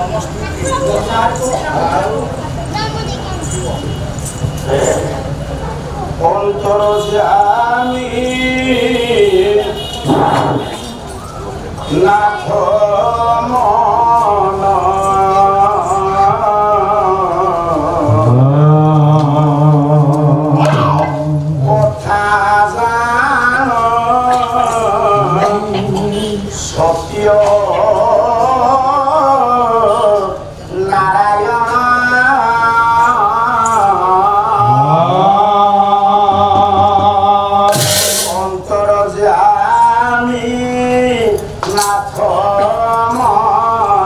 অন্তর্যামী নাথ মন কথা জান সত্য নাথ মন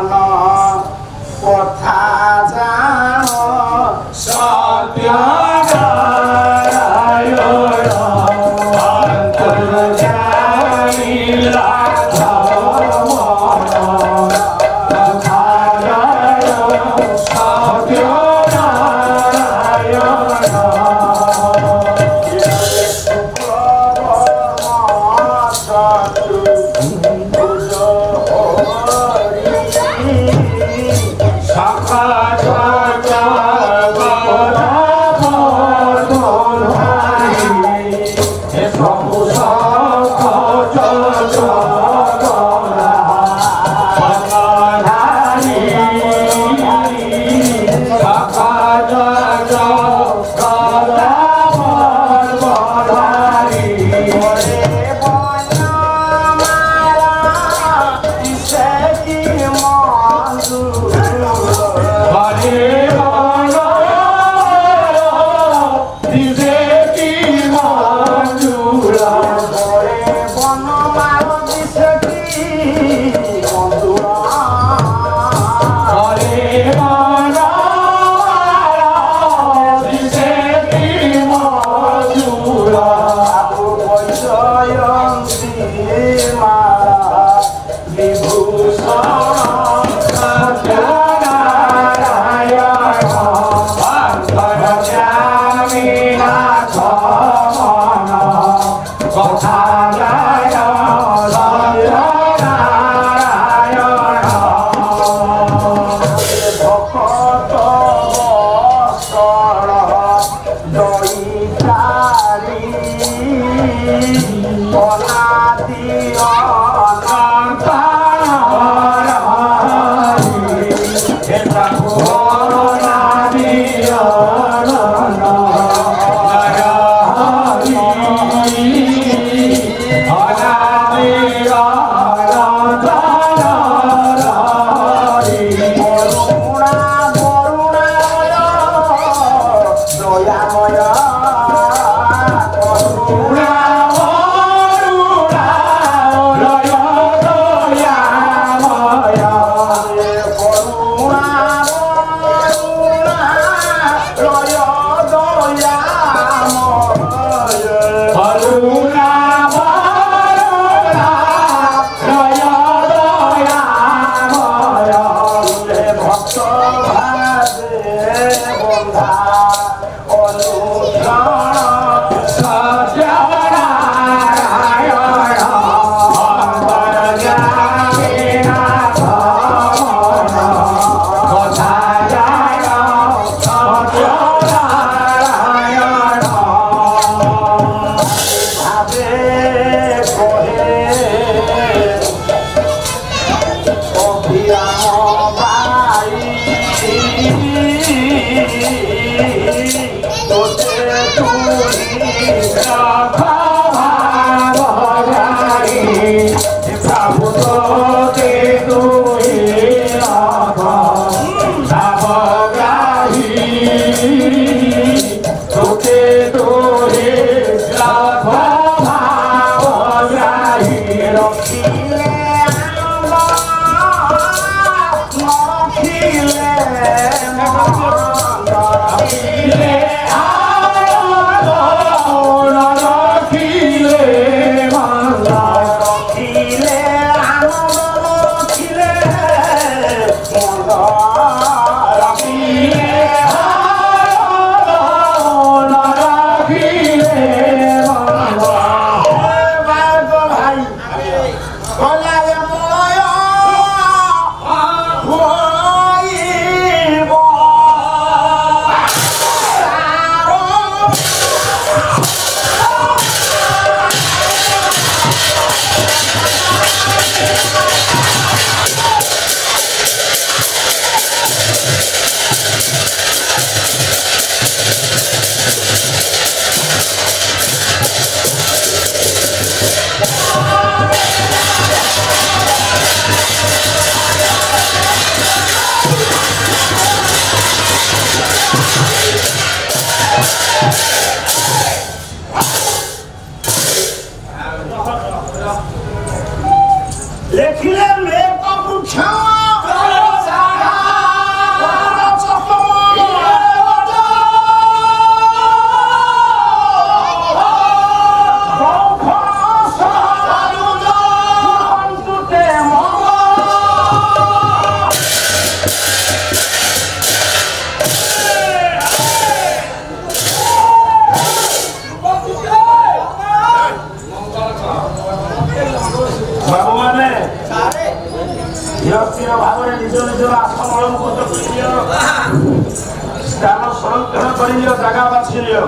ନିଜର ଆସନ ଅଳଙ୍କୃତ କରିନିଅ, ସ୍ଥାନ ସଂରକ୍ଷଣ କରିନିଅ, ଜାଗା ବାଛିନିଅ।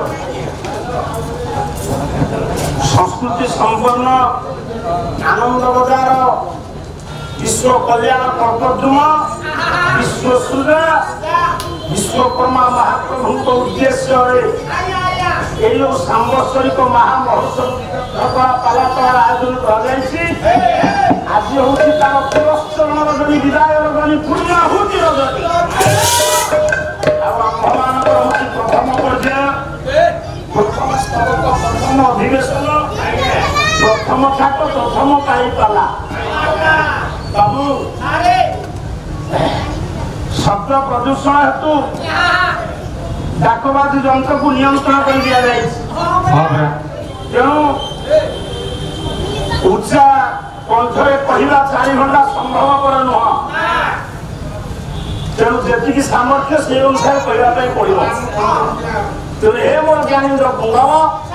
ସଂସ୍କୃତି ସମ୍ପନ୍ନ ଆନନ୍ଦ ବଜାର ବିଶ୍ୱ କଲ୍ୟାଣ କର୍ପଦ୍ରୁମ ବିଶ୍ୱସୂର୍ଯ୍ୟ ବିଶ୍ୱକର୍ମା ମହାପ୍ରଭୁଙ୍କ ଉଦ୍ଦେଶ୍ୟରେ এই সাম্বৎসরিক মহামহোৎসব পালাতর আয়োজন করা আজ হচ্ছে তার পুরস্করণ রজনী বিদায় রজনী পূর্ণাহুতি রজনী আম্ভমানଙ୍କର হচ্ছে প্রথম পর্যায় প্রথম স্তবক প্রথম অধিবেশন প্রথম ঠাক প্রথম পাইপালা বাবু শব্দ প্রদূষণ হেতু ডাকবাজি যন্ত্রକୁ নিয়ন্ত্রণ করে দিয়া যাইছে তেଣୁ ଉଚ୍ଚା କଣ୍ଠରେ କହିବା 4 ଘଣ୍ଟା ସମ୍ଭବପର ନୁହଁ ତେଣୁ ଯେତିକି ସାମର୍ଥ୍ୟ ସେ ଅନୁସାରେ କହିବା ପାଇଁ ପଡ଼ିବ ତେଣୁ ହେ ମୋର ଜ୍ଞାନୀନ୍ଦ୍ର ପୁଙ୍ଗବ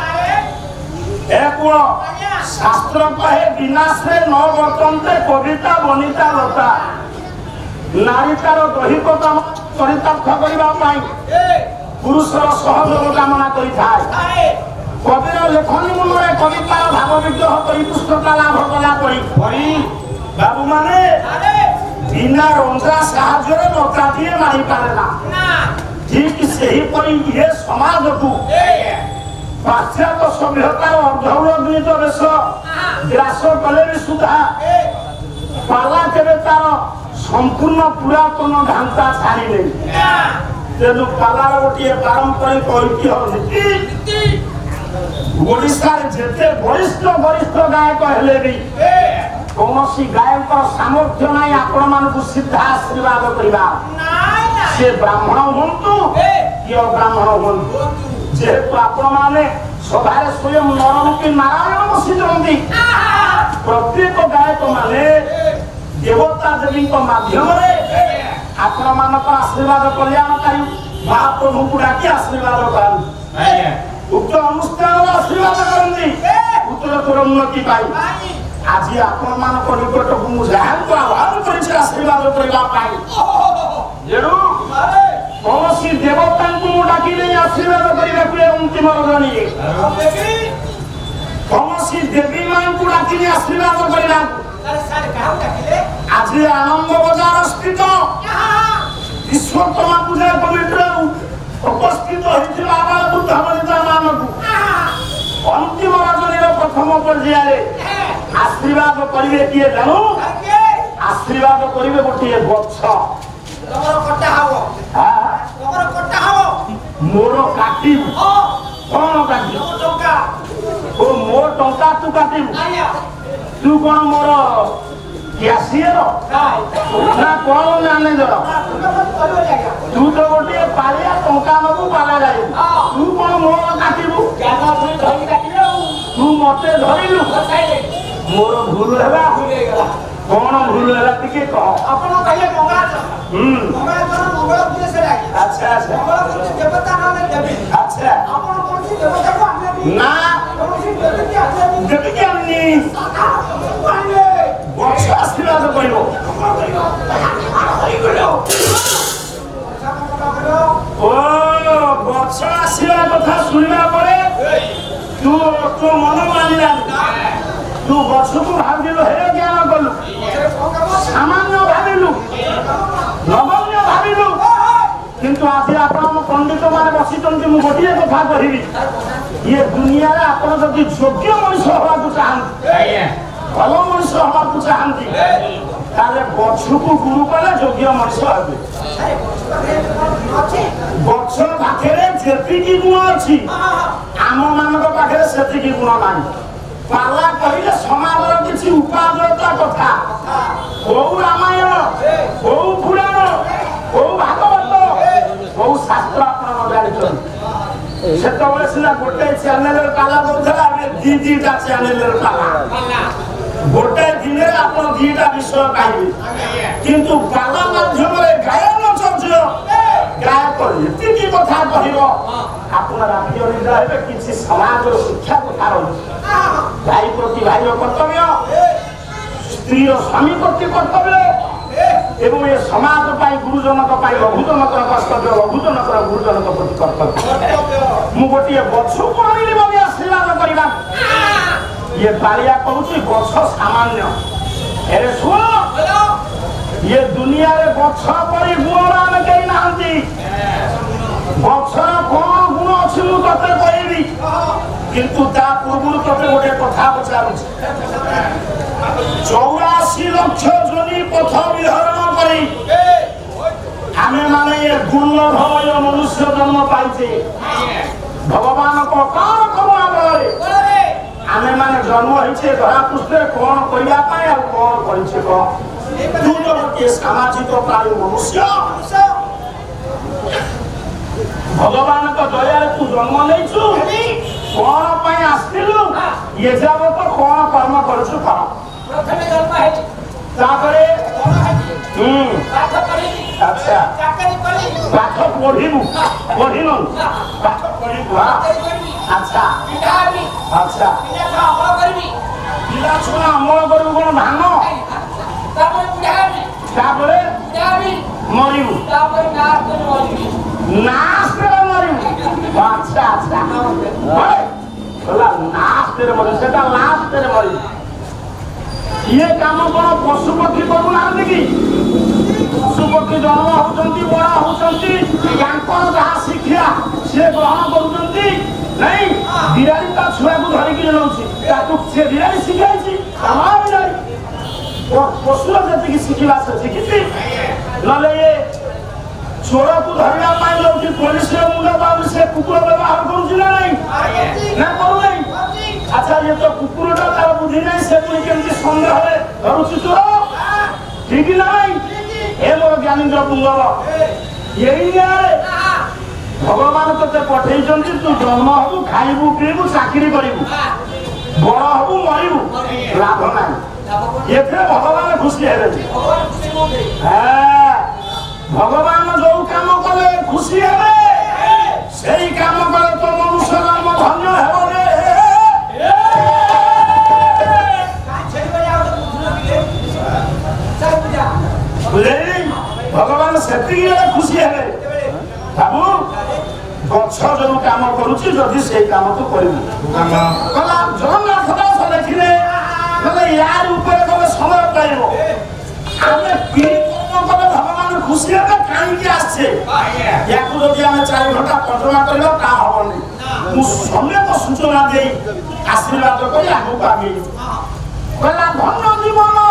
ଏ କୁଳ ଶାସ୍ତ୍ର କହେ ବିନାଶରେ ନ ବର୍ତ୍ତନ୍ତେ କବିତା ବନିତା ଲତା ନାରୀ ତାର ଦୈହିକ କାମ ଚରିତାର୍ଥ କରିବା ପାଇଁ পুরুষর সহযোগ কামনা করিথায় কবির লেখনী মূলরে কবিতার ভাব বিগ্রহ করে পুস্তকতা লাভ কলা পরি বাবু মানে বিনা রঞ্জা সাহায্যে লতা দিয়ে মারি পারে না ঠিক সেইপরি ইয়ে সমাজকু পাশ্চাত্য সভ্যতার অর্ধউলগ্নিত বেশ গ্রাস কলে বি সুদ্ধা পালা কেবে তার সম্পূর্ণ পুরাতন ঢাঞ্চা ছাড়ি নেই তেণু পালার গোটিয়ে পারম্পরিক ঐতিহ্য নীতি ওড়িশার যেতে বরিষ্ঠ বরিষ্ঠ গায়ক হেলে বি কৌশি গায়কর সামর্থ্য নাই আপন মানুষ সিদ্ধা আশীর্বাদ করিবা সে ব্রাহ্মণ হুঁতু কি অব্রাহ্মণ হুঁতু যেহেতু আপন মানে সভারে স্বয়ং নরমুখী নারায়ণ বসিଛନ୍ତି প্রত্যেক গায়ক মানে দেবতা দেবীଙ୍କ মাধ্যমରେ ଆପଣ ମାନଙ୍କ ଆଶୀର୍ବାଦ କଲ୍ୟାଣକାରୀ ମହାପ୍ରଭୁଙ୍କୁ ଡାକି ଆଶୀର୍ବାଦ କରନ୍ତି ଉକ୍ତ ଅନୁଷ୍ଠାନର ଆଶୀର୍ବାଦ କରନ୍ତି ଉତ୍ତରତର ଉନ୍ନତି ପାଇଁ ଆଜି ଆପଣ ମାନଙ୍କ ନିକଟକୁ ମୁଁ ଯାହାଙ୍କୁ ଆହ୍ୱାନ କରିଛି ଆଶୀର୍ବାଦ କରିବା ପାଇଁ ତେଣୁ କୌଣସି ଦେବତାଙ୍କୁ ମୁଁ ଡାକି ନେଇ ଆଶୀର୍ବାଦ କରିବାକୁ ଏ ଅନ୍ତିମ ରଜନୀରେ କୌଣସି ଦେବୀ ମାଙ୍କୁ ଡାକି ନେଇ ଆଶୀର୍ବାଦ କରିବାକୁ আজি আনন্দ বজার স্থিত বিশ্বকর্মা পূজা কমিটির উপস্থিত হয়েছিল আমার বুদ্ধ বলিতা নামক অন্তিম রজনীর প্রথম পর্যায়ে আশীর্বাদ করবে কি জানো আশীর্বাদ করবে গোটিয়ে গছ মোর কাটিব কোন কাটিব ও মোর টঙ্কা তু কাটিব তু কোন মোর ক্যাশিয়ার না কোন ম্যানেজর তু তো গোটিয়ে পালিয়া টঙ্কা নবু পালা যাই তু কোন মোর কাটিবু তু মতে ধরিলু মোর ভুল হেলা কোন ভুল হেলা টিকে কহ আপন কইলে মঙ্গল মঙ্গল উদ্দেশ্য লাগে আচ্ছা আচ্ছা মঙ্গল দেবতা নামে দেবী আচ্ছা আপন কোন দেবতা কো আমনে না কোন দেবী কি আছে দেবী কি আমনি বক্স আশীর্বাদ করিব ও বক্স আশীর্বাদ কথা শুনিবা পরে তু তো মন মানিলা তু বক্সকু ভাবিলু হে জ্ঞান কলু সামান্য ভাবিলু নগণ্য ভাবিলু কিন্তু আজি আপন পণ্ডিত মানে বসিଛନ୍ତି ମୁଁ ଗୋଟିଏ କଥା କହିବି ଇଏ ଦୁନିଆରେ ଆପଣ ଯଦି ଯୋଗ୍ୟ ମଣିଷ ହେବାକୁ ଚାହାନ୍ତି ଭଲ ମଣିଷ ହେବାକୁ ଚାହାନ୍ତି ତାହେଲେ ଗଛକୁ ଗୁରୁ କଲେ ଯୋଗ୍ୟ ମଣିଷ ହେବେ ଗଛ ପାଖରେ ଯେତିକି ଗୁଣ ଅଛି ଆମ ମାନଙ୍କ ପାଖରେ ସେତିକି ଗୁଣ ନାହିଁ ପାଲା କହିଲେ ସମାଜର କିଛି ଉପାଦେୟତା କଥା କୋଉ ରାମାୟଣ କୋଉ ପୁରାଣ କୋଉ ଭାଗବତ କୋଉ ଶାସ୍ତ୍ର ଆପଣ ନ ଜାଣିଛନ୍ତି ସେତେବେଳେ ସିନା ଗୋଟେ ଚ୍ୟାନେଲରେ ପାଲା ଦଉଥିଲା ଏବେ ଦିଟା ଚ୍ୟାନେଲରେ ପାଲା ଗୋଟେ ଦିନରେ ଆପଣ ଦିଟା ବିଷୟ ପାଇବେ କିନ୍ତୁ ପାଲା ମାଧ୍ୟମରେ ଗାୟନ ଚର୍ଯ୍ୟ ଗାୟକ ଏତିକି କଥା କହିବ ଆପଣ ରାତି ଅନିଦ୍ରା ହେବେ କିଛି ସମାଜର ଶିକ୍ଷା କଥା ରହିଛି ଭାଇ ପ୍ରତି ଭାଇର କର୍ତ୍ତବ୍ୟ ସ୍ତ୍ରୀର ସ୍ୱାମୀ ପ୍ରତି କର୍ତ୍ତବ୍ୟ एवं ये समाज पाई गुरुजन लघुजन कर्तव्य लघुजन गुरुजन प्रति कर्तव्य मु गोटे गछु पड़ी बोली आशीर्वाद करवा ये बालिया कहूँ गछ सामान्य अरे शुण ये दुनिया रे गछ पड़ी गुण कहीं नहांती गछर कौन गुण अच्छी मु ते कहबी किंतु ता पूर्व ते गोटे कथा पचारू 84 लाख जोनी पथ विहरण करी आमे माने ये दुर्लभ मनुष्य जन्म पाइछे भगवान को कौन करुणा बଳରେ आमे माने जन्म होइछे धरा पृष्ठे कौन करिया पाए आ कौन करिछे को तू तो के सामाजिक प्राणी मनुष्य भगवान को दया तू जन्म नैछु कौन पाए आस्तिलु ये जाब तो कौन कर्म करछु कर प्रथमे जन्म है तापरे पाठ पढ़ी अच्छा चाकरी पढ़ी पाठ पढ़िबु पढ़िनु पाठ पढ़िबु अच्छा पिताबी अच्छा पिता अमल करबी पिला छुआ अमल करबु कोन धान तापर पिताबी तापरे पिताबी मरिबु तापर नाश कर मरिबी नाश कर मरिबु अच्छा अच्छा ओए बोला नाश कर मरिबु सेटा लास्ट कर मरिबु ये काम कोन पशु पक्षी करू ना कि पशु पक्षी जन्म होचंती बड़ा होचंती यांकर जहा शिक्षा से ग्रहण करूचंती नहीं बिराड़ी ता छुआ को धरि कि नउची ताकू से बिराड़ी शिखाइची तमाम बिराड़ी और पशु जति की शिखिला से शिखिती नले ये छोरा को धरिया पाई लोग पुलिस रे मुंडा बाबू से कुकुर व्यवहार करूची ना नहीं ना करू नहीं अच्छा ये तो कुकुरटा तार बुद्धि नहीं से पुनी केमती संदेह है धरुची चोर ठीक नहीं ए मोर ज्ञानेन्द्र पुंगव यही रे भगवान तते पठेई जंती तू जन्म हबु खाइबु पीबु चाकरी करिबु बड़ हबु मरिबु लाभ नाही एथे भगवान खुशी हेबे हां भगवान जो काम कले खुशी हेबे सेही काम कले तो मनुष्य जन्म धन्य हेबो रे भगवान सेती खुशी है बाबू गछ जो काम करुची जदि से काम तो करिबु कला जगन्नाथ दास देखिले मतलब यार ऊपर कोन समय पाइबो आमे की काम करे भगवान खुशी है काई के आछे याकु जदि आमे 4 घंटा पटना करबो का हबनी मु समय को सूचना देई आशीर्वाद करी आगु पाबी कला धन्य जीवन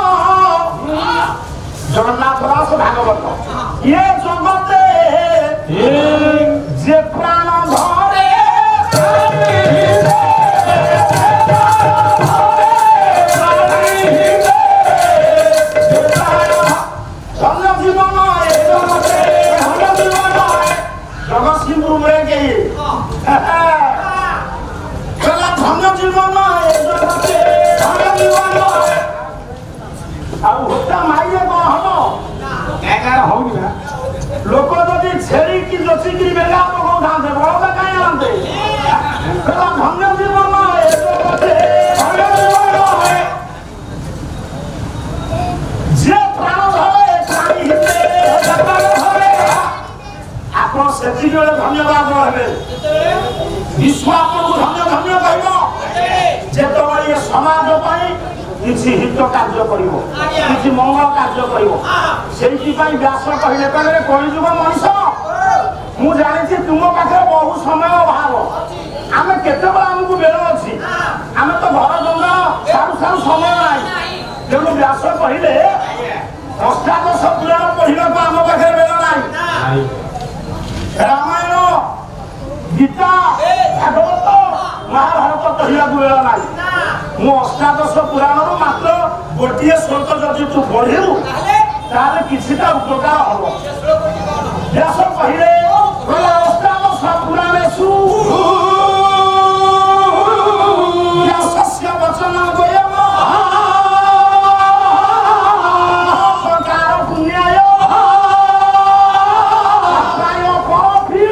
जगन्नाथ दास भागवत ये जगते जे प्राण धरे धन्य जीवन जगत सिंह रे के कला धन्य जीवन धन्य जीवन आउ होता माइए को हम एकार होनी ना लोक जदी छेरी की जोची की बेला तो को धांदे बड़ा काई आंदे कला धन्य जीवन ए जगते धन्य जीवन है जे प्राण धरे प्राणी हिते प्राण धरे आपन सेति बेले धन्यवाद हेबे विश्व आपन धन्य धन्य कहबो जेतबे ये समाज पाई किसी हित कार्य करिवो किसी मंगल कार्य करिवो सेही पई व्यास कहिले तने कोई जुग मनुष्य मु जानि छी तुम पाखे बहु समय अभाव आमे केते बा हमकु बेल अछि आमे तो घर जंगल सारु सारु समय नाही जेनु व्यास कहिले अष्टादश पुराण पढिला को हम पाखे बेल नाही रामायण गीता भागवत महाभारत पढिला को बेल नाही मु अष्टादश पुराण मात्र गोटे श्लोक जदि तू पढ़िबु ताले किछिटा उपकार हबो व्यास कहिले अष्टादश पुराणेषु व्यासस्य वचनं गोयम प्रकार पुण्याय प्राय परफिर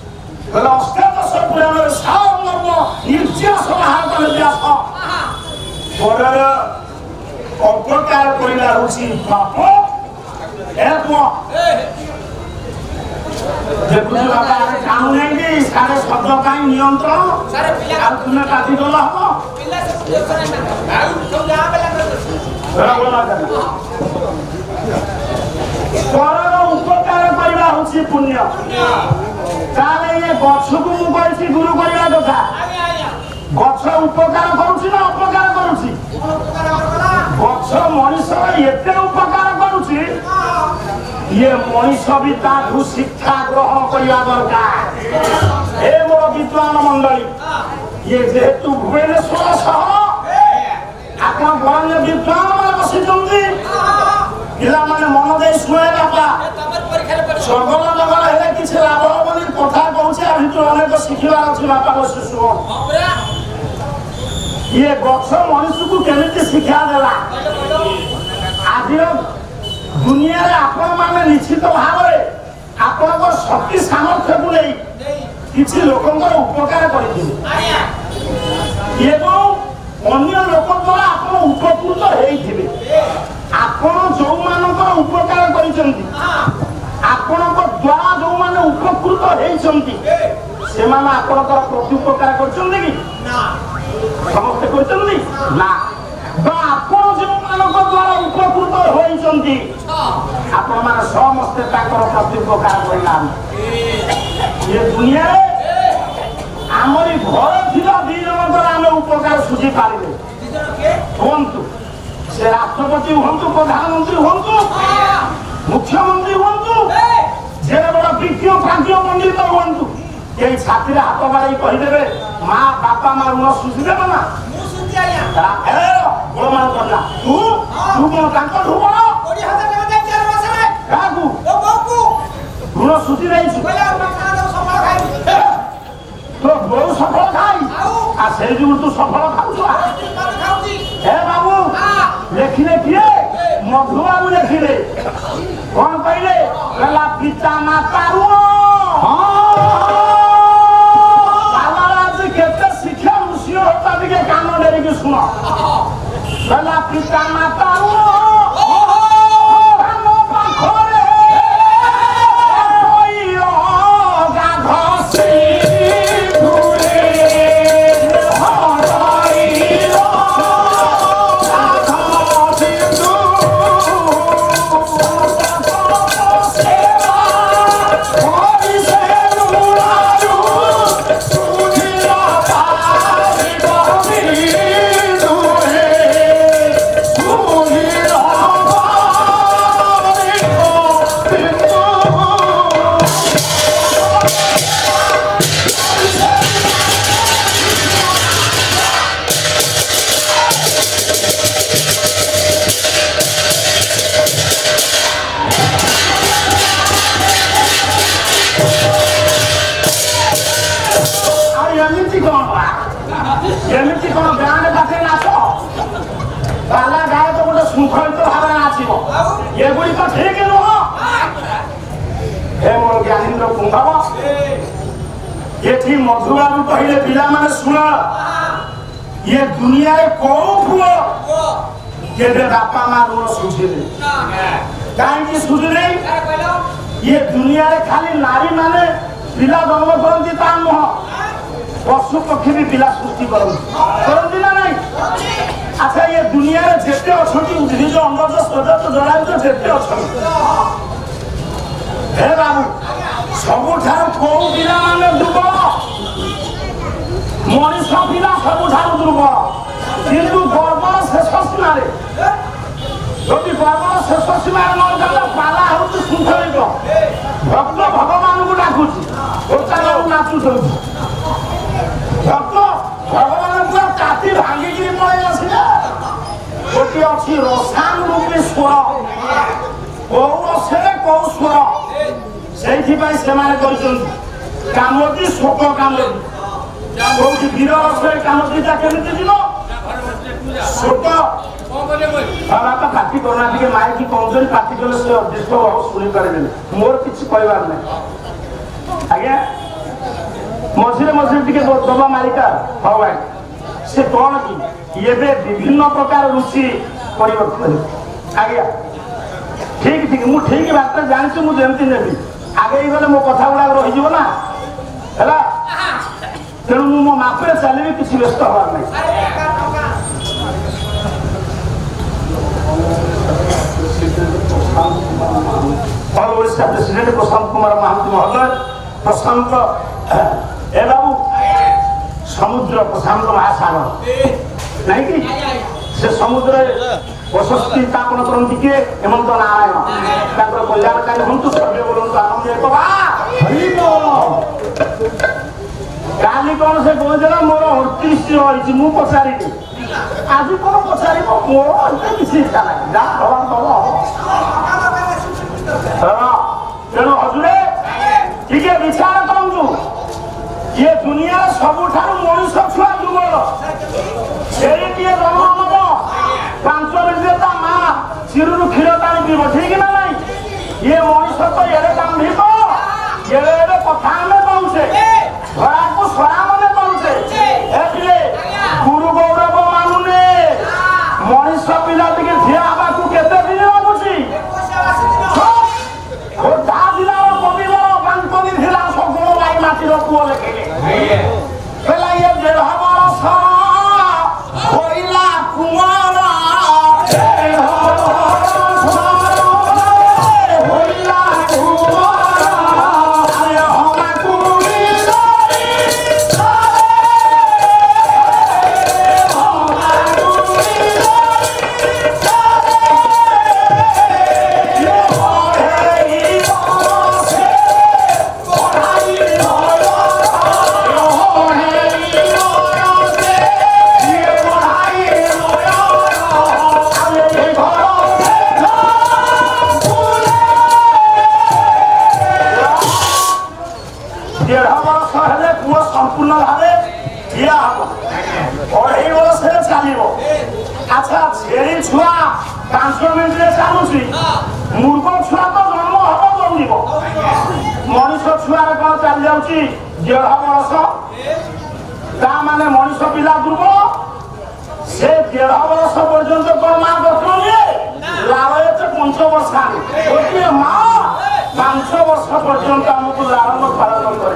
अष्टादश पुराण सारमर्म निर्जस महाभारत व्यास ଅପକାର କରିବା ହେଉଛି ପାପ। ଦେଖୁଛୁ ବାପା କାମ ନେଇକି ସାରେ ଶବ୍ଦ ପାଇଁ ନିୟନ୍ତ୍ରଣ ଆଉ ତୁମେ କାଟି ଗଲ ହବ ପରର ଉପକାର କରିବା ହେଉଛି ପୁଣ୍ୟ। ତାହେଲେ ଇଏ ଗଛକୁ ମୁଁ କହିଛି ଗୁରୁ କରିବା କଥା। ଗଛ ଉପକାର କରୁଛି ନା ଅପକାର କରୁଛି? ଗଛ ମଣିଷର ଏତେ ଉପକାର କରୁଛି ଇଏ ମଣିଷ ବି ତାଠୁ ଶିକ୍ଷା ଗ୍ରହଣ କରିବା ଦରକାର। ଏ ମୋର ବିଦ୍ୱାନ ମଣ୍ଡଳୀ, ଇଏ ଯେହେତୁ ଭୁବନେଶ୍ୱର ସହର, ଆପଣ ଗଣନ୍ୟ ବିଦ୍ୱାନ ମାନେ ବସିଛନ୍ତି, ପିଲାମାନେ ମନ ଦେଇ ଶୁଣେ ବାପା। ସ୍ୱର୍ଗଲ ଜଗଲ ହେଲେ କିଛି ଲାଭ ହବନି, କଥା କହୁଛି ଆ ଭିତରୁ ଅନେକ ଶିଖିବାର ଅଛି ବାପା ବସି ଶୁଣ। ଇଏ ଗଛ ମଣିଷକୁ କେମିତି ଶିକ୍ଷା ଦେଲା? ଆଜିର ଦୁନିଆରେ ଆପଣମାନେ ନିଶ୍ଚିତ ଭାବରେ ଆପଣଙ୍କ ଶକ୍ତି ସାମର୍ଥ୍ୟକୁ ନେଇ କିଛି ଲୋକଙ୍କର ଉପକାର କରିଥିବେ ଏବଂ ଅନ୍ୟ ଲୋକ ଦ୍ୱାରା ଆପଣ ଉପକୃତ ହେଇଥିବେ। ଆପଣ ଯୋଉମାନଙ୍କର ଉପକାର କରିଛନ୍ତି, ଆପଣଙ୍କ ଦ୍ୱାରା ଯୋଉମାନେ ଉପକୃତ ହେଇଛନ୍ତି, ସେମାନେ ଆପଣଙ୍କର ପ୍ରତି ଉପକାର କରିଛନ୍ତି କି? ସମସ୍ତେ କରିଛନ୍ତି ନା? ଆପଣ ଯୋଉମାନଙ୍କ ଦ୍ୱାରା ଉପକୃତ ହୋଇଛନ୍ତି ଆପଣମାନେ ସମସ୍ତେ ତାଙ୍କର ପ୍ରତି ଉପକାର କରିନାହାନ୍ତି। ଏ ଦୁନିଆରେ ଆମରି ଘରେ ଥିବା 2 ଜଣଙ୍କର ଆମେ ଉପକାର ସୁଝି ପାରିବେ। ହୁଅନ୍ତୁ ସେ ରାଷ୍ଟ୍ରପତି ହୁଅନ୍ତୁ, ପ୍ରଧାନମନ୍ତ୍ରୀ ହୁଅନ୍ତୁ, ମୁଖ୍ୟମନ୍ତ୍ରୀ ହୁଅନ୍ତୁ, ଯେତେ ବଡ଼ ବିଜ୍ଞ ପ୍ରାଜ୍ଞ ପଣ୍ଡିତ ହୁଅନ୍ତୁ, କେହି ଛାତିରେ ହାତ ବାଡ଼େଇ କହିଦେବେ ମା ବାପା ମା ଋଣ ସୁଝିଦେବେ ନା? ଋଣ ସୁଝି ଦେଇଛୁ ତୋ ବୋଉ ସଫଳ ଖାଇ ଆଉ ସେଇ ଯୋଗୁଁ ତୁ ସଫଳ ଖାଉଛୁ। ହେ ବାବୁ ଲେଖିଲେ କିଏ? ମଧୁବାବୁ ଲେଖିଲେ। କଣ କହିଲେ? କହିଲା ପିତା ମାତା ଋଣ। କେତେ ଶିକ୍ଷା ଋଷି ହତା ଟିକେ କାନ ଡେରିକି ଶୁଣ। କହିଲା ପିତା ମାତା ଋଣ ଏମିତି କଣ ବ୍ୟାଣ୍ଡ ପାଖରେ ନାଚ ବାଲା ଗାଏ ତ ଗୋଟେ ଶୃଙ୍ଖଳିତ ଭାବରେ ନାଚିବ, ଏଗୁଡିକ ଠିକ ନୁହଁ। ହେ ମୋର ଜ୍ଞାନୀନ୍ଦ୍ର ପୁଙ୍ଗବ, ଏଠି ମଧୁବାବୁ କହିଲେ ପିଲାମାନେ ଶୁଣ, ଇଏ ଦୁନିଆରେ କୋଉ ପୁଅ କେବେ ବାପା ମା ଋଣ ସୁଝିଲେ? କାହିଁକି ସୁଝିଲେ? ଇଏ ଦୁନିଆରେ ଖାଲି ନାରୀ ମାନେ ପିଲା ଜନ୍ମ କରନ୍ତି ତା ନୁହଁ, ପଶୁ ପକ୍ଷୀ ବି ପିଲା ସୃଷ୍ଟି କରନ୍ତି ନା ନାଇଁ? ଆଚ୍ଛା ଏ ଦୁନିଆରେ ଯେତେ ଅଛନ୍ତି ଉଦ୍ଭିଦ ଅଙ୍ଗଜ ସ୍ୱଜାତ ଜଳାୟୁଧ ଯେତେ ଅଛନ୍ତି, ହେ ବାବୁ ସବୁଠାରୁ କୋଉ ପିଲାମାନେ ଦୁର୍ବଳ? ମଣିଷ ପିଲା ସବୁଠାରୁ ଦୁର୍ବଳ। କିନ୍ତୁ ଗର୍ବର ଶେଷ ସୀମାରେ, ଯଦି ଗର୍ବର ଶେଷ ସୀମାରେ ନ ଗଲେ ପାଲା ହେଉଛି ଶୃଙ୍ଖଳିତ। ଭକ୍ତ ଭଗବାନଙ୍କୁ ଡାକୁଛି, ଓଚାକୁ ନାଚୁଛନ୍ତି। ଭକ୍ତ ଭଗବାନଙ୍କୁ କାଟି ଭାଙ୍ଗିକିରି ପଳେଇ ଆସିଲେ। ଗୋଟିଏ ଅଛି ରସାନୁରୂପୀ ସ୍ୱର, କୋଉ ରସରେ କୋଉ ସ୍ୱର, ସେଇଥିପାଇଁ ସେମାନେ କହିଛନ୍ତି କାମଟି ଶୋକ କାମଟି। କୋଉଠି ବୀର ରସରେ କାମଟିଟା କେମିତି ଯିବ? ଶୋକ ବାପା ପାଟି କରୁନା, ଟିକେ ମାଇକି କମଜୋରି ପାଟି କଲେ ସେ ଅଦୃଷ୍ଟ ଆଉ ଶୁଣିପାରିବେନି। ମୋର କିଛି କହିବାର ନାହିଁ ଆଜ୍ଞା। ମଝିରେ ମଝିରେ ଟିକେ ଦବା ମାରିକା ହଉ ଭାଇ से कौन कि ये विभिन्न प्रकार रुचि परिवर्तन आज्ञा ठीक ठीक मु ठीक बात जानसी मु जमती नेबी आगे गले मो कथा गुड़ा रही जीव ना है तेणु मु मो मापे चलि किसी व्यस्त हवार नहीं और ओडिशा प्रेसिडेंट प्रशांत कुमार महांती महोदय प्रशांत ए बाबू समुद्र प्रशांत महासागर नहीं कि से समुद्र प्रशस्ति स्थापन करती किए हेमंत नारायण कल्याणकारी हूँ सर्वे बोलूँ आनंद काली कौन से कहते मोर 38 रही मु पचारि आज कौन पचार मोर किसी इच्छा ना जहाँ तेणु हजूरे टे विचार करूँ ये दुनिया सबुठ मनुष्य छुआ दुर्बल से जन्म हम 5 मिनिट ता माँ चिरू क्षीर टाणी पीब ठीक ना नहीं ये मनुष्य तो एड़े गांभीर एड़े एड़े कथा आम पाचे धरा को सरा मैंने पाचे गुरु गौरव मानुने मनुष्य पिला टे झिया हवा केते दिन लगुची खोर्धा जिलार कविवर बांकनी जिला सगुण लाई माटीर पुओ लेखे ये 1.5 बरस होइला कुमार संपूर्ण भाव ठिया हम 2.5 वर्ष चलो अच्छा छेरी छुआ 5 मिनिट चलुची मूर्ख छुआ तो जन्म हम दौड़ मनुष्य छुआ कौन चल जाऊँगी 1.5 वर्ष माने मनुष्य पिला दुर्बल से 1.5 वर्ष पर्यंत कौन माँ गठन हुए लाभ 5 वर्ष गोटे माँ 5 वर्ष पर्यंत आमको लालन पालन कर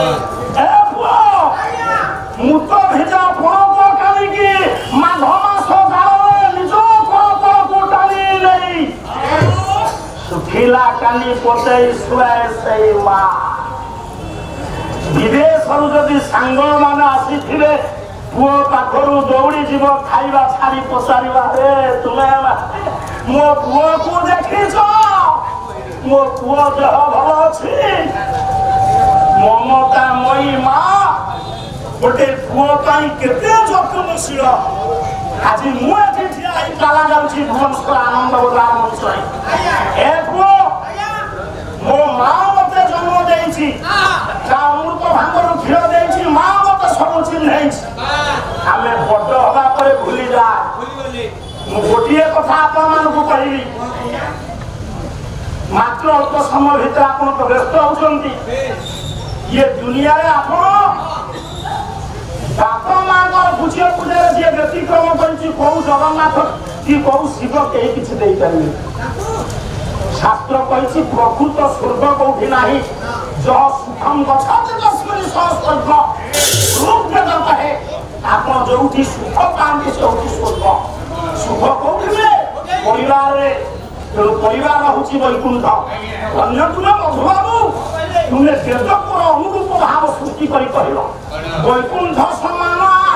मुत भेजा फल कालिकी माघ मास जाड़े निज को टाणी नहीं सुखिला कानी पते शुआए से माँ विदेश जदि सांग मान आसी पुओ पाखर दौड़ी जीव खाइबा छाड़ी पचार तुम्हें मो पुओ को देखीच मो पुओ देह भल अच्छी ममता मई माँ गोटे पुओ केते जत्नशील आज मुझे काला जाऊँगी भुवनेश्वर आनंद बजार मंच ए पुओ मो माँ मत जन्म देती अमृत भांगर क्षीर देती माँ मत सब चिन्ह आम बड़ हवा पर भूली जाए गोटे कथा आपण कहि मात्र अल्प समय भीतर आप व्यस्त होती ये दुनिया रे आपण बापा माँ पूजा पूजा जी व्यतिक्रम कर जगन्नाथ कि कौ शिव कहीं किसी दे पारे शास्त्र कही प्रकृत स्वर्ग कौटी ना जह सुखम गता है आप जो सुख पाती से स्वर्ग सुख कौटी परिवार परिवार हूँ वैकुंठ अन्य तुम्हें मधुबाबू तुम्हें तेजपुर अनुरूप भाव सृष्टि कर वैकुंठ समान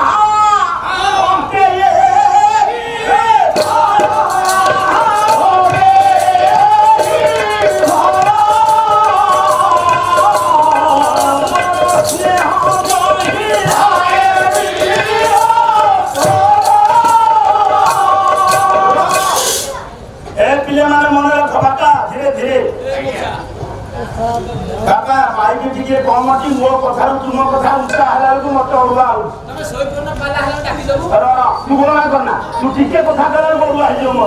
बाबा माइक टिके कम अटी मो कथा तुम कथा उच्चा हला को मत अड़ुआ तमे सोई कोन पाला हला डाकी दबु तू बोल ना करना तू टिके कथा करे बड़ुआ हे मोर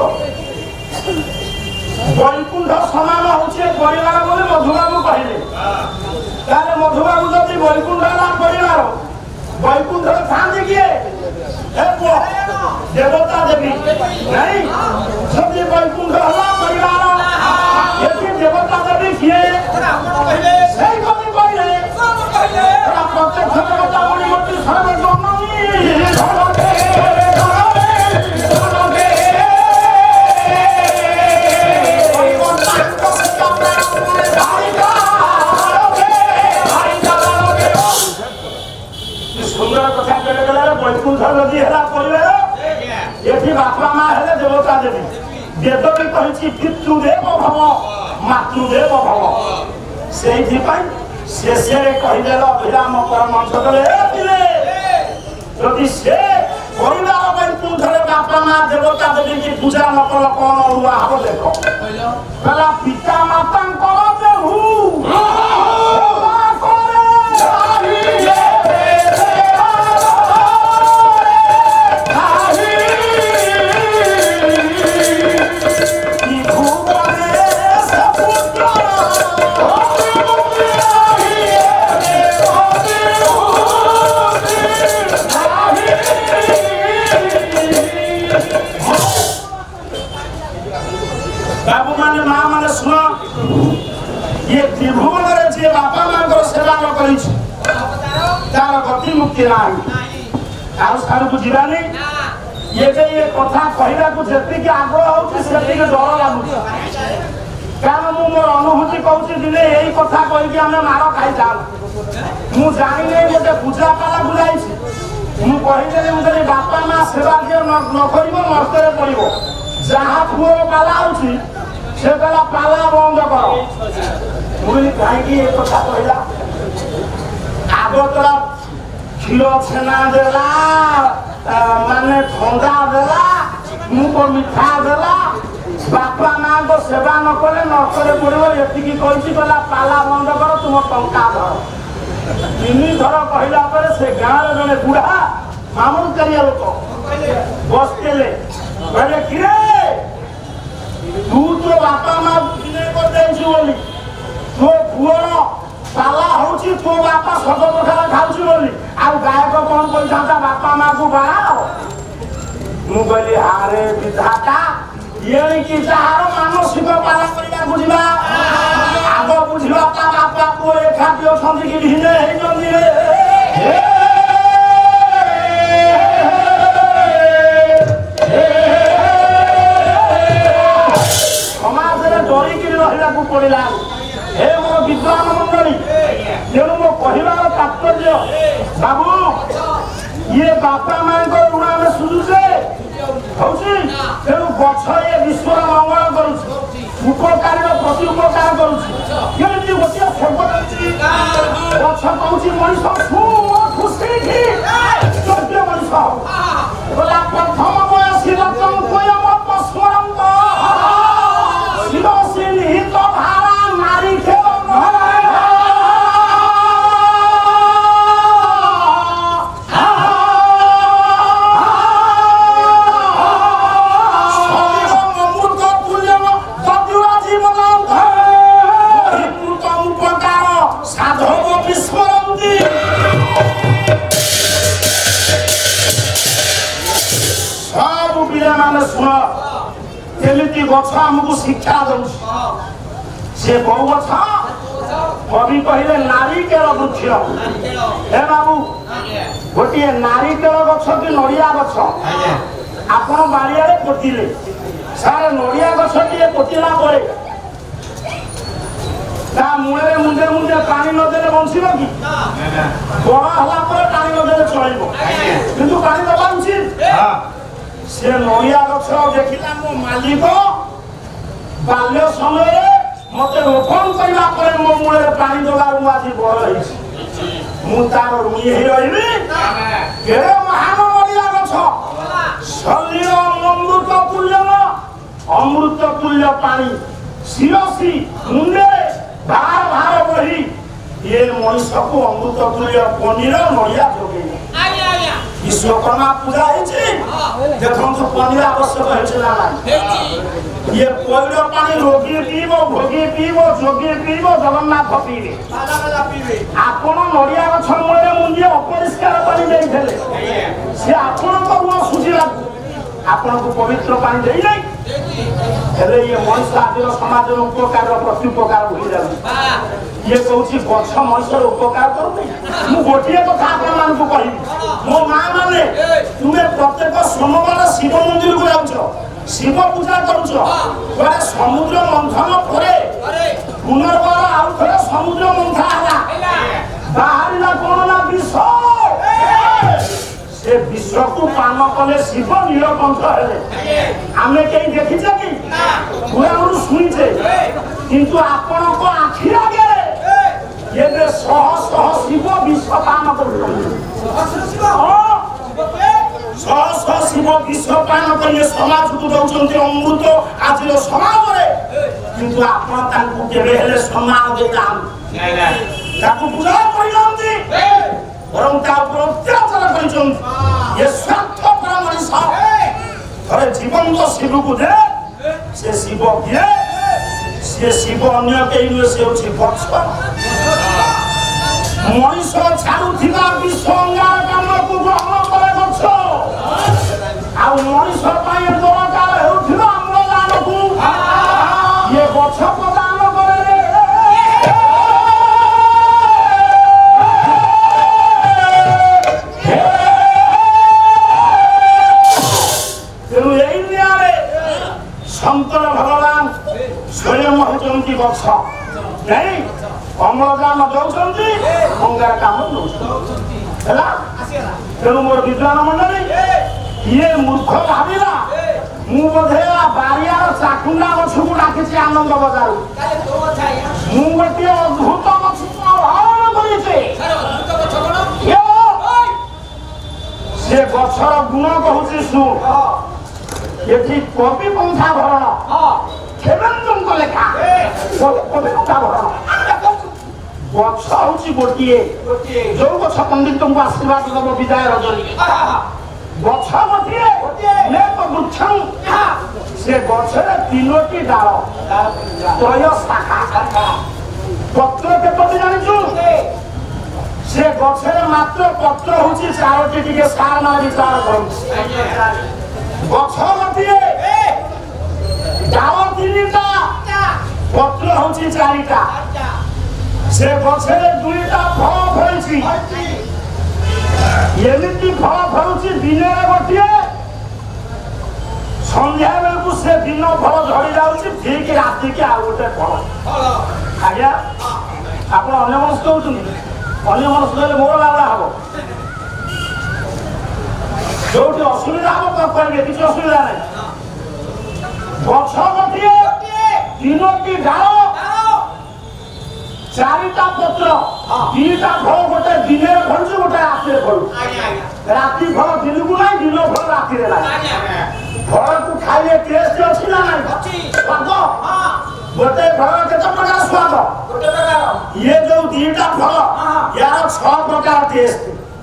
वैकुंठ समान होचे परिवार बोले मधुबाबू कहले ताले मधुबाबू जदी वैकुंठ ना परिवार वैकुंठ थांदे किए देवता देवी नहीं सब ये बैकुंठ हला परिवार ये कि देवता देवी किए सही कभी पहिले प्रत्यक्ष देवता बड़ी मोटी सर्व सुंदर कथा कहले बैकुंठ नदी हेला परिवार ये बापा माँ हेले देवता देवी वेद भी कही पितृदेव भव मातृदेव भव से शेष कहीदेल अभिराम परमहंस कहले जदि से परिवार पुंथरे बापा माँ देवता देवी की पूजा न कल कौन हुआ हम देख कहला पिता माता मुक्ति ना बुझानी ये कथा कहला जी आग्रह होती डर लगुच कारण मु मोर अनुभूति कहूँ दिने यही कथा कहीकि आम माड़ खाई मुझे जानी गोटे पूजा पाला बुलाई मुझे मुझे बापा माँ सेवा दिए न कर नष्ट पड़ो जहाँ पुअर पाला से कहला पाला बंद कर मुझे कहीं कथा कहला आग तोरा क्षीर छेना देला माने ठंडा देला मुझको मिठा देला बापा माँ को सेवा न कले नष्ट पड़ो ये कहला पाला बंद कर तुम टंका धर तीन थर कहला से गाँव जड़े बुढ़ा मामूल करिया लोक बसते कहले कि तू तो बापा माँ बोली तो पुअर पाला हूँ तो बापा सद पखार खाऊँ बोली आ गायक कौन कहता बापा माँ को बाढ़ मुझे हारे विधाता ये कि जार मानसिक पाला करने बुझा आग बुझा बापा को एकाठी अच्छा कि भिन्न समाज में डरिकी रहा पड़ा हे मोर विद्वान मंडली तेणु मो कहबार तात्पर्य बाबू ये बापा माँ को ऋण आम सुझुचे तेणु गछ ये विश्वर मंगल कर उपकार प्रति उपकार करुँगी गोटे गछ कौच मनीष खुशी योग्य मनीष बोला प्रथम बयसी रतन स्मरण शिवसी निहित भारा नारी खेल गछ आमको शिक्षा दौ से कौ गछ कवि कहले नारिकेल वृक्ष हे बाबू गोटे नारिकेल गछ कि नड़िया गछ आपण बाड़िया पोतिले सारे नड़िया गछ टे पोतिला मुड़े मुंडे मुंडे पानी नदेले बंचब कि बड़ है पानी नदेले चलो किंतु पानी दबा उचित से नड़िया गछ देखला मो मालिक बाल्य समय मत रोपण करने मो मूल पानी दबार आज बड़ तार ऋणी रही महान नड़िया गछ शरीर अमृत तुल्य अमृत तुल्य पानी शिरसी मुंडे भार भार बही ये मनुष्य को अमृत तुल्य पनीर नड़िया जोगे विश्वकर्मा पूजा ହେଇଛି ଦେଖନ୍ତୁ ପାଣି ଆବଶ୍ୟକ ହେଇଛି ନା ନାହିଁ ये ପଇଡ଼ ପାଣି ରୋଗୀ ପିଇବ ଭୋଗୀ ପିଇବ ଯୋଗୀ ପିଇବ ଜଗନ୍ନାଥ ପିଇବେ ଆପଣ ନଡ଼ିଆ ଗଛ ମୂଳରେ ମୁଣ୍ଡିଏ ଅପରିଷ୍କାର ପାଣି ଦେଇଥିଲେ ସେ ଆପଣଙ୍କ ଋଣ ସୁଝିବାକୁ ଆପଣଙ୍କୁ ପବିତ୍ର ପାଣି ଦେଇନାହିଁ ହେଲେ ଇଏ ମଣିଷ ଆଜିର ସମାଜର ଉପକାର ପ୍ରତି ଉପକାର ଭୁଲି ଯାଉଛି ଇଏ କହୁଛି ଗଛ ମଣିଷର ଉପକାର କରୁନି ମୁଁ ଗୋଟିଏ କଥା ଆପଣମାନଙ୍କୁ କହିବି ମୋ ମା ମାନେ ତୁମେ ପ୍ରତ୍ୟେକ ସୋମବାର ଶିବ ମନ୍ଦିରକୁ ଯାଉଛ ଶିବ ପୂଜା କରୁଛ କୁଆଡ଼େ ସମୁଦ୍ର ମନ୍ଥନ ପରେ ପୁନର୍ବାର ଆଉ ଥରେ ସମୁଦ୍ର ମନ୍ଥନ ହେଲା ବାହାରିଲା କଣ ନା ବିଷ ସେ ବିଷକୁ ପାନ କଲେ ଶିବ ନୀଳକଣ୍ଠ ହେଲେ ଆମେ କେହି ଦେଖିଛେ କି ପୁରାଣରୁ ଶୁଣିଛେ କିନ୍ତୁ ଆପଣଙ୍କ ଆଖି ଆଗରେ ଏବେ ଶହ ଶହ ଶିବ ବିଷ ପାନ କରୁଛନ୍ତି ଶହ ଶହ ଶିବ ବିଷ ପାନ କରି ସମାଜକୁ ଦଉଛନ୍ତି ଅମୃତ ଆଜିର ସମାଜରେ କିନ୍ତୁ ଆପଣ ତାଙ୍କୁ କେବେ ହେଲେ ସମ୍ମାନ ଦେଇନାହାନ୍ତି ତାକୁ ପୂଜା କରିନାହାନ୍ତି ବରଂ ତା ଉପରେ ଅତ୍ୟାଚାର କରିଛନ୍ତି ଏ ସ୍ୱାର୍ଥପର ମଣିଷ ଥରେ ଜୀବନ୍ତ ଶିବକୁ ଦେ ସେ ଶିବ କିଏ ସେ ଶିବ ଅନ୍ୟ କେହି ନୁହେଁ ସେ ହେଉଛି ଗଛ ମଣିଷ ଛାଡୁଥିବା ବିଷ ଅଙ୍ଗାରକାମ୍ଳକୁ ଗ୍ରହଣ କରେ ଗଛ ଆଉ ମଣିଷ ପାଇଁ ଦରକାର ହେଉଥିବା ଅମ୍ଳଜାନକୁ ଇଏ ଗଛ ପ୍ରଦାନ କରେ ତେଣୁ ଏଇ ନ୍ୟାୟରେ ଶଙ୍କର ଭଗବାନ ସ୍ୱୟଂ ହେଉଛନ୍ତି ଗଛ ନାଇଁ ଅମ୍ଳଜାନ ଦଉଛନ୍ତି ଅଙ୍ଗାରକାମ୍ଳ ଦଉଛନ୍ତି ହେଲା ତେଣୁ ମୋର ବିଦ୍ୱାନ ମଣ୍ଡଳୀ ଇଏ ମୂର୍ଖ ଭାବିଲା ମୁଁ ବୋଧେ ବାରିଆର ଚାକୁଣ୍ଡା ଗଛକୁ ଡାକିଛି ଆନନ୍ଦ ବଜାରକୁ ମୁଁ ଗୋଟିଏ ଅଦ୍ଭୁତ ଗଛକୁ ଆହ୍ୱାନ କରିଛି ସେ ଗଛର ଗୁଣ କହୁଛି ଶୁଣ ଏଠି କବି ପନ୍ଥା ଭରଣ ଖେମେନ୍ଦ୍ରଙ୍କ ଲେଖା କବି ପନ୍ଥା ଭରଣ ଗଛ ହଉଛି ଗୋଟିଏ ଯୋଉ ଗଛ ପଣ୍ଡିତଙ୍କୁ ଆଶୀର୍ବାଦ ଦେବ ବିଦାୟ ରଜନୀ ଗଛ ଗୋଟିଏ ବୃକ୍ଷ ସେ ଗଛରେ 3ଟି ଡାଳ ତ୍ରୟ ଶାଖା ପତ୍ର କେତୋଟି ଜାଣିଛୁ ସେ ଗଛରେ ମାତ୍ର ପତ୍ର ହଉଛି 4ଟି ଟିକେ ସାର ନା ବିଚାର କରନ୍ତୁ ଗଛ ଗୋଟିଏ ଡାଳ 3ଟା ପତ୍ର ହଉଛି 4ଟା ସେ ଗଛରେ 2ଟା ଫଳ ଫଳିଛି ଏମିତି ଫଳ ଫଳୁଛି ଦିନରେ ଗୋଟିଏ ସନ୍ଧ୍ୟା ବେଳକୁ ସେ ଦିନ ଫଳ ଝଡି ଯାଉଛି ଠିକ ରାତିକି ଆଉ ଗୋଟେ ଫଳ ଆଜ୍ଞା ଆପଣ ଅନ୍ୟମନସ୍କ ହଉଛନ୍ତି ଅନ୍ୟମନସ୍କ ହେଲେ ମୋର ଲାଭ ହବ ଯୋଉଠି ଅସୁବିଧା ହବ କଣ କରିବେ କିଛି ଅସୁବିଧା ନାହିଁ ଗଛ ଗୋଟିଏ 3ଟି ଡାଳ 4ଟା ପତ୍ର 2ଟା ଫଳ ଗୋଟେ ଦିନରେ ଫଳୁଛି ଗୋଟେ ରାତିରେ ଫଳୁଛି ରାତି ଫଳ ଦିନକୁ ନାହିଁ ଦିନ ଫଳ ରାତିରେ ନାହିଁ ଫଳକୁ ଖାଇଲେ ଟେଷ୍ଟ ଅଛି ନା ନାହିଁ ସ୍ୱାଦ ଗୋଟେ ଫଳ କେତେ ପ୍ରକାର ସ୍ୱାଦ ଇଏ ଯୋଉ 2ଟା ଫଳ ୟାର 6 ପ୍ରକାର ଟେଷ୍ଟ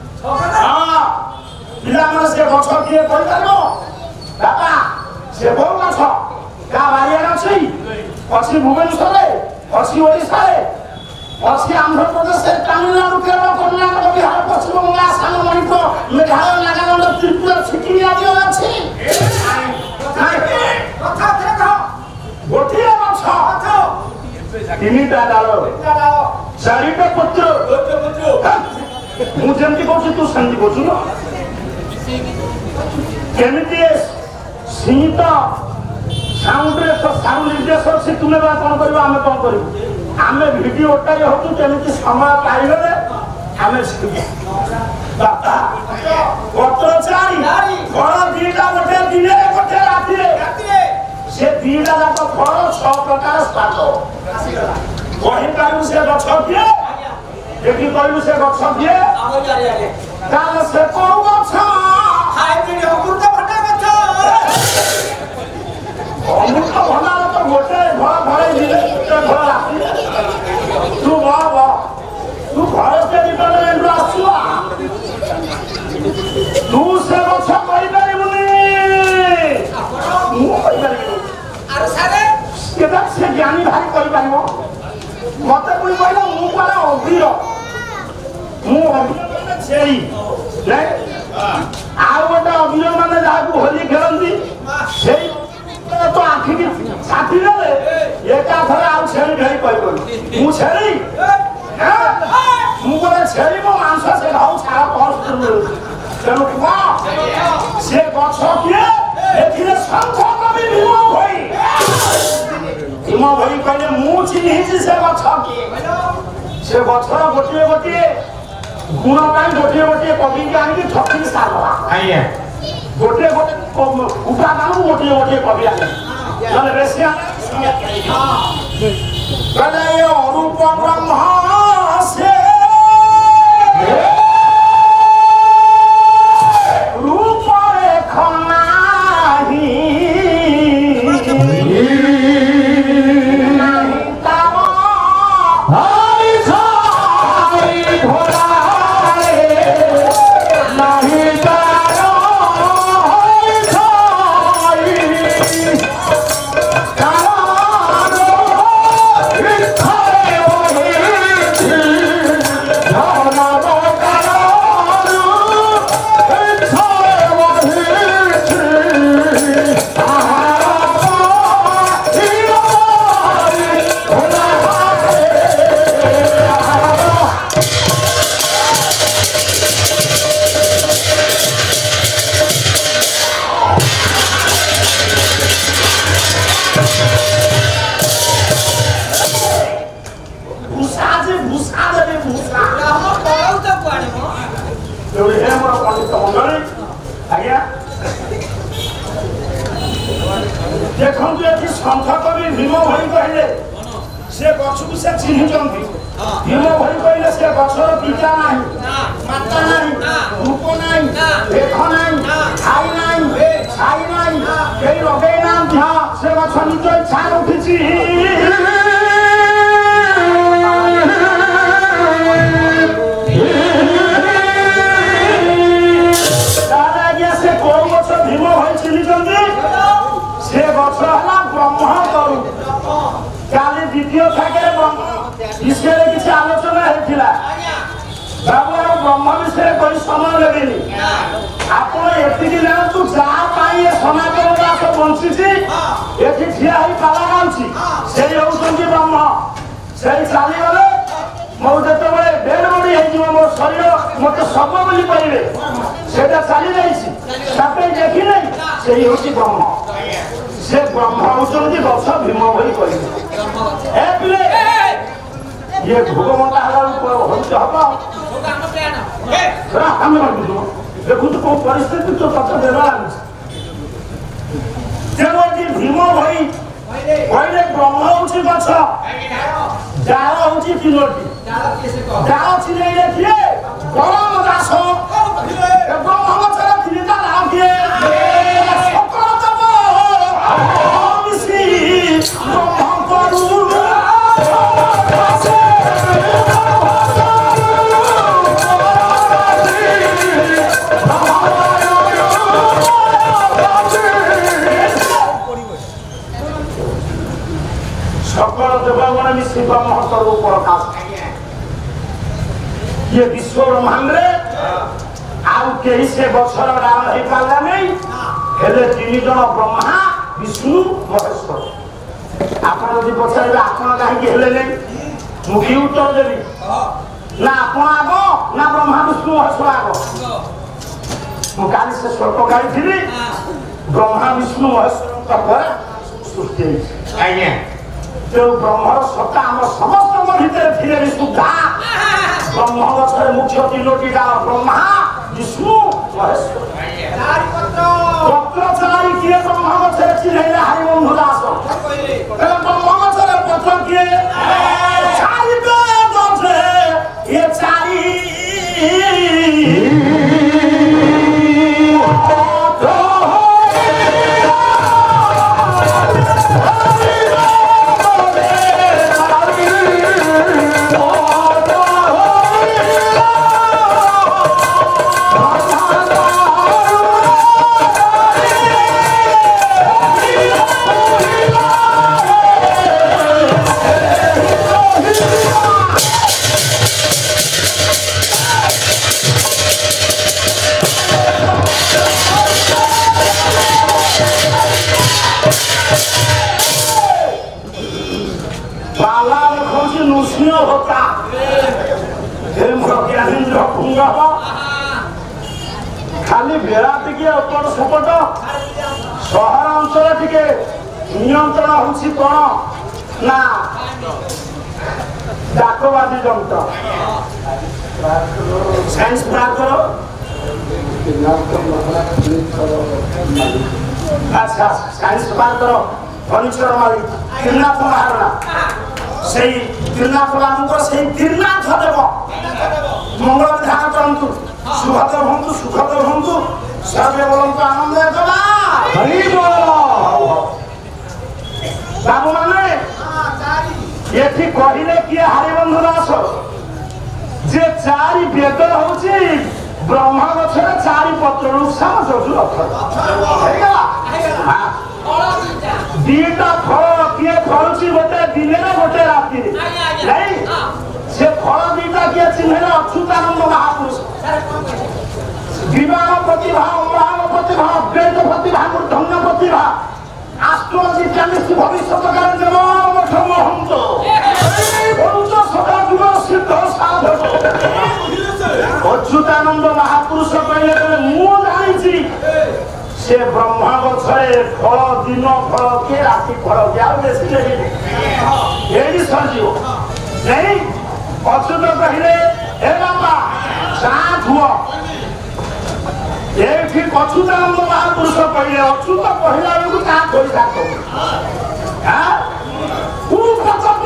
ପିଲାମାନେ ସେ ଗଛ କିଏ କରିପାରିବ ବାପା ସେ କୋଉ ଗଛ ତା ବାରିଆରେ ଅଛି ଭୁବନେଶ୍ୱରରେ ଅଛି ଓଡ଼ିଶାରେ ଅଛି ଆନ୍ଧ୍ରପ୍ରଦେଶ ତାମିଲନାଡୁ କେରଳ କର୍ଣ୍ଣାଟକ ବିହାର ପଶ୍ଚିମବଙ୍ଗ ଆସାମ ମଣିପୁର ମେଘାଳୟ ନାଗାଲାଣ୍ଡ ତ୍ରିପୁରା ସିକିମ ଆଦି ଅଛି ଗୋଟିଏ ଗଛ 3ଟା ଡାଳ 4ଟା ପତ୍ର ମୁଁ ଯେମିତି କହୁଛି ତୁ ସେମିତି କହୁଛୁ ନା କେମିତି ସୀମିତ ସାଉଣ୍ଡରେ ତ ସାଉଣ୍ଡ ନିର୍ଦ୍ଦେଶ ଅଛି ତୁମେ ବା କଣ କରିବ ଆମେ କଣ କରିବୁ ଆମେ ଭିଡିଓଟାରେ ହଉଛୁ କେମିତି ସମୟ ପାଇଗଲେ ଆମେ ବାପା ପତ୍ର 4 ଫଳ 2ଟା ଗୋଟେ ଦିନରେ ଗୋଟେ ରାତିରେ ସେ 2ଟା ଯାକ ଫଳ 6 ପ୍ରକାର ସ୍ୱାଦ କହିପାରିବୁ ସେ ଗଛ କିଏ ଦେଖି କହିବୁ ସେ ଗଛ କିଏ ତାହେଲେ ସେ କୋଉ ଗଛ ଅମୃତ ଭଣ୍ଡା ଗଛ ଅମୃତ ଭଣ୍ଡାର ତ ଗୋଟେ ଫଳ ଫଳେଇ ଦିଲେ ଗୋଟେ ଫଳ ରାତିରେ ତୁ ତୁ ଘରେ ଆସିବୁ ତୁ पाइबो मते कोई कहला मु कोला अबीर मु अबीर माने छेरी नै आउ गोटे अबीर माने जाकू होली खेलंती सेई तो आखि की साथी रे एका थरे आउ छेरी ढेई कहबो मु छेरी मु कोला छेरी मो मांस से खाऊ सारा पहुंच तेणु से गछ किए एथिरे संख कवि भीम भई कहले मु चिन्हिछि से गछ किए से गछर गोटिए गोटिए गुण पाई गोटिए गोटिए कवि के आनी ठकी सारवा आइए गोटिए गोटे उठा दाऊ गोटिए गोटिए कवि आने नले बेसिया कहले ये अरूप ब्रह्मा से ये विश्व ब्रह्मांड आउ कहीं से बछर डाल हो पाला नहीं हेले तीन जन ब्रह्मा विष्णु महेश्वर आपन यदि पचारे आपन कहीं हेले नहीं मुखी उत्तर देवी ना आपन आगो ना ब्रह्मा विष्णु महेश्वर आगो मुकाली से स्वल्प गाई थी ब्रह्मा विष्णु महेश्वर पर सृष्टि आज्ञा जो ब्रह्मर सत्ता आम समस्त भीतर धीरे विशुद्धा ब्रह्म गछर मुख्य तीनोटी डाल ब्रह्मा विष्णु महेश्वर पत्रचारी किए ब्रह्म गछर चिन्हैले हरिवंश दास ब्रह्म गछर पत्र किए चारि वेद छे ये चारि देवता हे मोर ज्ञानेन्द्र पुंगव खाली बेड़ा टिके एपट सेपट सहर अंचल टिके नियंत्रण होउछि कोन ना डाकबाजी जंत्र साइंस प्राप्त करो अच्छा साइंस प्राप्त करो फर्निचर मालिक त्रिनाथ महाराणा से त्रिनाथ बाबू से त्रिनाथ देव मंगल विधान करतु सुखद भवंतु सर्वे बोलंतु आनंद कला हरि बोल बाबू माने एठी कहिले किए हरिबंधु दास जे चारि वेद होउची ब्रह्मा गछरे चारि पत्र साम ससुर हेगला दीटा फल किए फलुची गोटे दिने ना गोटे राति नहीं से फल दीटा किए चिन्हले अच्युतानंद महापुरुष विवाह प्रतिभा अमराह प्रतिभा वेद प्रतिभा धन्य प्रतिभा एस्ट्रोलॉजी केमिस्ट्री भविष्य ज्ञान जन्म महंत बहुत सदा जुग सिद्ध साधक अच्युतानंद महापुरुष कहले मु जानिछि से ब्रह्मा गछरे फल दिन फल के राति फल क्या बेसी नहीं एडी सरजियो नहीं अच्युत कहले हे बाबा साथ हुआ एठी अच्युतानंद महापुरुष कहले अच्युत कहला बेलु का कोई साथ हां तू पचपन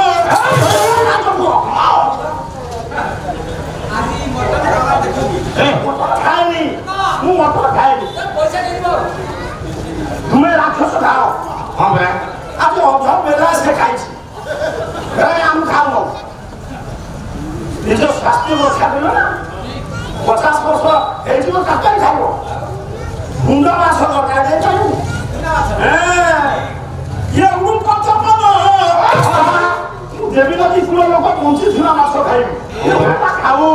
तुम्हें राक्षस खाओ हाँ भाई अब अधर बेला से खाई हम खाओ निज स्वास्थ्य रक्षा कर 50 वर्ष एजिबो तकाई खाओ गुंडा माछ दरकार दे चालू ये उन पचपन देवी नदी कूल लोक पहुंची थुना माछ खाई खाऊ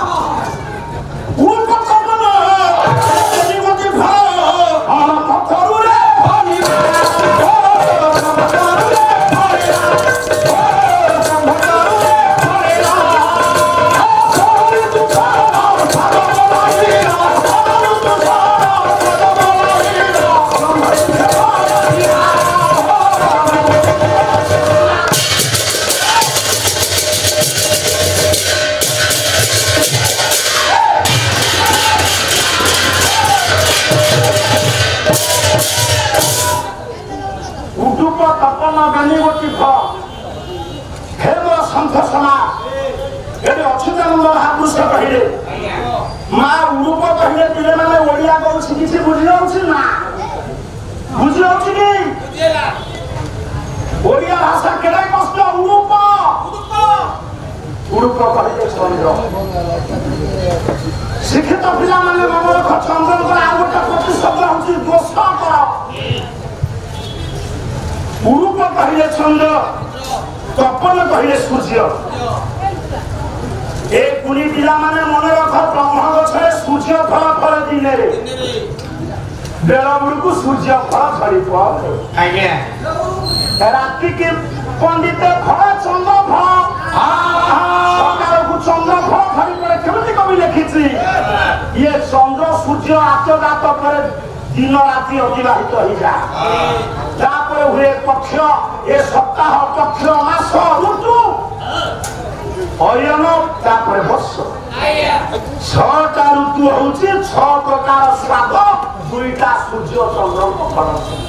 उन पचपन देवी नदी घर हम करू रे अच्युतानंद महापुरुष कहले माँ उड़ूप कहले पिले माने ओडिया कहूँ किसी बुझी ना बुझी कि ओडिया भाषा केड़े कष्ट उड़ूप उड़ूप कहले चंद्र शिक्षित पिला माने मन रख चंद्र आ गोटे प्रतिशब्द हूँ दोष कर उड़ूप कहले चंद्र तपन कहले सूर्य ए कुनी पिला माने मन रख ब्रह्म गछरे सूर्य फल फल दिने रे बेला बुड़कू सूर्य फल झड़ी पड़े आज्ञा राति के पंडित फल चंद्र फल सकाळ को चंद्र फल झड़ी पड़े केमति कवि लिखिछि ये चंद्र सूर्य आचदात करे दिन राति अतिबाहित हो जा तापर हुए पक्ष ए सप्ताह पक्ष मास ऋतु अयन तापर वर्ष 6टा ऋतु होउछि 6 प्रकार स्वाद 2टा सूर्य चंद्र फल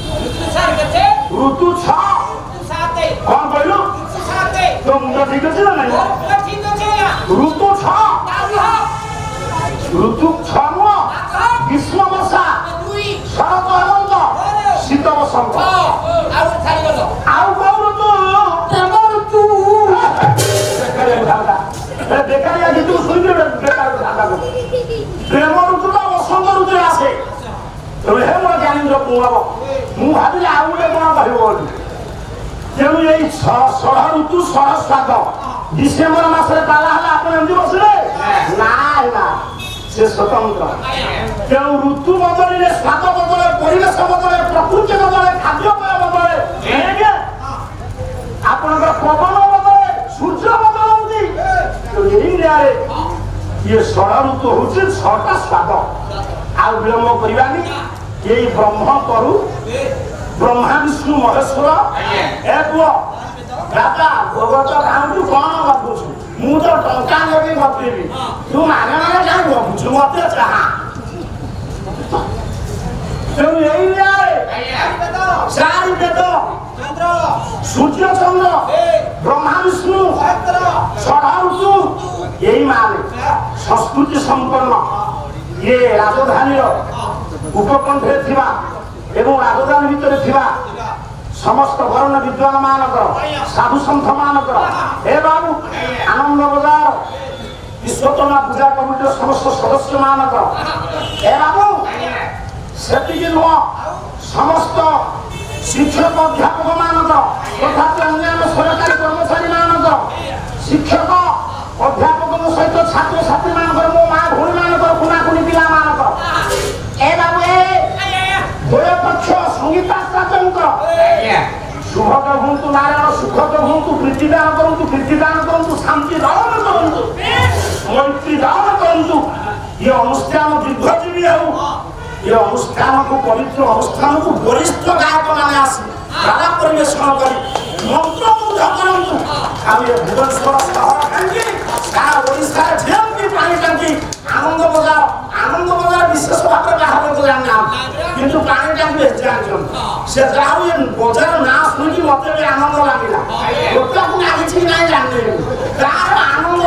ऋतु 6 कौन कहलु तो मुंडा ठीक अछि ना नहीं ऋतु 6 ऋतु 6 ग्रीष्म वर्षा शरत हेमंत शीत बसंत आउ कौ ऋतु प्रेम ऋतु बेकारिया गीत सुन प्रेम ऋतु तो बसंत ऋतु आसे हे मोर ज्ञानेन्द्र पुंगव मु भाविले आउ गोटे कौन कहब तेणु यही 6 ऋतु 6 स्वाद डिसेम्बर मासरे पाला हला आपण एमती बसिले ना ना से स्वतंत्र तेणु ऋतु बदलिले स्वाद बदले परिवेश बदले प्रकृति बदले खाद्यपेय बदले आपणकर पवन बदले सूर्य बदलते ये षड़ ऋतु हूँ छटा स्वाद आ विलम्ब करवानी यही ब्रह्म करु ब्रह्मा विष्णु महेश्वर ए पुओ दादा भगवत खाऊ कौन गपुछु मु तो टंका नेबी गपेबी तू माने माने काई गपुछु मते चाहा तेणु यही चारि वेद सूर्य चंद्र ब्रह्मा विष्णु षड़ा ऋतु यही माने संस्कृति संपन्न ये राजधानी उपकंठे थिबा एवं राजधानी भितर थिबा समस्त वर्ण विद्वान मानकर साधु सन्थ मानकर हे बाबू आनंद बजार विश्वकर्मा पूजा कमिटी समस्त सदस्य मानकर हे बाबू सेतिकी नुह समस्त शिक्षक अध्यापक मानकर तथा अन्य सरकारी कर्मचारी मानकर शिक्षक अध्यापक सहित छात्र छात्री मानकर मो माँ भूणी मानकर कुनाकुनी पिला मानकर ए बाबू द्वय पक्ष संगीताचार्यंकर शुभक हुंतु नारायण सुखक हुंतु प्रीतिदान करंतु शांति दान करंतु मैत्री दान करंतु ये अनुष्ठान दीर्घजीवी हो ये अनुष्ठान को पवित्र अनुष्ठान को वरिष्ठ गायक माने आसी राधा परिवेषण करी मंत्रमुग्ध करंतु आ ये भुवनेश्वर शहर कांकी सारा ओडिशा जेमती पानी टांकी आनंद बजार विशेष भाव कहा तो जानना किंतु पानी टांकी जान से जाऊ ये बजार ना सुनी मते भी आनंद लागिला लोटा को आछि नहीं जानने तार आनंद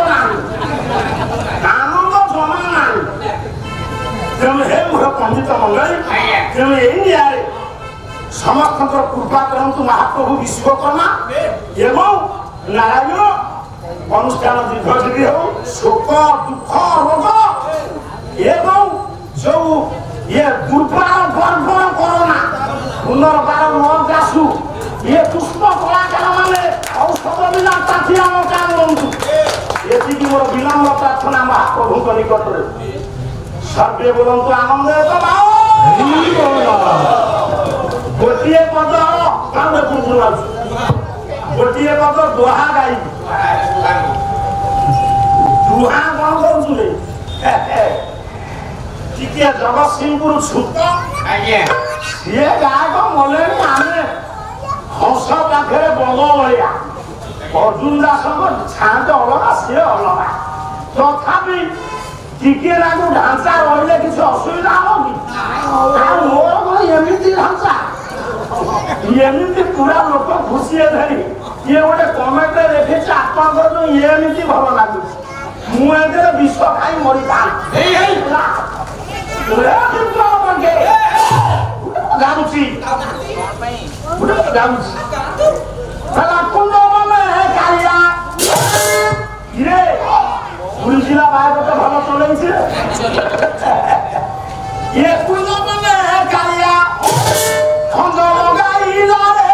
जमा नाही तेणु हे मोर पंडित मंडली तेणु एरियारे समस्त कृपा करंतु महाप्रभु विश्वकर्मा एवं नारायण अनुष्ठान दीर्घजीवी हो शोक दुख रोग एवं जो ये दुर्बार बर्बर कोरोना पुनर्बार न आसु ये दुष्ट कलाकार माने औषध बिना ताथी आम काम करंतु एति मोर विलम्ब प्रार्थना महाप्रभु निकट रे सर्वे बोलंतु आनंद गोटे पद गोटे पद दोहा गाई दुहा कौन करुले टिके जगतसिंहपुर छुट सी गायक मले आमे हंस पाखे बंग भैया अर्जुन दास छाँच अलग सी अलग तथापि टिके लागू ढांचा रही किसी असुविधा हम कि मोर एमती ढांचा एमती पूरा लोक खुशी धरी ये गोटे कमेंट देखी आपंकर जो एमती भल लगुच मुझे विष खाई मरी था गाँची पुरी जिला बाहर तो भल चल ये कुंज में कालिया खंड लगाई रे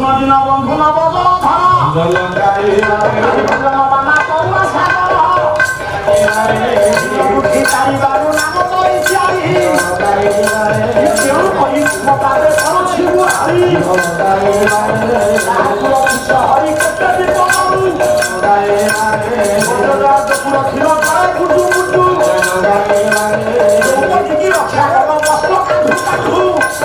दिन बंधु नवद बाना करुणा सागर तारिबारू नाम हरि रक्षा कर बस्त्र काठू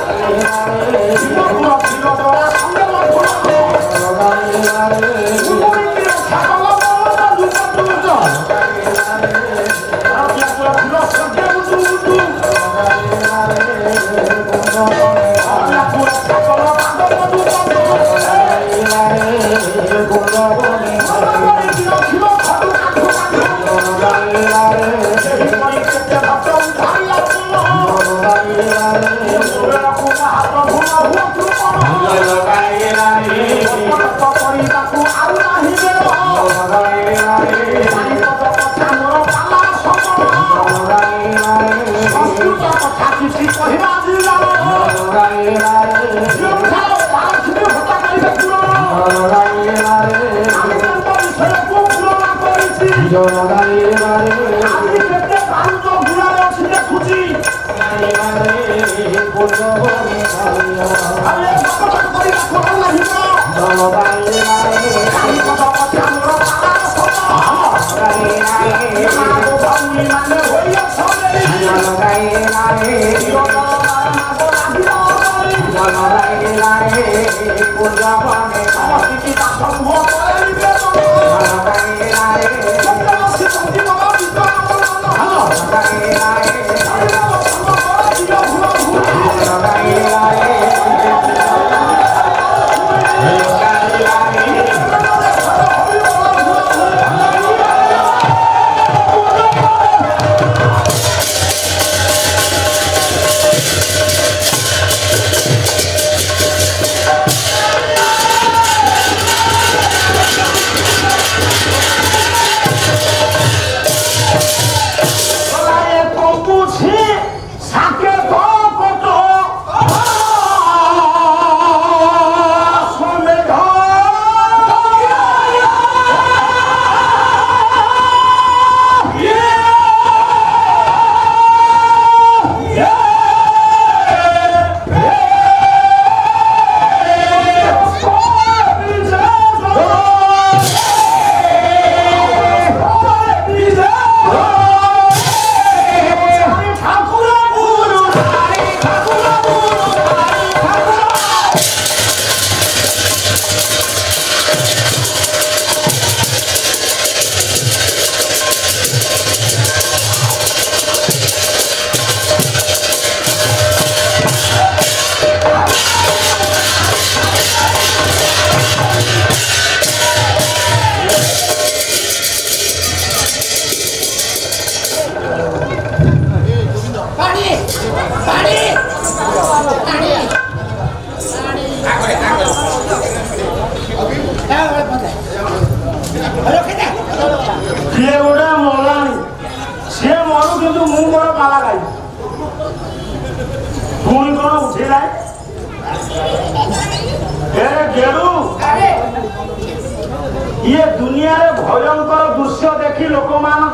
ये दुनिया रे भयंकर दृश्य देखी लोक मान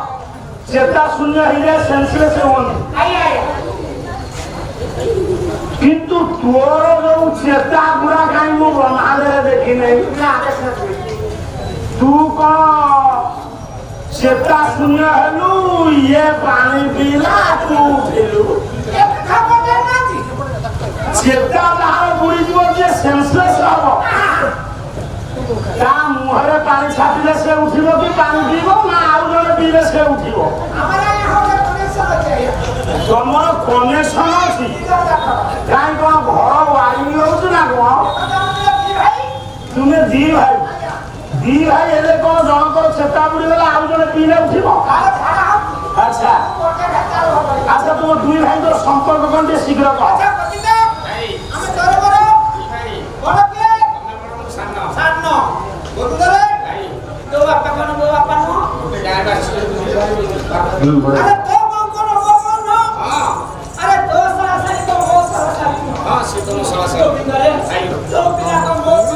चेता शून्य हिले सेंसलेस किंतु तोर जो चेता गुड़ा कहीं मु ब्रह्मांड देखी नहीं तू कौन चेता शून्य हेलु ये पानी पीला तू पीलु चेता बाहर बुड़ी जीव जे सेंसलेस हबो ता मुहरे पानी छापिले से उठिबो कि पानी पीबो ना आउ जने पीले से उठिबो हमरा यहाँ कनेक्शन अछि तमर कनेक्शन अछि काई कोन घर वायरिंग होछ ना को तुमे दी भाई एले कोन जन को चेता बुड़ी गला आउ जने पीले उठिबो अच्छा तुम दुई भाई तो संपर्क कोन शीघ्र कह अरे तो कौन हो अरे तो सारा सारी तो हो सारा सारी हां से तो सारा सारी तो बिना को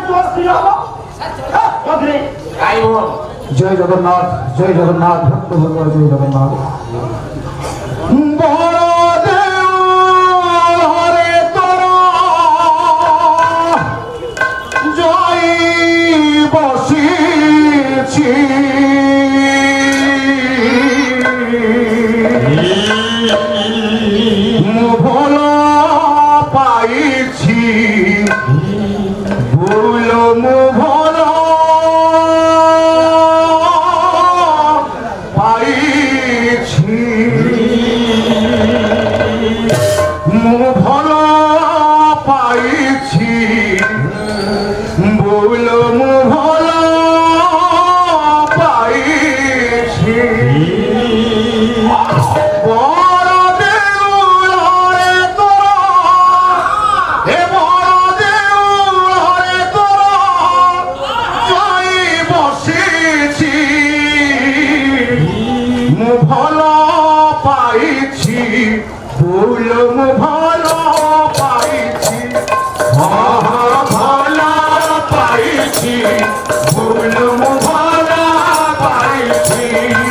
তোমার স্ত্রী হলো মন্ত্রী গাই বল জয় জগন্নাথ ভক্ত ভক্ত জয় জগন্নাথ ভোল পাইছি ভুল মু ভোল পাইছি মু ভোল পাইছি ভুল মু ভোল পাইছি ভল পাইছি ভুল মু ভল পাইছি ভল পাইছি ভুল মু ভল পাইছি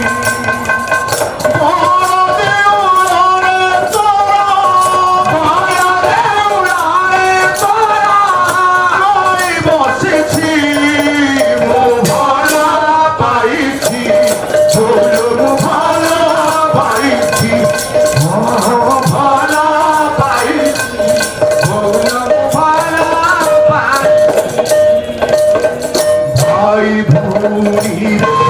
বসেছি মু ভল পাইছি ভুল মু ভল পাইছি ভল পাইছি ভুল মু ভল পাইছি ভাই ভৌরি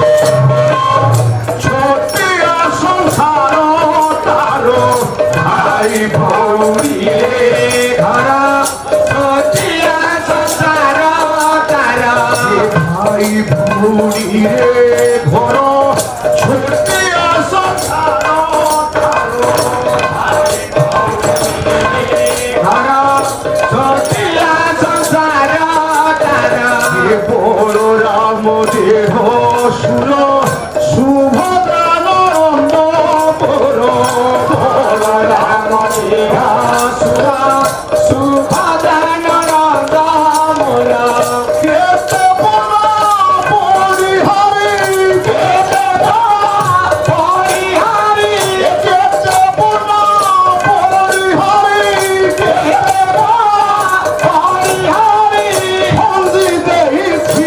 ছোটিয়া সংসার তারো ভাই ভৌরি ঘরা ছোটিয়া সংসার তারা ভাই ভৌরি ঘর ছোটিয়া সংসার তারো ভাই ভৌরি ঘরা ছোটিয়া সংসার তারা বড় রাম দেহ সুর সুভদ্রা নন্দ বড় বড় রাম দেহ সুর সুভদ্রা নন্দ মোরা কেতে বড় পরিহারি কেতে বড় পরিহারি কেতে বড় পরিহারি কেতে বড় পরিহারি ফন্দি দেইছি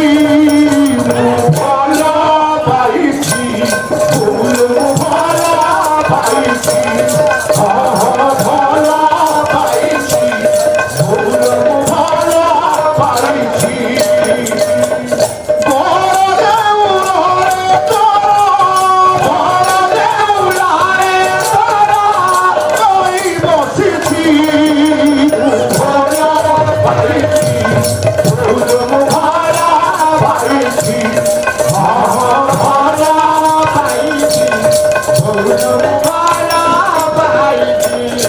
ভল পাইছি ভুল ভল পাইছি ভল পাইছি ভুল ভল পাইছি বসেছি ভল পাইছি ভুল ভল পাইছি ভল পাইছি ভুল ভল পাইছি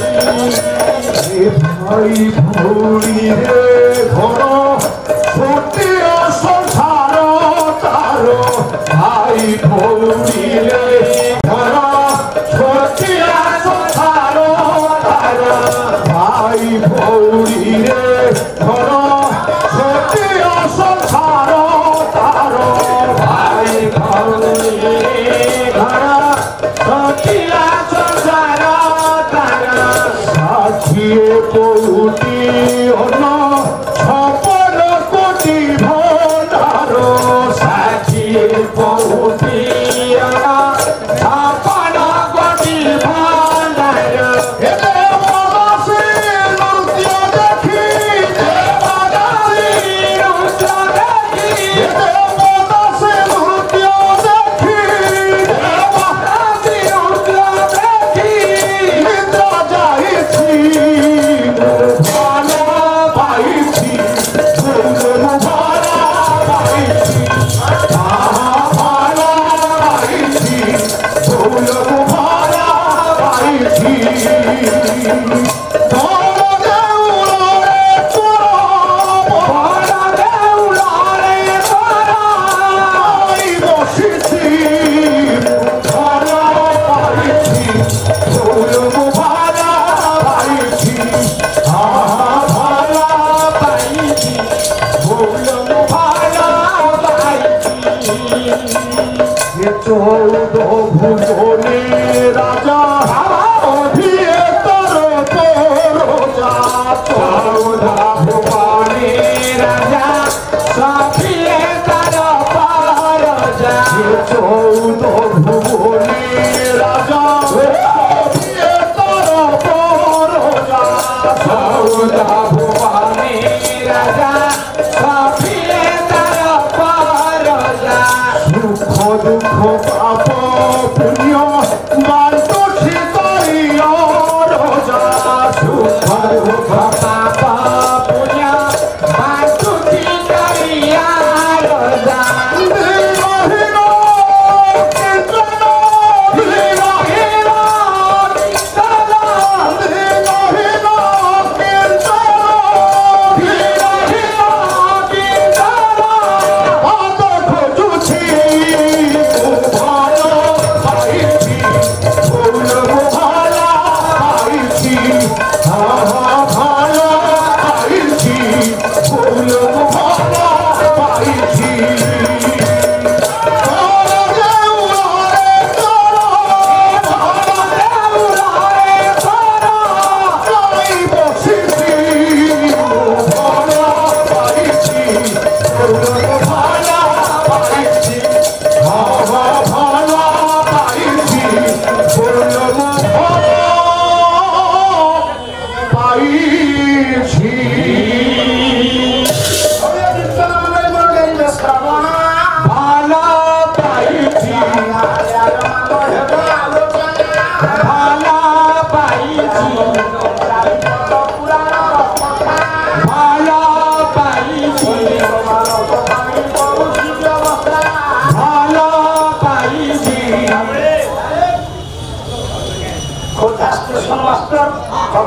ভাই ভৌরি রে ঘর ছোটিয়া সংসার তারো ভাই ভৌরি রে ঘর ছোটিয়া সংসার তারো ভাই ভৌরি রে ঘর ছোটিয়া সংসার তারো ভাই ভৌরি ঘর ছোটিয়া সংসার তারো সাক্ষীয়ে কৌটি অন ছপন কোটি ভণ্ডার সাক্ষীয়ে কৌটি অন ছপন কোটি ভণ্ডার এতে মনসে নৃত্য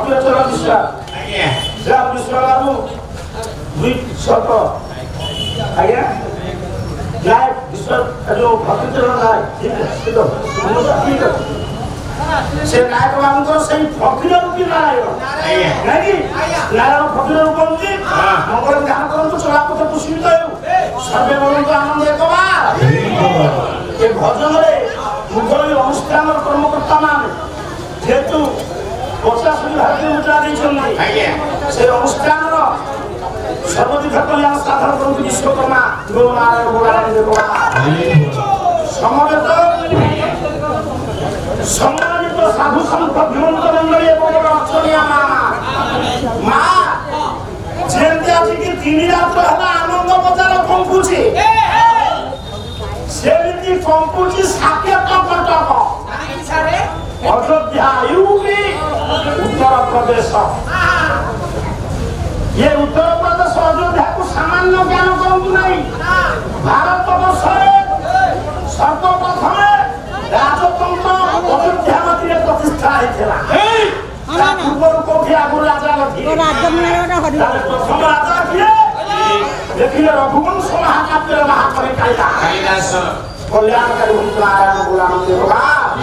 ଫକୀରଚରଣ ବିଶ୍ୱାଳ ସେ ବିଶ୍ୱାଳ ବାବୁ ଦୁଇ ସତ ଆଜ୍ଞା ନାୟକ ବିଶ୍ୱାଳ ଯୋଉ ଫକୀରଚରଣ ନାୟକ ଠିକ ଅଛି ସେ ନାୟକ ବାବୁଙ୍କର ସେଇ ଫକୀର ରୂପୀ ନାରାୟଣ ନାଇଁ ନାରାୟଣ ଫକୀର ରୂପନ୍ତି ମଙ୍ଗଳ ଧ୍ୟାନ କରନ୍ତୁ ଚଳାପଥ ପୁଷ୍ପିତ ହେଉ ସର୍ବେ ଭବନ୍ତୁ ଆନନ୍ଦ ଏକବା ଏ ଭଜନରେ ମୁଗଳି ଅନୁଷ୍ଠାନର କର୍ମକର୍ତ୍ତା ମାନେ ଯେହେତୁ 50 ଭାରତୀୟ ମୁଦ୍ରା ଦେଇଛନ୍ତି ସେ ଅନୁଷ୍ଠାନର ସର୍ବବିଧ କଲ୍ୟାଣ ସାଧନ କରନ୍ତୁ ବିଶ୍ୱକର୍ମା ଗୌନାରାୟଣ ଗୋଳାରାୟଣ ଦେବବା ସମବେତ সম্মানিত সাধু সন্ত ভীমন্ত মন্ডলী এবং অর্চনীয় মা যেমতি আজকে 3 রাত হল আনন্দ বজার কম্পুছি সেমিতি কম্পুছি সাকেত কটক অযোধ্যা ইউপি উত্তর প্রদেশ ये उत्तर प्रदेश अयोध्या को सामान्य ज्ञान करतु नहीं भारत वर्षे सर्वप्रथम राजतंत्र अयोध्या मध्य प्रतिष्ठा होता पूर्व कोठी आगुर राजा प्रथम राजा किए देखिए रघुवंश महाकाव्य महाकवि कालिदास कल्याणकारी नारायण गुलाम देवगा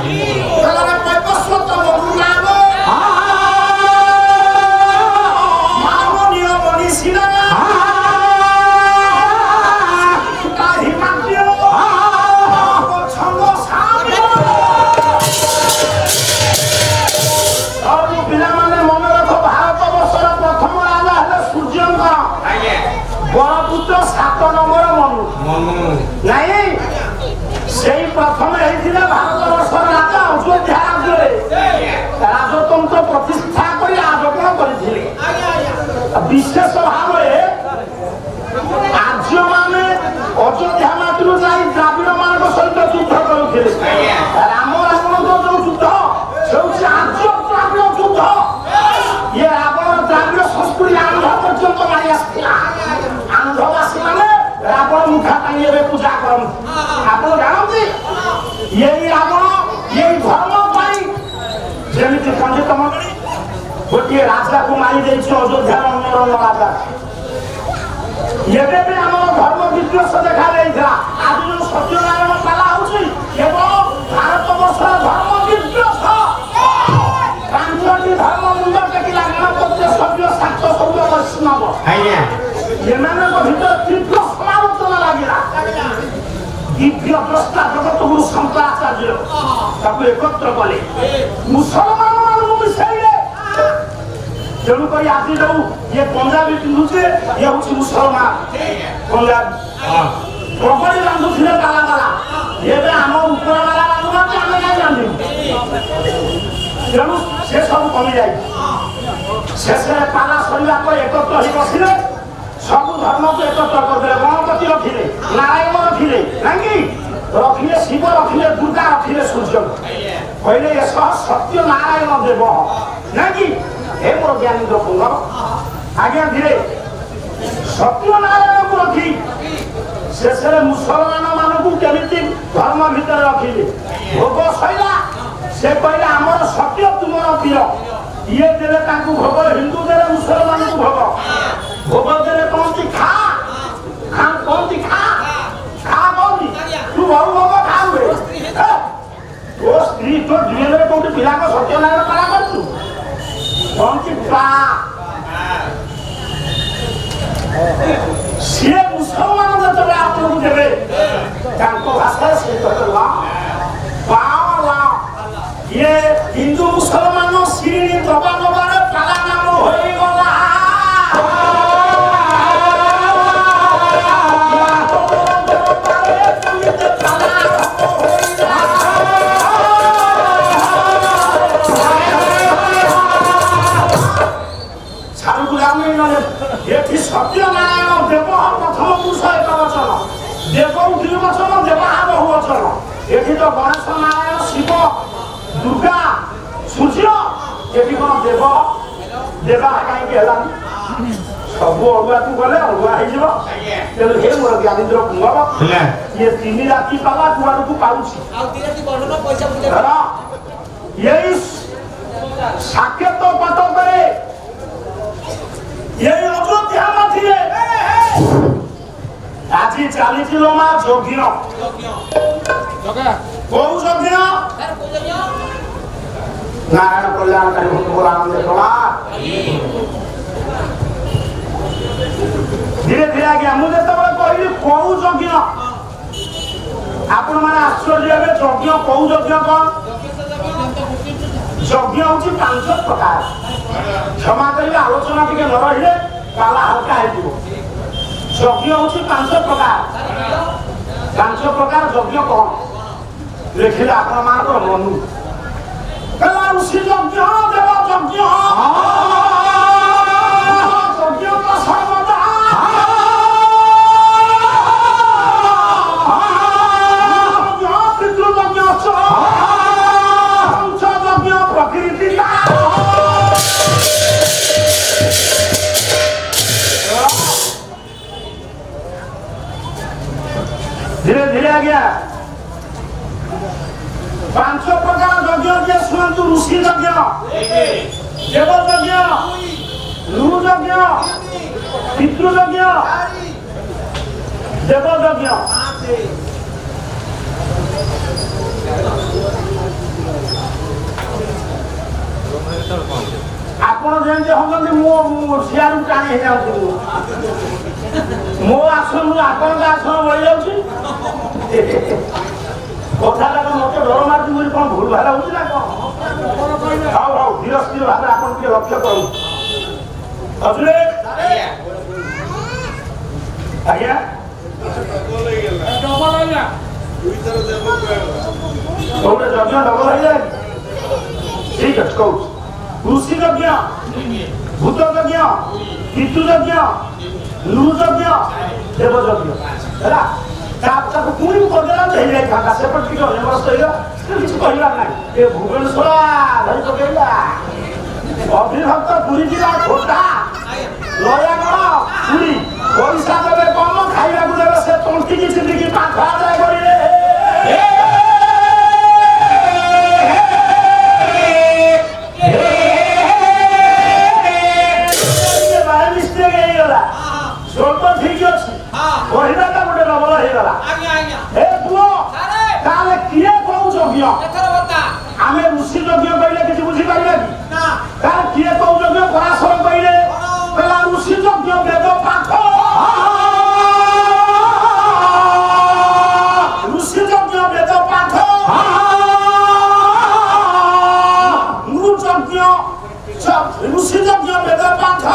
प्रथम भारत वर्ष राजा अयोध्या राज्य राजतंत्र प्रतिष्ठा कर आरोपण करते विशेष भाव आर्य माने अयोध्या माटी द्राविड़ मान सहित युद्ध करते राम रावण जो युद्ध से आर्य द्राविड़ युद्ध ये रावण द्राविड़ संस्कृति आंध्र पर्यंत मारी आसला आंध्रवासी माने रावण मुखा टांगे पूजा करते आप जानते यही रावण यही धर्म जमी पंडित मंडली गोटे राजा को मारी अयोध्या रंग राजा ये आम धर्म विद्वेष देखा आज जो सत्यनारायण पाला भारत वर्ष धर्म विद्वेष पांचटी धर्म मुंड टेकिला गणपत्य सभ्य शाक्त शौर्य वैष्णव भर तीव्र समालोचना लगे दिव्य द्रष्टा जगत गुरु शंकराचार्य एकत्र कले मुसलमान मानू मिसाइले तेणुक आज जो ये पंजाबी पिंधुचे ये हूँ मुसलमान पंजाब प्रबली रांधुले ताला माला ये आम ऊपर माला रांधुना आम कहीं रांधु तेणु से सब कमी जाए शेष पाला सरिया एकत्र हो बसिले सब धर्म को एकत्र करदे गणपति रखिले नारायण रखिले नहीं रखिले शिव रखिले दुर्गा रखिले सूर्य कहले ये सत्य नारायण देव नहीं हे मोर ज्ञानेन्द्र पुंग आज्ञा धीरे सत्य नारायण को रखी शेष मुसलमान मान को केमिति धर्म भीतर रखिले भोग सैला से कहले आमर सत्य तुमर प्रिय ये देले ताकू भोग हिंदू देले मुसलमान को भोग भोग देले कौन खा खा कौन खा खा कौन तू बहु भोग खाओगे तो स्त्री तो जीवन में कौन पिला को सत्यनारायण पाला कर तू कौन पा से मुसलमान जब आप लोग देवे ताको भाषा से कहला पाला ये हिंदू मुसलमान श्री दबा दबार पाला नाम होई गला सत्यनारायण देव प्रथम पुरुष एक वचन देव द्विवचन देवा बहुवचन ये तो गणेश नारायण शिव दुर्गा सूर्य ये कौन देव देवा कहीं सब अड़ुआ को गले अड़ुआ हो मोर ज्ञानेन्द्र पुंग ये 3 राति पाला कुआड़ को पाऊँ यही साकेत पट करे ये अयोध्या थे आज चली माँ यज्ञ कौ यज्ञ नारायण कल्याणकारी भूतपुराण धीरे धीरे आज्ञा मुझे कहली कौ यज्ञ आपण मैंने आश्चर्य हे यज्ञ कौ यज्ञ कौन यज्ञ हूँ 5 प्रकार क्षमा करेंगे आलोचना टे न रही पाला हल्का हो यज्ञ हूँ 5 प्रकार यज्ञ कौन लिखिले आपण मान मनु कला ऋषि यज्ञ देव यज्ञ यज्ञ का सर्वदा पितृ यज्ञ पंच यज्ञ प्रकृति धीरे धीरे आ गया 5 प्रकार यज्ञ के सुनतु ऋषि यज्ञ देव यज्ञ नृ यज्ञ पितृ यज्ञ देव यज्ञ आपण जेंते होंगे मो सियारू टाणी हे जाऊ मो आसन आपण आसन बळी जाउछी कथा मत डर मार्च बोली कौन भूल भाला हो हाउ हाउ धीर स्थिर भाव आप लक्ष्य करूँ आज्ञा गोटे यज्ञ डबल हो जाए ठीक है कहूँ ऋषि यज्ञ भूत यज्ञ पितृ यज्ञ नृ यज्ञ देव यज्ञ है पुणी करदेला तो हो जाता सेपट टिके अनवस्थ किसी कहला ना ये भुवनेश्वर धरी पकेला अभिभक्त पुरी जिला खोटा नयागढ़ पुरी पैसा देवे कम खाइबा देवे से तंटी की चिंदी पाख आदाय करिले ठीक अच्छी कहना गोटे डबल हो गला किए कौ यज्ञ आम ऋषि यज्ञ कहले किसी बुझीपारे कि किए कौ यज्ञ पराशर कहले कहला ऋषि यज्ञ वेद पाठ ऋषि यज्ञ वेद पाठ नृ यज्ञ ऋषि यज्ञ वेद पाठ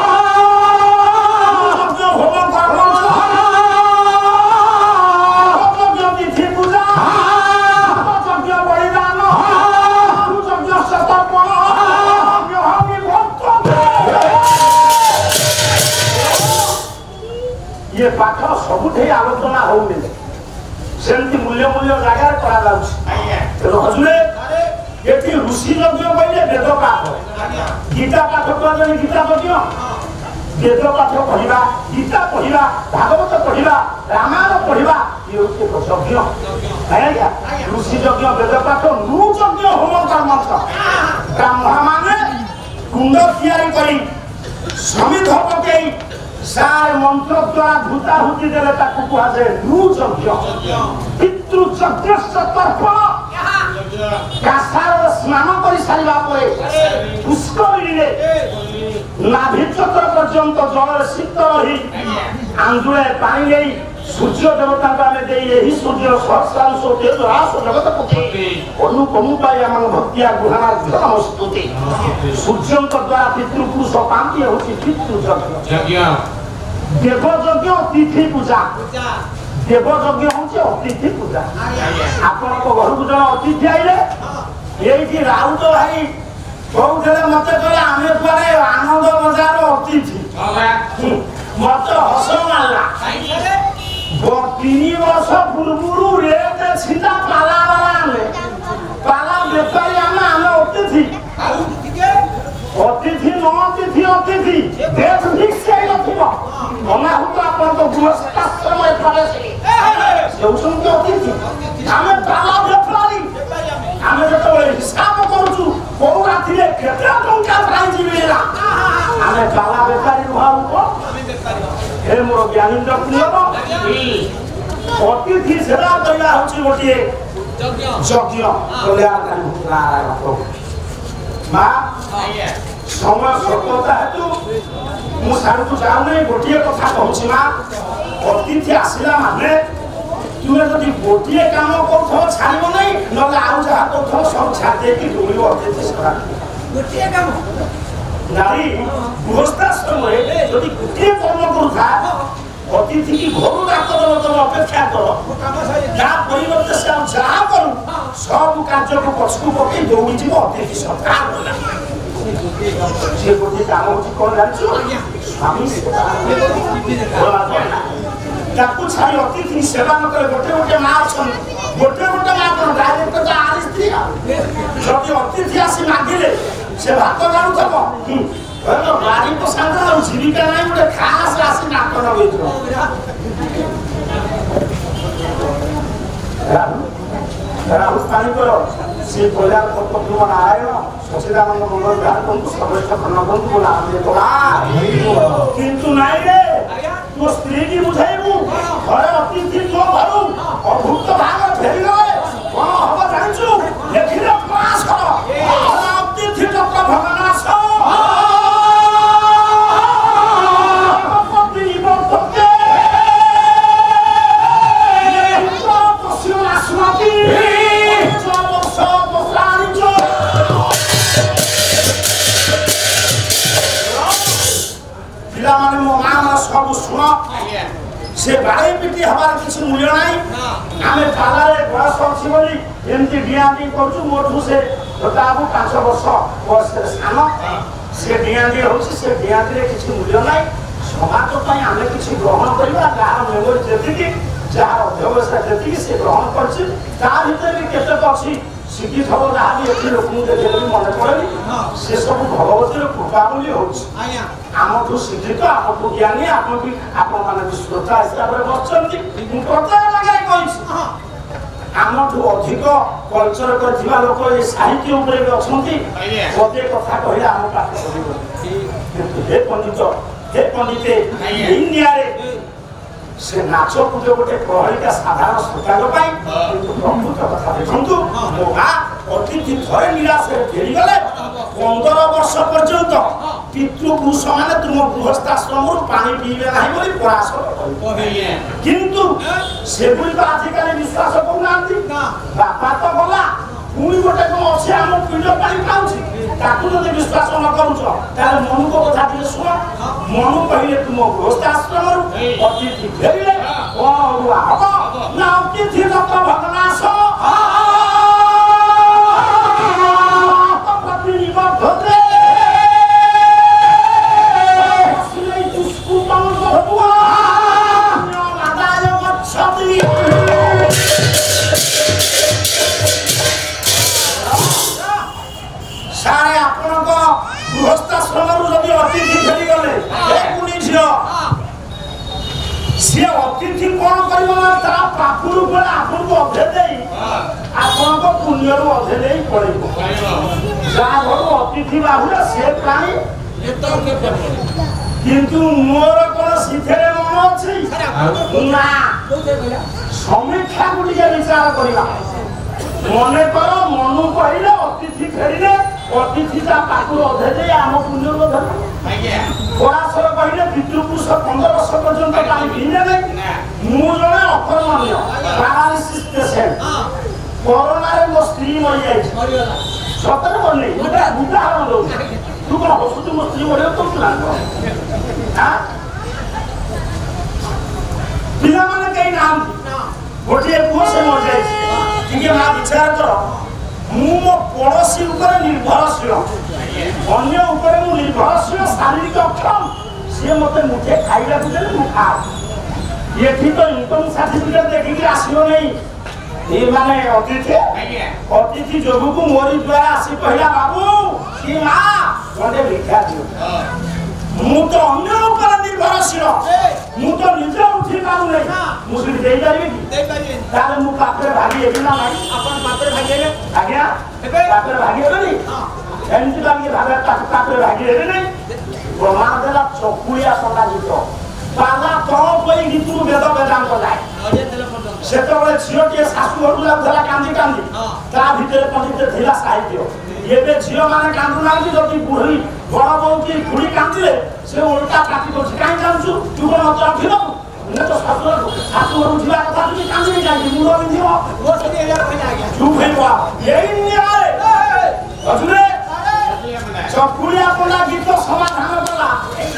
ये पाठ सबुठे आलोचना होने सेमती मूल्य मूल्य जगार करा हजूर ये ऋषि यज्ञ कहले वेद पाठ गीता पाठ कहते गीता यज्ञ वेद पाठ पढ़ा गीता पढ़ा भागवत पढ़ा रामायण पढ़ा ये यज्ञ है ऋषि यज्ञ वेद पाठ नृ यज्ञ होम कर्म ब्राह्मण माने कुंड तैयारी करी समिध पकई सार मंत्र द्वारा भूताहुति देले ताकू कहुए नृ यज्ञ पितृ यज्ञ तर्पण कासार स्नान कर सारा पुष्करी नाभि चक्र पर्यंत जल शीत रही आंदुले पानी नहीं सूर्य देवता को आम दे यही सूर्य सहस्रांश तेजरास जगत पक्षी अनुपम भक्तिया गुहाना नमस्तुति सूर्य द्वारा पितृपुरुष पांति हूँ पितृ यज्ञ देव यज्ञ अतिथि पूजा देव यज्ञ हूँ अतिथि पूजा आपण घर को जन अतिथि आइले ये राउत भाई कहते मत कहे आम पे आनंद बजार अतिथि मत हस मारा 3 वर्ष पूर्व रेट सीधा पाला पाला बेपारी आम अतिथि अतिथि न अतिथि अतिथि डेट फिक्स अनाहुत आप गृहस्थाश्रम अतिथि आम पाला बेपारी आम जो हिसाब करूँ कौ राति हे मोर ज्ञानीन्द्र पुण्यम अतिथि सेवा करला होची गोटे यज्ञ कल्याणकारी नारायण प्रभु मां समय सत्यता हेतु मु सारु जाऊ नहीं गोटे कथा कहूची मां अतिथि आसिला माने तुमे जदि गोटे काम करथो छाड़िबो नहीं नले आउ जहा करथो सब छाड़ दे कि दुलियो अतिथि सेवा गोटे काम नारी गृहस्थाश्रम जदि गोटे कर्म करूथा अतिथि की घर डाक्तर तुम अपेक्षा कर परिवर्ते से जहाँ करू सब कार्य को पछकू पकई दौड़ी जीव अतिथि सत्कार से गोटे काम होची कौन जानछु स्वामी सेवा छाड़ी अतिथि सेवा न करे गोटे गोटे माँ अछन गोटे गोटे माँ कर डायरेक्ट तो आर स्त्री जदि अतिथि आसी मागिले से भात गाड़ू थब गाड़ी तो सांगा जीविका नहीं गोटे खास राशि नाक लगे राहुल पानी करो से कल्याण तत्व नारायण सचिदानंद मंगल विहार बंधु सर्वेष्ठ खंडबंधु बोला किंतु नहीं रे तो स्त्री की बुझाइबू घरे अतिथि तो भरू अभुक्त भाग फेरी गए कौन हम जानछु देखिले पास करो अतिथि तत्व भगनाश पिलामाने मो मां सब सुन से बाई पिटी हमार किछ मूल्य नाही आमे पालारे बयस अछि बोली एमती बियादी करछु मोठू से बाबू 5 वर्ष बयस सानो से बियादी होछि से बियादी रे किछ मूल्य नाही समाज पई आमे किछ ग्रहण करिबा गार मेमोरी जेतिकी जहाँ व्यवस्था जेतिकी से ग्रहण करछि ता भीतर भी केते अछि शिक्षित हो जहाँ भी एथि लोक देखे भी मन पड़े से सब भगवती कृपा बोली होछि आमठू शिक्षित आमठू ज्ञानी आप भी आपण माने श्रोता हिसाब रे बचछन्ती मु प्रत्येक लगाई कहिछि आमठू अधिक कल्चर करथिबा लोक ए साहित्य ऊपर भी अछन्ती गोटे कथा कहिला आम पाठ करिबो हे पंडित इंडिया रे से नाचो पूजो गोटे प्रहरिका साधारण श्रोतांग पाई प्रकृत कथा देखंतु मोगा अतिथि थरे निराश फेरी गले 15 वर्ष पर्यंत पितृपुरुष माने तुम गृहस्थाश्रम पानी पीबे नाही बोली प्रयास करिबे किंतु सेबुली तो आजिकाली विश्वास करनांती बापा तो गला पुणी गोटे कोन अछि हम पिंड पानी खाउछि ताकू जदि विश्वास न करूछ ताले मनु को कथा दिले सुन मनु कहिले तुम गृहस्थाश्रम अतिथि फेरिले कोन रुआ हबो ना अतिथि तत्व भगनाश पत्नी निबद्धते सारे आपण गृहस्थाश्रम जदि अतिथि फेरी गले पुणी झील सी अतिथि कौन कर पाखुर बेला आपन को अधे दे आपण को पुण्य अधे दे पड़े जहाँ घर अतिथि बाहुले से प्राणी किंतु मोर कौन सीधे मन अच्छी ना समीक्षा को विचार करवा मन कर मनु कहले अतिथि फेरिले अतिथि ता पाखुर अधे दे आम पुण्य अधे पराशर कहले पितृपुरुष 15 वर्ष पर्यंत पानी पीने नहीं मु जने अकर्मण्य पैरालिसिस पेशेंट कोरोना रे मो स्त्री मरि जाई सतरे बोलनी उदाहरण दो तू कोन हसुतु मो स्त्री मरि तो ना हां पिला माने कई नाम गोटे पुओ से मरि जाई ठीक है विचार कर मु मो पड़ोसी ऊपर निर्भरशील अन्य ऊपर मु निर्भरशील शारीरिक अक्षम सी मते मुठे खाइला को देले मु खा एठी तो इनकम सर्टिफिकेट देखि आसियो नहीं ए माने अतिथि जोगु को मोरी द्वारा आसी कहला बाबू की मां कोडे भिक्षा दियो मु तो अन्य ऊपर निर्भरशील मु तो निजे उठी पाउ नहीं मु सिर्फ देई पारिबे ताले मु पापरे भागी एबी ना नाही अपन पापरे भागी एले आज्ञा पापरे भागी एबे नहीं एंती लागे भागा पापरे भागी एबे नहीं प्रमाण देला चकुलिया संगा जितो पाला तो ସେତେବେଳେ ଝିଅଟିଏ ଶାଶୁ ଘରକୁ ଯାଉଥିଲା କାନ୍ଦି କାନ୍ଦି ତା ଭିତରେ ପଣ୍ଡିତ ଥିଲା ସାହିତ୍ୟ। ଏବେ ଝିଅମାନେ କାନ୍ଦୁନାହାନ୍ତି, ଯଦି ବୁଢ଼ୀ ବଡ଼ ବୋଉ କି ଖୁଡ଼ି କାନ୍ଦିଲେ ସେ ଓଲଟା କାଟି ଦଉଛି, କାହିଁ ଜାଣୁଛୁ ତୁ କଣ ମତେ ରଖିଦବୁ? ମୁଁ ତ ଶାଶୁ ଘରକୁ ଯିବା କଥା ତୁମେ କାନ୍ଦିବି କାହିଁକି? ମୁଣ୍ଡ ବିନ୍ଧିବ ଚୁପ୍ ହେଇବ। ଏଇ ନ୍ୟାୟ ବୁଝିଲେ ଚକୁଳିଆ ପଣ୍ଡା ଗୀତ ସମାଧାନ କଲା।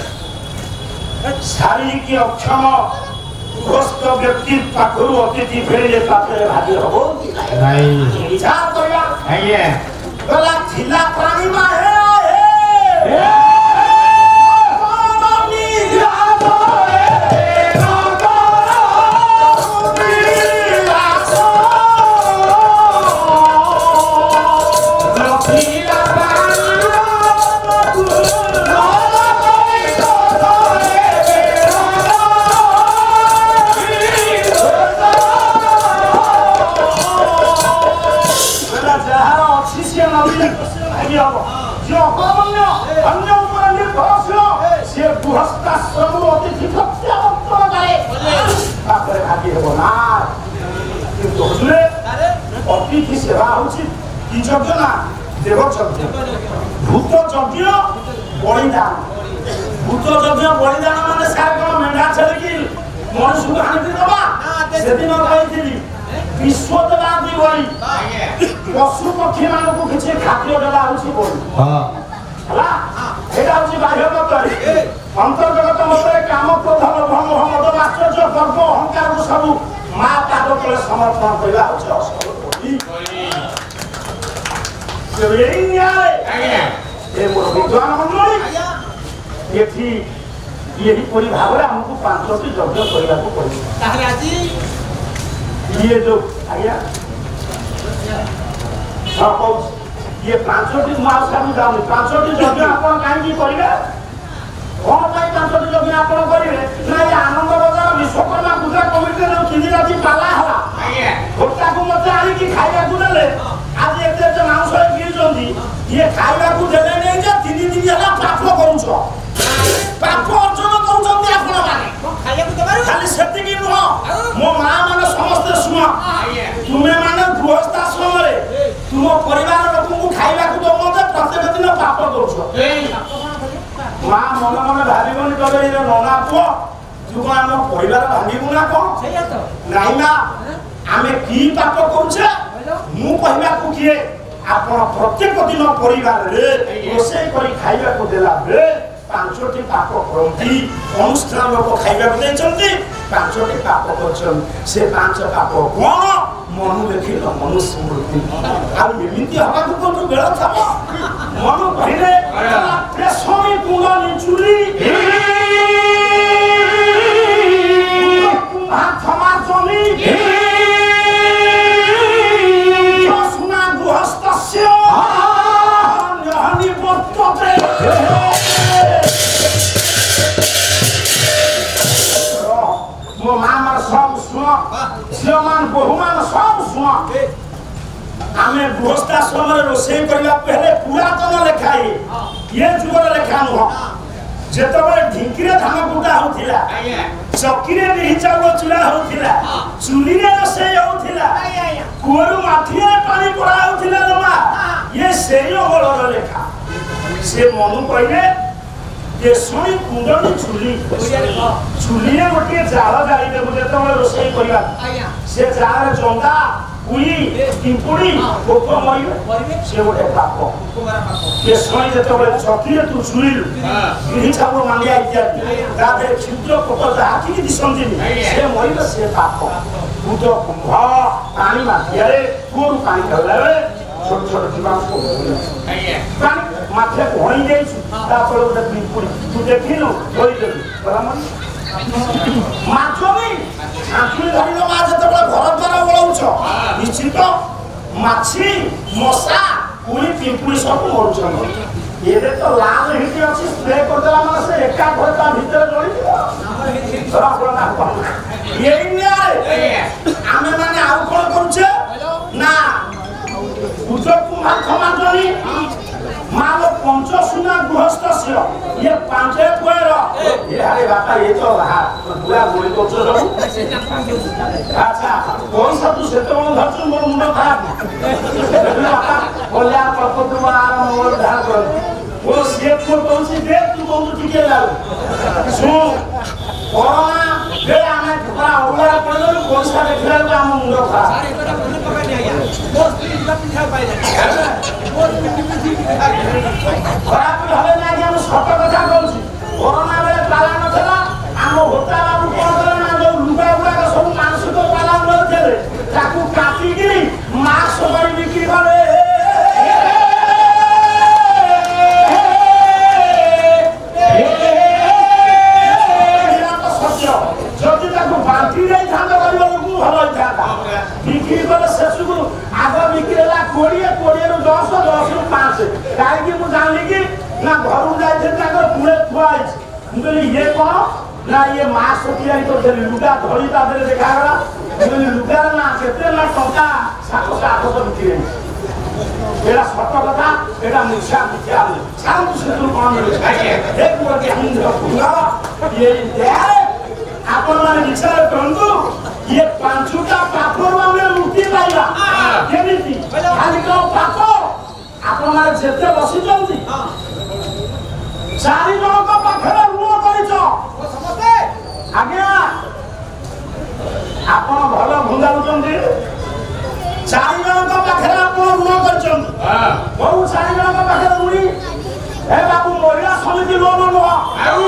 ଶାରୀରିକ ଅକ୍ଷମ ଗୃହସ୍ଥ ବ୍ୟକ୍ତି ପାଖରୁ ଅତିଥି ଫେରିଲେ ପାଖରେ ଭାବି ହବ ବିଚାର କରିବା। ଗଲା ଥିଲା ପ୍ରାଣୀ ମାହେ অতিথি সেবা হচ্ছে কি যজ্ঞ না দেব যজ্ঞ। ভূত যজ্ঞ বলিদান। ভূত যজ্ঞ বলিদান মানে স্যার কোন মেঢা ছেড়েকি মনুষ্যକୁ হাঁটি দেবা সেদিন କହିଥିଲି ବିଶ୍ୱ ଦେବା ବି ବଳି ପଶୁ ପକ୍ଷୀ ମାନଙ୍କୁ କିଛି ଖାଦ୍ୟ ଦେବା ହଉଛି ବଳି ହେଲା। ଏଇଟା ହଉଛି ବାହ୍ୟ ତତ୍ତ୍ୱ। ଅନ୍ତର୍ଜଗତ ମତରେ କାମ କ୍ରୋଧ ଲୋଭ ମୋହ ମଦ ଆଶ୍ଚର୍ଯ୍ୟ ଗର୍ବ ଅହଙ୍କାରକୁ ସବୁ ମା ପାଦ ତଳେ ସମର୍ପଣ କରିବା ହଉଛି ଅସଲ ବଳି। ଏଇ ନ୍ୟାୟ ଏ ମୋର ବିଦ୍ୱାନ ମଣ୍ଡଳୀ ଏଠି ଏହିପରି ଭାବରେ ଆମକୁ 5ଟି ଯଜ୍ଞ କରିବାକୁ ପଡ଼ିବ। ତାହେଲେ ଆଜି ଇଏ ଯୋଉ ଆଜ୍ଞା କହୁଛି ଇଏ 5ଟି ମୁଁ ଆଉ ସାରୁ ଯାଉନି। 5ଟି ଯଜ୍ଞ ଆପଣ କାହିଁକି କରିବେ? କଣ ପାଇଁ 5ଟି ଯଜ୍ଞ ଆପଣ କରିବେ? ନା ଏ ଆନନ୍ଦ ବଜାର ବିଶ୍ୱକର୍ମା ପୂଜା କମିଟିରେ ଯୋଉ 3 ରାତି ପାଲା ହେଲା ଗୋଟାକୁ ମତେ ଆଣିକି ଖାଇବାକୁ ଦେଲେ। ଆଜି ଏତେ ଏତେ ମାଂସ କିଣିଛନ୍ତି ଇଏ ଖାଇବାକୁ ଦେଲେ ନେଇ ଯେ 3 ଦିନ ହେଲା ପାପ କରୁଛ, ପାପ ଅର୍ଜନ କରୁଛନ୍ତି ଆପଣ ମାନେ। ଖାଲି ସେତିକି ନୁହଁ, ମୋ ମା ମାନେ ସମସ୍ତେ ଶୁଣ, ତୁମେ ମାନେ ଗୃହସ୍ଥାଶ୍ରମରେ ତୁମ ପରିବାର ଲୋକଙ୍କୁ ଖାଇବାକୁ ଦଉନ ଯେ ପ୍ରତ୍ୟେକ ଦିନ ପାପ କରୁଛ। ମା ମନେ ମନେ ଭାବିବନି କହିବେ ଏ ନନା ପୁଅ ତୁ କଣ ଆମ ପରିବାର ଭାଙ୍ଗିବୁ ନା କଣ? ନାଇଁ ମା ଆମେ କି ପାପ କରୁଛେ ମୁଁ କହିବାକୁ କିଏ? ଆପଣ ପ୍ରତ୍ୟେକ ଦିନ ପରିବାରରେ ରୋଷେଇ କରି ଖାଇବାକୁ ଦେଲା ବେଳେ 5ଟି ପାପ କରନ୍ତି। ଅନୁଷ୍ଠାନ ଲୋକ ଖାଇବାକୁ ଦେଇଛନ୍ତି, 5ଟି ପାପ କରିଛନ୍ତି। ସେ 5 ପାପ କଣ? ମନୁ ଦେଖିଲ ମନୁ ସ୍ମୃତି। ଆଉ ଏମିତି ହବାକୁ କୋଉଠୁ ବେଳ ଥବ? ମନୁ କହିଲେ ପ୍ରେଷଣୀ କୁଣ୍ଡ ନିଚୁଲି କୁମ୍ଭା ଜମି ସୁନା ଗୃହସ୍ଥସ୍ୟ ନିବର୍ତ୍ତତେ। ମୋ ମା ମାନେ ସବୁ ଶୁଣ, ଝିଅ ମାନ ବୋହୂ ମାନେ ସବୁ ଶୁଣ। ଆମେ ଗୃହସ୍ଥାଶ୍ରମରେ ରୋଷେଇ କରିବାକୁ ହେଲେ ପୁରାତନ ଲେଖା ଏ ଯୁଗର ଲେଖା ନୁହଁ। ଯେତେବେଳେ ଢିଙ୍କିରେ ଧାନ କୁଟା ହଉଥିଲା, ଚକିରେ ବିରି ଚାଉଳ ଚୁରା ହଉଥିଲା, ଚୁଲିରେ ରୋଷେଇ ହଉଥିଲା, କୂଅରୁ ମାଠିରେ ପାଣି ପଡା ହଉଥିଲା ଜମା। ଇଏ ସେଇ ଅମଳର ଲେଖା। ସେ ମନୁ କହିଲେ ଦେଶଣୀ କୁଣ୍ଡନି ଚୁଲି, ଚୁଲିରେ ଗୋଟିଏ ଜାଳ ଜାଳିଦେବୁ ଯେତେବେଳେ ରୋଷେଇ କରିବା। ସେ ଜାଳରେ ଜନ୍ଦା ଉଇ ପିମ୍ପୁଡ଼ି ପୋକ ମରିବେ, ସେ ଗୋଟେ ପାପ। ଦେଶଣୀ ଯେତେବେଳେ ଚକିରେ ତୁ ଚୁଲିଲୁ ବିରି ଚାଉଳ ମାଣ୍ଡିଆ ଇତ୍ୟାଦି ତା ଦେହରେ କ୍ଷୁଦ୍ର ପୋକ ଯାହାକି ଦିଶନ୍ତିନି ସେ ମରିବେ, ସେ ପାପ। ଭୂତ କୁମ୍ଭ ପାଣି ମାଠିଆରେ କୂଅରୁ ପାଣି ଖାଇଲା ବେଳେ ଛୋଟ ଛୋଟ ଜୀବାଣୁ ପାଣି ମାଠିଆ ଭଣି ଦେଇଛୁ, ତାପରେ ଗୋଟେ ପିମ୍ପୁଡ଼ି ତୁ ଦେଖିଲୁ ଧରିଦେଲୁ ମାଛବି ଆଙ୍କୁଳି ଧରିଲ। ମା ଯେତେବେଳେ ଘର ଦ୍ୱାର ଓଳଉଛ ନିଶ୍ଚିତ ମାଛି ମଶା ଉଇ ପିମ୍ପୁଡ଼ି ସବୁ ମରୁଛନ୍ତି। ଏବେ ତ ଲାଲ ହିଟ୍ ଅଛି, ସ୍ପ୍ରେ କରିଦେଲା ମାନେ ସେ ଏକା ଘରେ ତା ଭିତରେ ଜଳିଯିବ। ଏଇ ନ୍ୟାୟ ଆମେ ମାନେ ଆଉ କଣ କରୁଛେ ନା मालो पंचसुना गृहस्थ ये 5 पुएर ये बापा ये तो पूरा गोली को चलो अच्छा कौन सा तू से तो धर तू मोर मुंड खराब बोलिया प्रपत्र आराम मोर धार कर वो सेफ को कौन सी दे तू बहुत टिके लाओ सुन कोरोना बे आमे पूरा ओला पड़लो कौन सा देखला हम मुंड खराब सारे बेटा मुंड पकड़ नहीं आया बस प्लीज लप पिठा पाई बस खराब হবে না कि हम सत कथा कहूची कोरोना बेले पाला नथला हम होता बाबू कोन करे ना जो लुगा उगा के सब मानसिक पाला न देले ताकू काटी गिरी मास्क बड़ी बिक्री करे যদি তাকে বাঁধি দেই ধান করিব লোক ভালো হইতা বিক্রি করে শেষকু আগ বিক্রি হলা 20 20 রু 10 10 রু 5 কাইকি মু জানি কি না ঘরু যাইছে তাকে পুরে থুয়াইছে মু কইলি ইয়ে কোন না ইয়ে মাছ তিয়ারি করতে লুগা ধরি তাদের দেখা গলা কইলি লুগা না কেতে না টকা 700 800 বিক্রি হইছে এরা সত্য কথা এটা মিছা মিথ্যা শান্ত সেতু কোন এক বকে আমি পুরা ইয়ে দেয় आपण माने विचार करंतु ये पांचुटा पापर माने मुक्ति पाइबा केमिति खाली को पाप आपण माने जेते बसी जंती चारि जन को पाखरे ऋण करिछ समझते आज्ञा आपण भलो भंगाउ जंती चारि जन को पाखरे आपण ऋण करछन हां बहु चारि जन को पाखरे ऋणी ए बाबू मोरिया समिति लोन नो आउ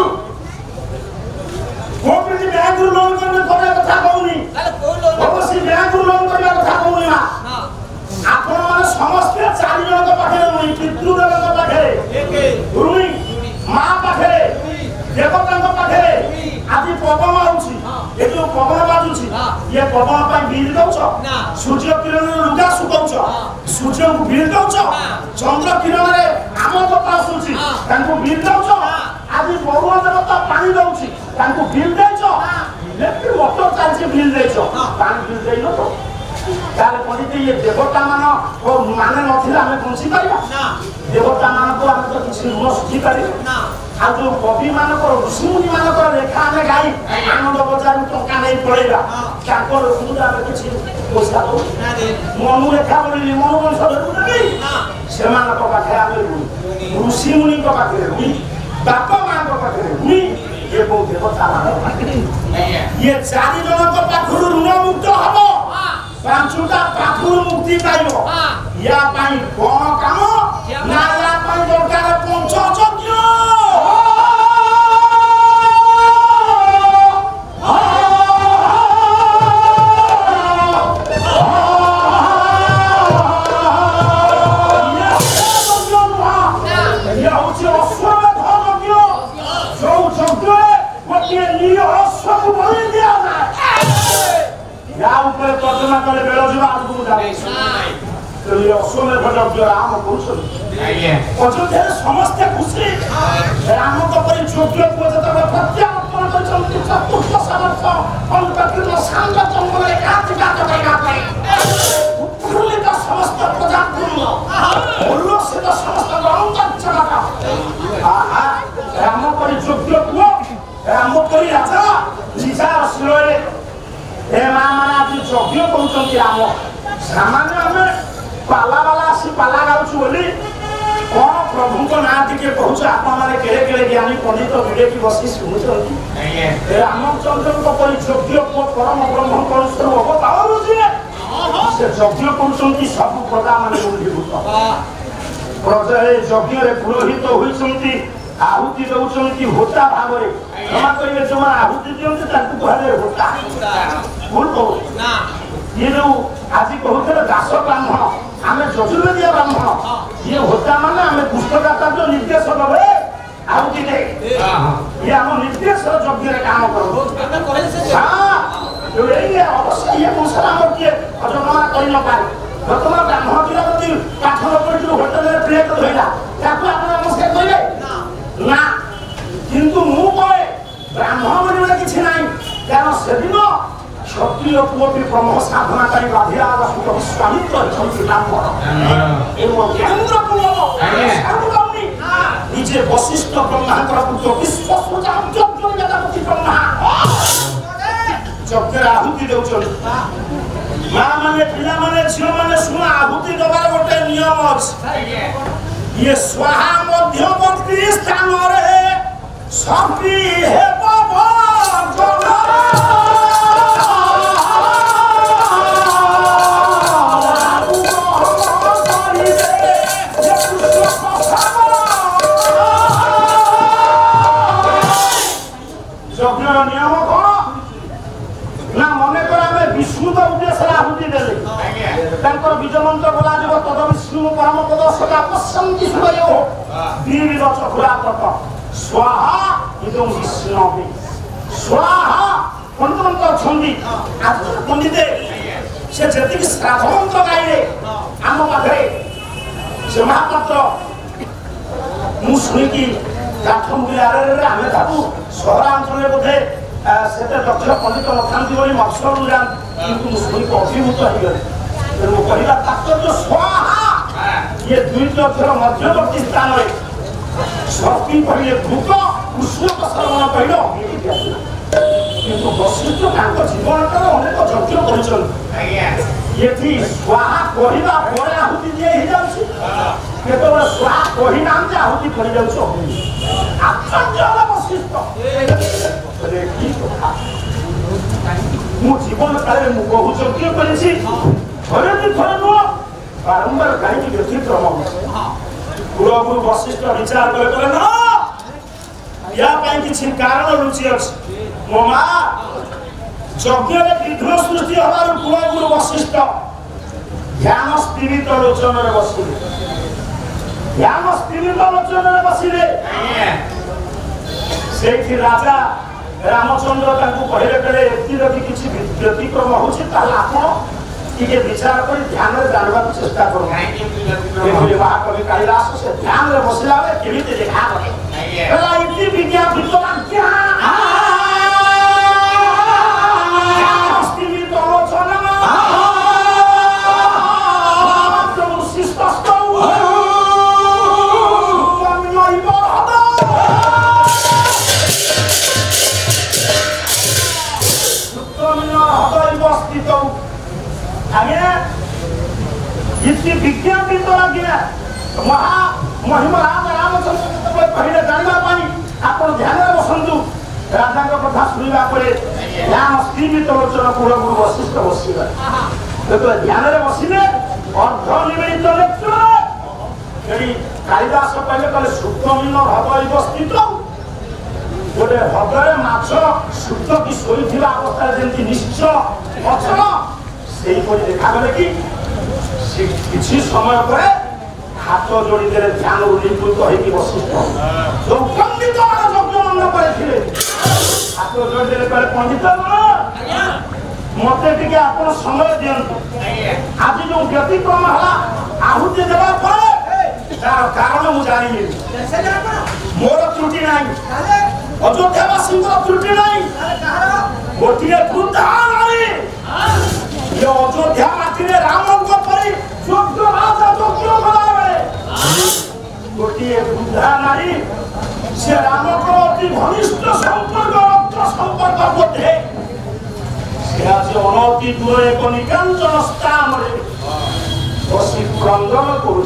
कोपरेटिव बैंक लोन करने करे कथा कहूनी ताले कोन लोन अवश्य बैंक लोन करे कथा कहूनी ना आपण माने समस्त चारि जन के पाखे रुई पितृ देव के पाखे एके रुई मां पाखे देवता के पाखे आदि पवन आउची ए जो पवन बाजुची ये पवन पई बीज दउछ ना सूर्य किरण लुगा सुकउछ सूर्य को बीज दउछ चंद्र किरण रे आम को पासुची तांको बीज दउछ आदि पवन देवता पानी दउची तांको बिल देछो इलेक्ट्रिक मोटर चार्ज बिल देछो पानी बिल देइनो तो ताले पडिते ये देवता मान को माने नथिला हमें पहुंची पारिबा ना देवता मान को हम तो किसी ऋण सुझी पारिबा ना आ जो कवि मान को ऋषिमुनि मान को रेखा हमें गाई आनंद बजार टंका नहीं पड़ेगा ताको सुधा में किसी पैसा दो ना दे मनु रेखा बोली मनु वंश नहीं ना से मान को पाखे आमे ऋषिमुनि को पाखे बापा मान को पाखे ये को देवता मानो ये चारि जन को पाखुर ऋण मुक्त हबो पांचुटा पाखुर मुक्ति पाइबो या पाई कोन काम ना या पाई दरकार पंचयज्ञ तर्जमा करे बेला जुवा आगु जाने तो ये असोमे भजक जो राम पुरुष अयोध्या समस्त खुशी राम को परि जोग्य पूजत प्रत्यावर्तन करछन्ति चतुर्थ समर्थ अंतकृत सांग जंगल एकाधिका कटैगा परि उत्फुल्लित समस्त प्रजा कुल उल्लसित समस्त अंतरिक्ष का आहा राम परि जोग्य पुओ राम परि राजा निजार शिरोले ए माना जी जोग्य कहउछन्ति राम सामान्य हमें पाला वाला आसी पाला गाउछु बोली कोन प्रभु को ना टिके कहउछ आपन माने केले केले ज्ञानी पंडित भिडे की बसी सुनुछन्ति ए रामचंद्र को परि जोग्य को परम ब्रह्म परमेश्वर अवतार जे से जोग्य कहउछन्ति सब प्रजा माने उन्नीभूत प्रजा ए जोग्य रे पुरोहित होइछन्ति आहुति दउछन्ति होता भागरे क्षमा करिवे जो आहुति दियन्ति ताकु कहले होता भूल को ना ये जो आज कहते दास ब्राह्मण आमे जजुर्वेदीय ब्राह्मण ये होता माने आमे पुस्तकाता जो निर्देश दबे आहुति दे ये हम निर्देश यज्ञ रे काम करू हां जो ये अवश्य ये मुसला होती अजमा करि न पारे वर्तमान ब्राह्मण किला प्रति पाठन परि जो होटल रे प्लेट धइला ताकु आपण नमस्कार करिवे ना किंतु मु कहे ब्राह्मण बोले किछि नाही कारण सेदिन क्षत्रिय पुओटी ब्रह्म साधना करी राधिराज सुत विश्वामित्र छन्ति ब्राह्मण एवं ज्ञानेन्द्र पुओ सर्वगमनी निजे वशिष्ठ ब्रह्मांकर पुत्र विश्वसुजा जगति ब्रह्मा ଯଜ୍ଞରେ ଆହୁତି ଦେଉଛନ୍ତି ମା ମାନେ ପିଲାମାନେ ଝିଅ ମାନେ ଶୁଣ ଆହୁତି ଦେବାର ଗୋଟେ ନିୟମ ଅଛି ଇଏ ସ୍ୱାହା ମଧ୍ୟବର୍ତ୍ତୀ ସ୍ଥାନରେ ସପି ହେବ ଯଜ୍ଞର ନିୟମ କଣ ନା ମନେକର ଆମେ ବିଷ୍ଣୁଙ୍କ ଉଦ୍ଦେଶ୍ୟରେ ଆହୁତି ଦେଲେ ତାଙ୍କର ବୀଜ ମନ୍ତ୍ର ବୋଲାଯିବ ତଦ ବିଷ୍ଣୁ ପରମ ପଦ ସଦା ପଶ୍ୟନ୍ତି ସୂର୍ଯ୍ୟ ଦ୍ୱିବିଧ ଚକ୍ରାତକ ସ୍ୱାହା ଇଦଂ ବିଷ୍ଣବେ ସ୍ୱାହା ପଣ୍ଡିତ ଅଛନ୍ତି ପଣ୍ଡିତ ସେ ଯେତିକି ଶ୍ରାଦ୍ଧ ମନ୍ତ୍ର ଗାଇଲେ ଆମ ପାଖରେ ସେ ମହାପାତ୍ର ମୁଁ ଶୁଣିକି କାଠ ମୁଳିଆରେ ଆମେ ତାକୁ ସହରାଞ୍ଚଳରେ ବୋଧେ ସେତେ ଦକ୍ଷ ପଣ୍ଡିତ ନଥାନ୍ତି ବୋଲି ମଫସଲରୁ ଯାଆନ୍ତି କିନ୍ତୁ ମୁଁ ଶୁଣିକି ଅଭିଭୂତ ହେଇଗଲି ତେଣୁ ମୁଁ କହିବା ତାତ୍ପର୍ଯ୍ୟ ସ୍ୱାହା ଇଏ ଦୁଇଟି ଅକ୍ଷର ମଧ୍ୟବର୍ତ୍ତୀ ସ୍ଥାନରେ ଶକ୍ତି କହିଲେ ଭୂକ କୃଷ୍ଣଙ୍କ ଶରଣ କହିଲେ ଅଗ୍ନି କିନ୍ତୁ ବଶିଷ୍ଠ ତାଙ୍କ ଜୀବନଟାରେ ଅନେକ ଯଜ୍ଞ କରିଛନ୍ତି ଏଠି ସ୍ୱାହା କହିବା ପରେ ଆହୁତି ଦିଏ ହେଇଯାଉଛି କେତେବେଳେ ସ୍ୱାହା କହିନାହାନ୍ତି ଆହୁତି ପଡ଼ିଯାଉଛି ଅଗ୍ନି ଆଶ୍ଚର୍ଯ୍ୟ ହେଲା ବଶିଷ୍ଠ କି କଥା ମୁଁ ଜୀବନ କାଳରେ ମୁଁ ବହୁ ଯଜ୍ଞ କରିଛି ଥରେ ବି ଥରେ ନୁହଁ ବାରମ୍ବାର କାହିଁକି ବ୍ୟତିକ୍ରମ କୁଳଗୁରୁ ବଶିଷ୍ଠ ବିଚାର କଲେ ନା ୟା ପାଇଁ କିଛି କାରଣ ଲୁଚି ଅଛି ମୋ ମା ଯଜ୍ଞରେ ବିଘ୍ନ ସୃଷ୍ଟି ହେବାରୁ କୁଳଗୁରୁ ବଶିଷ୍ଠ ଧ୍ୟାନ ସ୍ଥିରିତ ଲୋଚନରେ ବସିଲେ ଧ୍ୟାନ ସ୍ଥିରିତ ଲୋଚନରେ ବସିଲେ ସେଇଠି ରାଜା ରାମଚନ୍ଦ୍ର ତାଙ୍କୁ କହିଲେ କହିଲେ ଏଠି ଯଦି କିଛି ବ୍ୟତିକ୍ରମ ହଉଛି ତାହେଲେ ଆପଣ ଟିକେ ବିଚାର କରି ଧ୍ୟାନରେ ଜାଣିବାକୁ ଚେଷ୍ଟା କରନ୍ତୁ ମହାକବି କାଳିଦାସ ସେ ଧ୍ୟାନରେ ବସିଲା ବେଳେ କେମିତି ଦେଖା କରେ ଇତି ବିଜ୍ଞାପିତ विज्ञापित महामहिमराज रामचंद्र कहले जाना आप ध्यान बसतु राजा कथा शुणा ध्यान स्थिमित लोचन कुलगुरु वशिष्ठ बसवे ध्यान बसले अर्ध निमित नेत्र कालिदास कहले कहले सुप्तमीन हृदय स्थित गोटे हृदय माछ सुप्त की शोई अवस्था जमी निश्चल अचल से देखागले कि किसी समय पर हाथ जोड़ी दे ध्यान निवृत्त होगी वशिष्ठ जो पंडित यज्ञ करे हाथ जोड़ी दे पंडित मत आप समय दिंतु आज जो व्यतिक्रम है आहुति देवा कारण मुझे जानी मोर त्रुटि ना अयोध्यावासी त्रुटि ना गोटे वृद्धा नारी अयोध्या माटी राम गोटे वृद्धा नारी से राम को अति घनिष्ठ संपर्क रक्त संपर्क बोधे से आज अनति दूर एक निकांचन स्थान बसी क्रंदन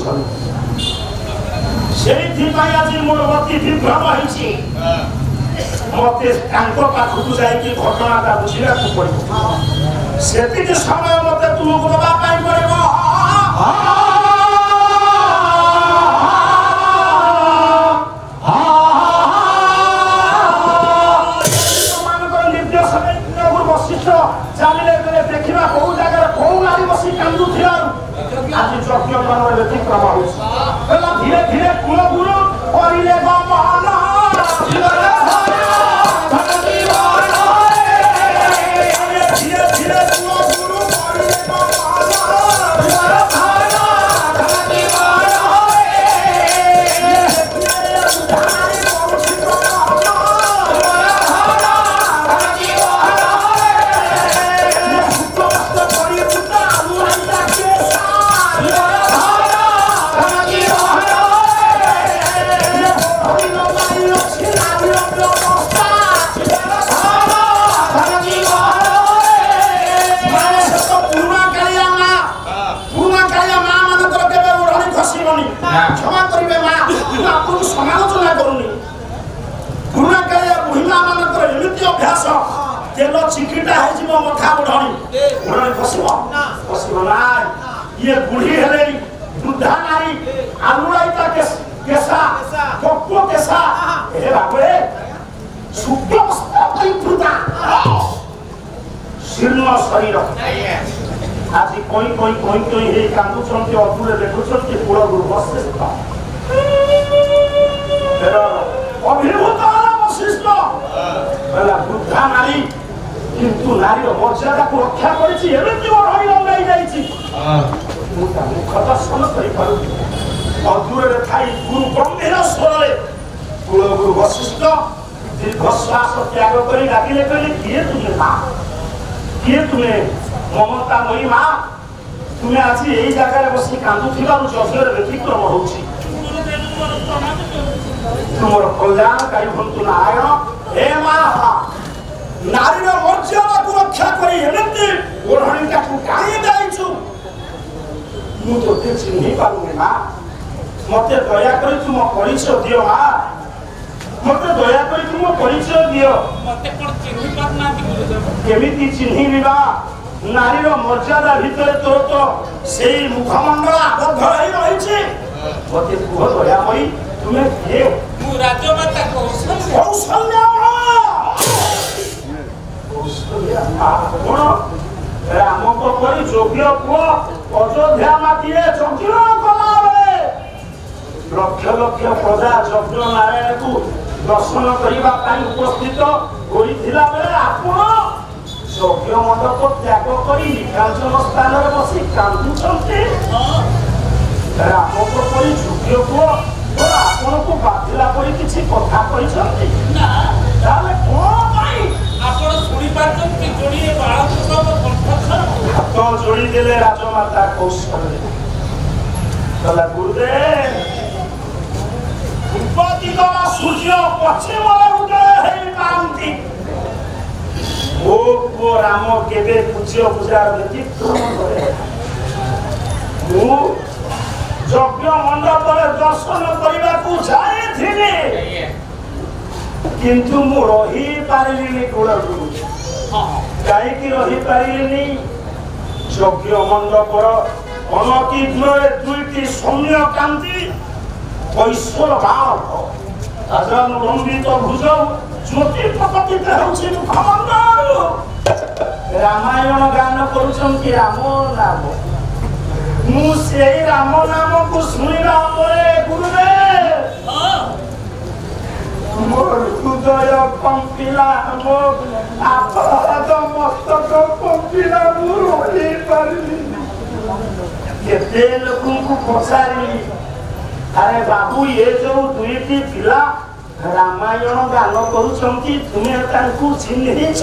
कर आज मोर अति विभ्रम होती मत पाखक जाकि घटनाटा बुझा पड़ो से समय मत तुमको दवाई पड़ो चलिए देखा कौ जगह कौ नारी बस कांदु आज यज्ञ व्यतिक्रम हो धीरे धीरे कुलगुरु धीरे धीरे कुलगुरु ଅଭ୍ୟାସ ତେଲ ଚିକିଟା ହେଇଯିବ ମଥା ବୁଢ଼ଣୀ ବସିବ ବସିବ ନା ଇଏ ବୁଢୀ ହେଲେଣି ବୃଦ୍ଧା ନାରୀ ଆଲୁରାଇତା କେଶା ପକ୍ୱ କେଶା ଏ ବାବୁରେ ଶୁକ୍ଳବସ୍ତ୍ର ପରିପୃତା ଶୀର୍ଣ୍ଣ ଶରୀର ଆଜି କଇଁ ହେଇ କାନ୍ଦୁଛନ୍ତି ଅଧୁରେ ଦେଖୁଛନ୍ତି କୂଳଗୁରୁ ବଶିଷ୍ଠ ଅଭିଭୂତ ହେଲା ବଶିଷ୍ଠ ହେଲା ବୃଦ୍ଧା ନାରୀ କିନ୍ତୁ ନାରୀର ମର୍ଯ୍ୟାଦାକୁ ରକ୍ଷା କରିଛି ଏମିତି ବଢ଼ଇ ଲଗାଇ ଯାଇଛି ମୁଁ ତା ମୁଖ ଦର୍ଶନ କରିପାରୁଛି ଅଧୁରରେ ଥାଇ ଗୁରୁ ଗମ୍ଭୀର ସ୍ୱରରେ କୂଳଗୁରୁ ବଶିଷ୍ଠ ଦୀର୍ଘଶ୍ୱାସ ତ୍ୟାଗ କରି ଡାକିଲେ କହିଲେ କିଏ ତୁମେ ମା କିଏ ତୁମେ ମମତାମୟୀ ମା ତୁମେ ଆଜି ଏଇ ଜାଗାରେ ବସି କାନ୍ଦୁଥିବାରୁ ଯଜ୍ଞରେ ବ୍ୟତିକ୍ରମ ହଉଛି ତୁମର କଲ୍ୟାଣକାରୀ ହୁଅନ୍ତୁ ନାରାୟଣ ହେ ମା ନାରୀର ମର୍ଯ୍ୟାଦାକୁ ରକ୍ଷା କରି ଏମିତି ଓଢ଼ଣୀଟାକୁ ଟାଣି ଦେଇଛୁ ମୁଁ ତୋତେ ଚିହ୍ନି ପାରୁନି ମା ମତେ ଦୟାକରି ତୁମ ପରିଚୟ ଦିଅ ମା ମତେ ଦୟାକରି ତୁମ ପରିଚୟ ଦିଅ କେମିତି ଚିହ୍ନିବି ମା ନାରୀର ମର୍ଯ୍ୟାଦା ଭିତରେ ତୋର ତ ସେଇ ମୁଖମଣ୍ଡଳ ଆବଦ୍ଧ ହେଇ ରହିଛି ମତେ କୁହ ଦୟାମୟୀ ତୁମେ କିଏ ରାଜମାତା କଣ ରାମଙ୍କ ପରି ଯୋଗ୍ୟ ପୁଅ ଅଯୋଧ୍ୟା ମାଟିରେ ଯଜ୍ଞ କଲାବେଳେ ଲକ୍ଷ ଲକ୍ଷ ପ୍ରଜା ଯଜ୍ଞ ନାରାୟଣକୁ ଦର୍ଶନ କରିବା ପାଇଁ ଉପସ୍ଥିତ ହୋଇଥିଲା ବେଳେ ଆପଣ ଯଜ୍ଞ ମଣ୍ଡପ ତ୍ୟାଗ କରି ନିକାଞ୍ଚନ ସ୍ଥାନରେ ବସି କାନ୍ଦୁଛନ୍ତି ରାମଙ୍କ ପରି ଯୋଗ୍ୟ ପୁଅ ଆପଣଙ୍କୁ ବାଧିଲା ପରି କିଛି କଥା କହିଛନ୍ତି ତାହେଲେ କଣ ପାଇଁ ଆପଣ ଶୁଣିପାରୁଛନ୍ତି ଯୋଡ଼ିଏ ହାତ ଯୋଡ଼ିଦେଲେ ରାଜମାତା କୌଶଳରେ କହିଲା ଗୁରୁଦେବ ପୂର୍ବ ଦିଗର ସୂର୍ଯ୍ୟ ପଶ୍ଚିମରେ ଉଦୟ ହେଇପାରନ୍ତି ମୋ ପୁଅ ରାମ କେବେ ପୂଜ୍ୟ ପୂଜାର ବ୍ୟତିକ୍ରମ କରେ ମୁଁ ଯଜ୍ଞ ମଣ୍ଡପରେ ଦର୍ଶନ କରିବାକୁ ଯାଇଥିଲି କିନ୍ତୁ ମୁଁ ରହିପାରିଲିନି କୂଳଗୁରୁ କାହିଁକି ରହିପାରିଲିନି ଯଜ୍ଞ ମଣ୍ଡପର ଅନତି ଦୂରରେ ଦୁଇଟି ସୌମ୍ୟ କାନ୍ତି ଐଶ୍ୱର ବାଳକ ଲମ୍ବିତ ଭୁଜ ଜ୍ୟୋତି ପ୍ରକଟିତ ହେଉଛି ମୁଖମଣ୍ଡଳରୁ ରାମାୟଣ ଗାନ କରୁଛନ୍ତି ରାମ ନାମ ମୁଁ ସେଇ ରାମ ନାମକୁ ଶୁଣିଲା ପରେ ଗୁରୁଦେବ ମୋ ହୃଦୟ କମ୍ପିଲା ମୋ ଆପରାଧ ମସ୍ତକ କମ୍ପିଲା ମୁଁ ରହିପାରିଲି କେତେ ଲୋକଙ୍କୁ ପଚାରିଲି ଆରେ ବାବୁ ଏ ଯୋଉ ଦୁଇଟି ପିଲା ରାମାୟଣ ଗାନ କରୁଛନ୍ତି ତୁମେ ତାଙ୍କୁ ଚିହ୍ନିଛ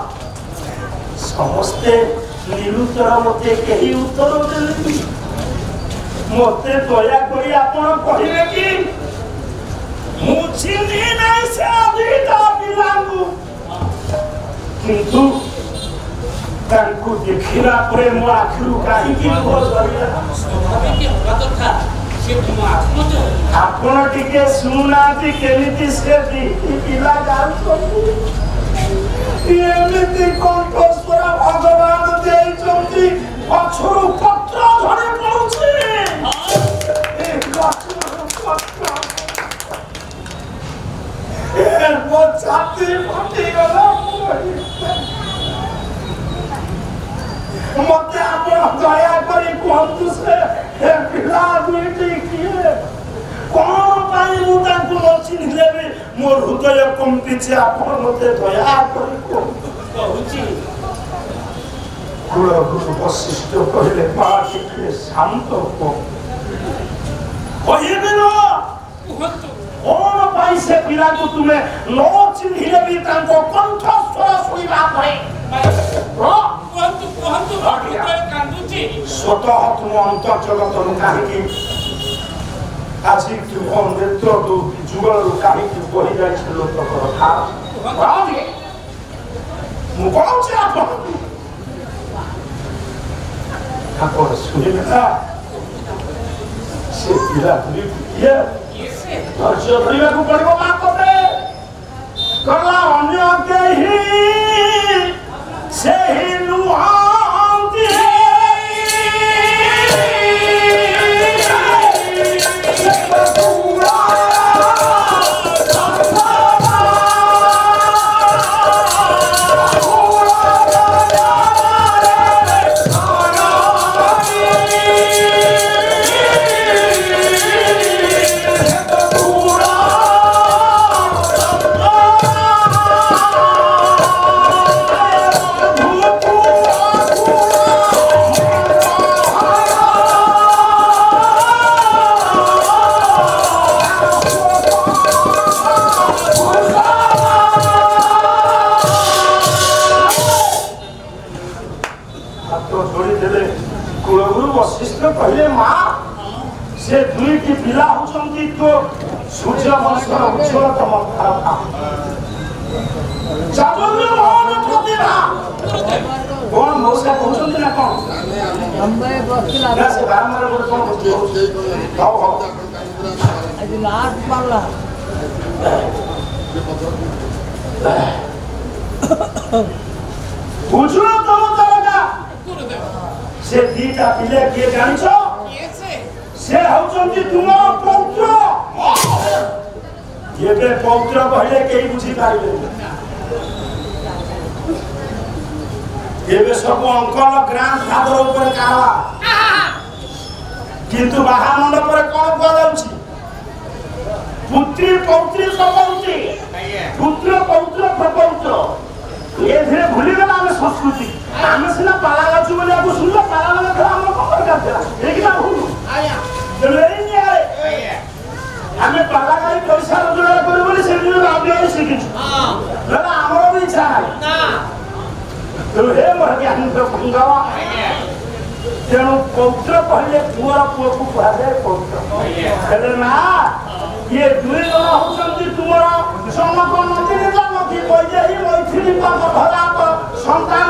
ସମସ୍ତେ ନିରୁତ୍ତର ମତେ କେହି ଉତ୍ତର ଦେଲେନି ମତେ ଦୟାକରି ଆପଣ କହିବେ କି ମୁଁ ଚିହ୍ନି ନାହିଁ ସେ ଦୁଇଟା ପିଲାଙ୍କୁ କିନ୍ତୁ ତାଙ୍କୁ ଦେଖିଲା ପରେ ମୋ ଆଖିରୁ କାହିଁକି ଲୁହ ଝରିଲା ଆପଣ ଟିକେ ଶୁଣୁନାହାନ୍ତି କେମିତି ସେ ପିଲା ଯାଉଛନ୍ତି ଏମିତି କଣ୍ଠସ୍ୱର ଭଗବାନ ଦେଇଛନ୍ତି ପଛରୁ ପତ୍ର ଝରି ପଡୁଛି ମୋ ଛାତି ଫାଟିଗଲା ମତେ ଆପଣ ଦୟାକରି କୁହନ୍ତୁ ସେ ପିଲା ଦୁଇଟି କିଏ କଣ ପାଇଁ ମୁଁ ତାଙ୍କୁ ନ ଚିହ୍ନିଲେ ବି ମୋ ହୃଦୟ କମ୍ପିଛି ଆପଣ ମତେ ଦୟାକରି କହୁଛି କୂଳଗୁରୁ ବଶିଷ୍ଠ କହିଲେ ମା ଟିକେ ଶାନ୍ତ କହିବି ନା କଣ ପାଇଁ ସେ ପିଲାକୁ ତୁମେ ନ ଚିହ୍ନିଲେ ବି ତାଙ୍କ କଣ୍ଠସ୍ୱର ଶୁଣିବା ପରେ स्वतः तुम अंतर्जगत कहीं आज तुम नेत्र जुगल कहीं बही जाए लोक कथा शुणिले ना से पिला धर्य धरवा पड़े कला अन्य केही सेही नुहांती पहले माँ से दुई की पिला होचंती तो सूर्य वंशर उज्ज्वलतम था चावल्य मोहन प्रतिभा कौन मौसा पहुंचंती ना कौन अंबे बसला ना से बारंबार बोल कौन हो हो आज लाट पाला उज्ज्वलतम तरका से दीटा पिले के जानिछो से होचंती तुम पौत्र ये पौत्र कहले केही बुझी पाइले एबे सब अंकल ग्रांड फादर ऊपर कावा किंतु बाहा मंडप पर कोन बोलाउछि पुत्री पौत्री सपौत्री पुत्र पौत्र प्रपौत्र ये धीरे भूली गला हम संस्कृति आमे सिना पाला गाछु बोले आपको सुनलो पाला लगा था हम कोन कर देला एक ना भूल आया चले नहीं आए हमें पाला गाई पैसा रोजगार करे बोले से दिन आबे शिखिछ हां लगा हमरो भी इच्छा है ना तो हे मोर ज्ञान तो भंगावा तेणु पौत्र पहले पुअर पुओ को कहा जाए पौत्र कहले ना ये दुई जन होचंती तुमरा समक नदी निजा नदी बइजेही मैथिली पाक भला संतान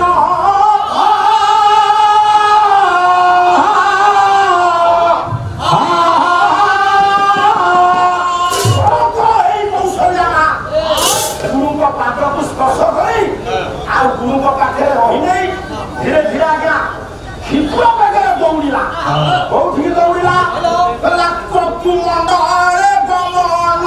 गुरु को पात्र को स्पर्श करी आ गुरु को पाखे रही नहीं धीरे धीरे आज्ञा क्षिप्र बेगरे दौड़िला बहुत ही दौड़िला कहला कतु मंडले गमन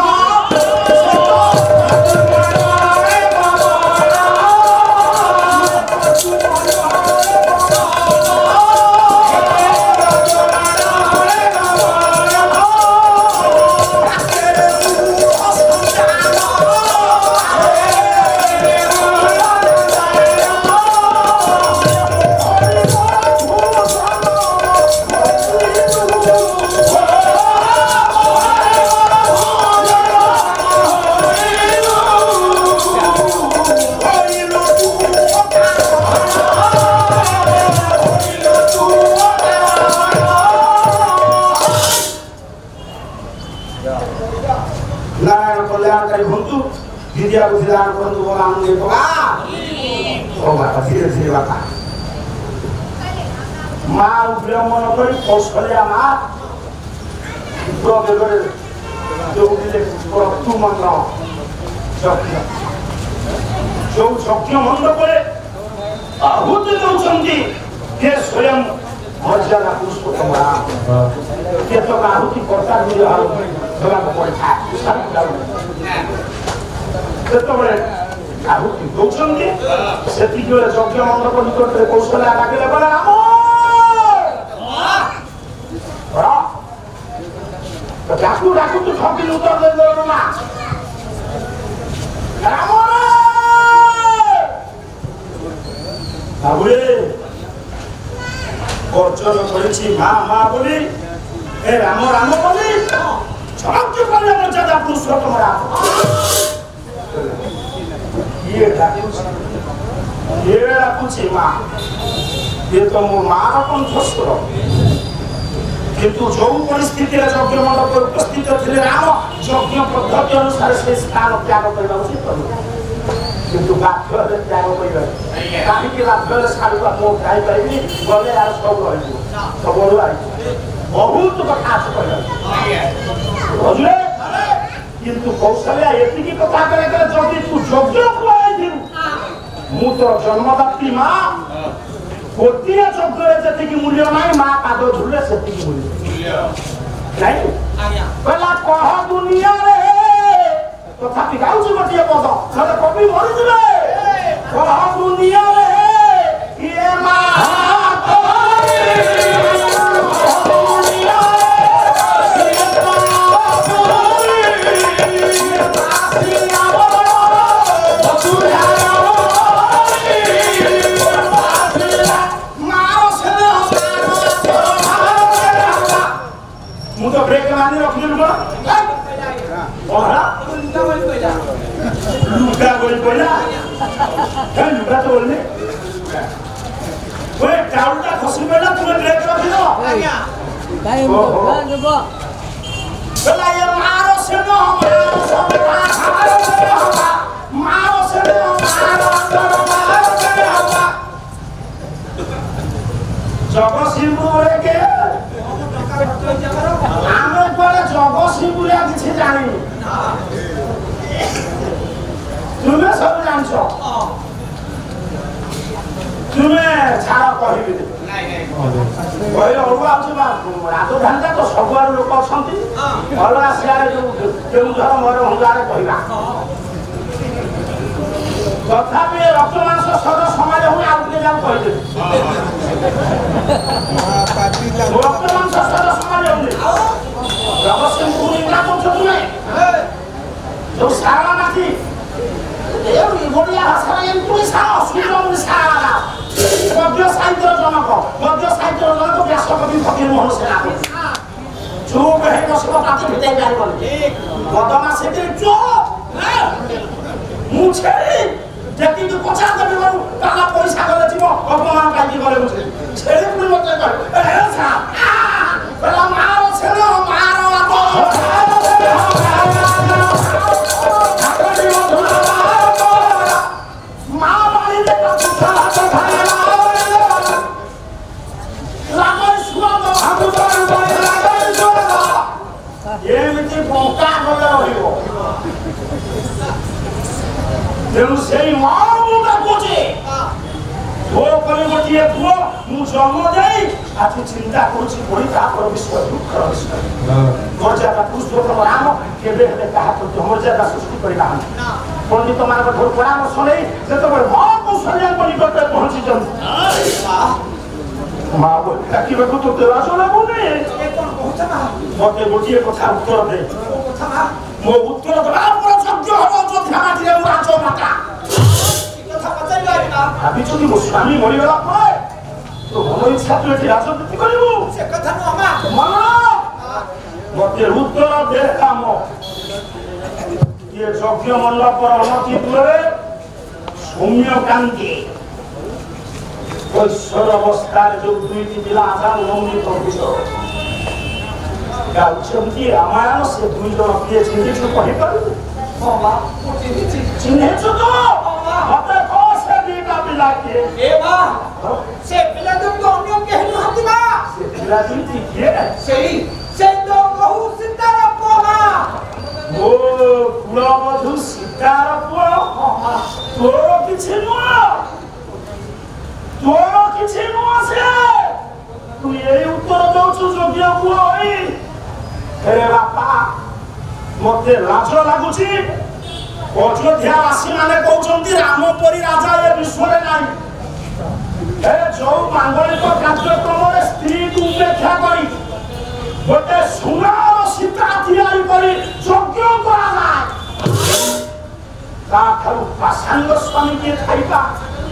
नारायण कल्याणकारी भंतु विद्या बुद्धिदान करंतु बोला आनंद होगा ओ बाबा धीरे धीरे बाबा मां ब्राह्मण करी कौशल्या मां तो बेगरे जो दिले तू मंत्र जो शक्ति मंत्र करे आहुति दउछंती के स्वयं मर्यादा पुरुषोत्तम राम के तो आहुति करता दिले हाल भला पड़े था ସେତେବେଳେ ଆହୁତି ଦଉଛନ୍ତି ସେତିକି ବେଳେ ଯଜ୍ଞ ମଣ୍ଡପ ନିକଟରେ କୌଶଲ୍ୟା ଲାଗିଲେ ବୋଲେ ରାମ ଡାକୁ ଡାକୁ ତୁ ଠକିଲୁ ଉତ୍ତର ଦେଇଦେଲୁ ନା ରାମ ବାବୁରେ ଗର୍ଜନ କରିଛି ମା ମା ବୋଲି ଏ ରାମ ରାମ ବୋଲି ଛାଞ୍ଚୁ କଲେ ମର୍ଯ୍ୟାଦା ପୁରୁଷୋତ୍ତମ ରାମ ये डाकुची माँ ये तो मो मार कंठस्वर किंतु जो परिस्थिति यज्ञ मंडप उपस्थित थे राम यज्ञ पद्धति अनुसार से स्थान त्याग करने उचित किंतु बाध्य त्याग कर कहीं बाध्य सारू मो गाई पारि गले यार सब रही सब बहुत कथा কিন্তু কৌশल्या এতিকি কথা করে করে যদি তু যোগ্য হই দিন মু তো জন্মদাত্রী মা গোটিয়ে যোগ্যরে যেতিকি মূল্য নাই মা পাদ ধুলে সেতিকি মূল্য নাই কলা কহ দুনিয়ারে তথাপি গাউছি গোটিয়ে পদ নলে কবি মরি দিবে কহ দুনিয়ারে ইয়ে মা लुगा बोल बोला क्या लुगा तो बोलने वो टाउटा खसी बोला तुम्हें ब्रेक रख दो टाइम तो बोला ये मारो से नो मारो से नो जगतसिंहपुर के आमे कोले जगतसिंहपुर किछि जानि तुम्हें सब जानछो तुम्हें छाड़ कहिबि କହିଲେ ଅରୁଆ ଅଛି ରାଜଧାନୀଟା ତ ସବୁଆଡୁ ଲୋକ ଅଛନ୍ତି ଅଲଗା ସିଆଡେ ଯୋଉ କେଉଁଝର ମୋର ହଙ୍ଗାରେ କହିବା ତଥାପି ରକ୍ତ ମାଂସ ସଦ ସମାଜ ହୁଏ ଆଉ ଟିକେ ଯାଉ କହିଦେବି ରକ୍ତ ମାଂସ ସଦ ସମାଜ ହୁଏ ଜଗତସିଂହପୁର ଇଂରା କରୁଛ ତୁମେ ଯୋଉ ସାରଳା ମାଟି ଓଡ଼ିଆ ଭାଷାରେ ଏମିତି ସାର ସୁନ୍ଦର ସାରଳା मध्य साहित्य जनक व्यासकवि फकीरमोहन सेनापति चुप है बसब ताके भितै जाइबन बदमा सेते चुप मुछे जेति तो पचार देबे बरु ताला पैसा गले जीव अपमान काई गले मुछे छेड़े पुनी मते कर ए सा बला मारो छेड़ो मारो एमती बंका गले रहिबो तेणु सेई मां मुंडा कोचे तो कले गोटिए पुओ मु जन्म देई आछि चिंता करूछि कोई ता पर विश्व दुख विश्व मर्यादा पुरुषोत्तम राम केबे हेले कहा तो मर्यादा सृष्टि करिला पंडित मान को परामर्श नै जतो मां को सल्यान को निकट पहुंची जन मां बोल ताकि बको तो तेरा सोला बोने ए कोन कहता ना मते गोटिए कथा उत्तर दे कथा ना मो उत्तर दबा पर सत्य हो जो ध्यान दिले राजो माता कथा पचाइबा ना भाभी যদি গোস্বামী মরি গলা পরে তো মন ইচ্ছা তুই এটি রাজনীতি করিবু সে কথা ন আমা মন মতে উত্তর দে কাম ये যজ্ঞ মণ্ডপ पर অনতি দূরে সৌম্য কান্তি ঐশ্বর অবস্থার जो দুইটি বিলা আজান নন্দিত বিষয় গাউছন্তি রামায়ণ সে দুই জন কিয়ে চিন্তিত কহি পারু বাবা চিনেছ তো মতে কোসে দিটা বিলাকে এ মা সে পিলা তো অন্য কেহনু হাতিবা সে পিলা দিতি কিয়ে সেই তো বহু সীতার পোহা ও কুলবধূ সীতার পোহা তোর কিছু নয় তোর কিছু নয় সে তুই এই উত্তর দউছু যোগ্য হই रे बापा मते लाज लागुची अयोध्या वासी माने कहउचंती राम परी राजा ए विश्व रे नाही ए जो मांगलिक कार्यक्रम रे स्त्री को उपेक्षा करी गोटे सुनार सीता तैयारी करी यज्ञ करा जाय ता खालु पासांग स्वामी के खाइबा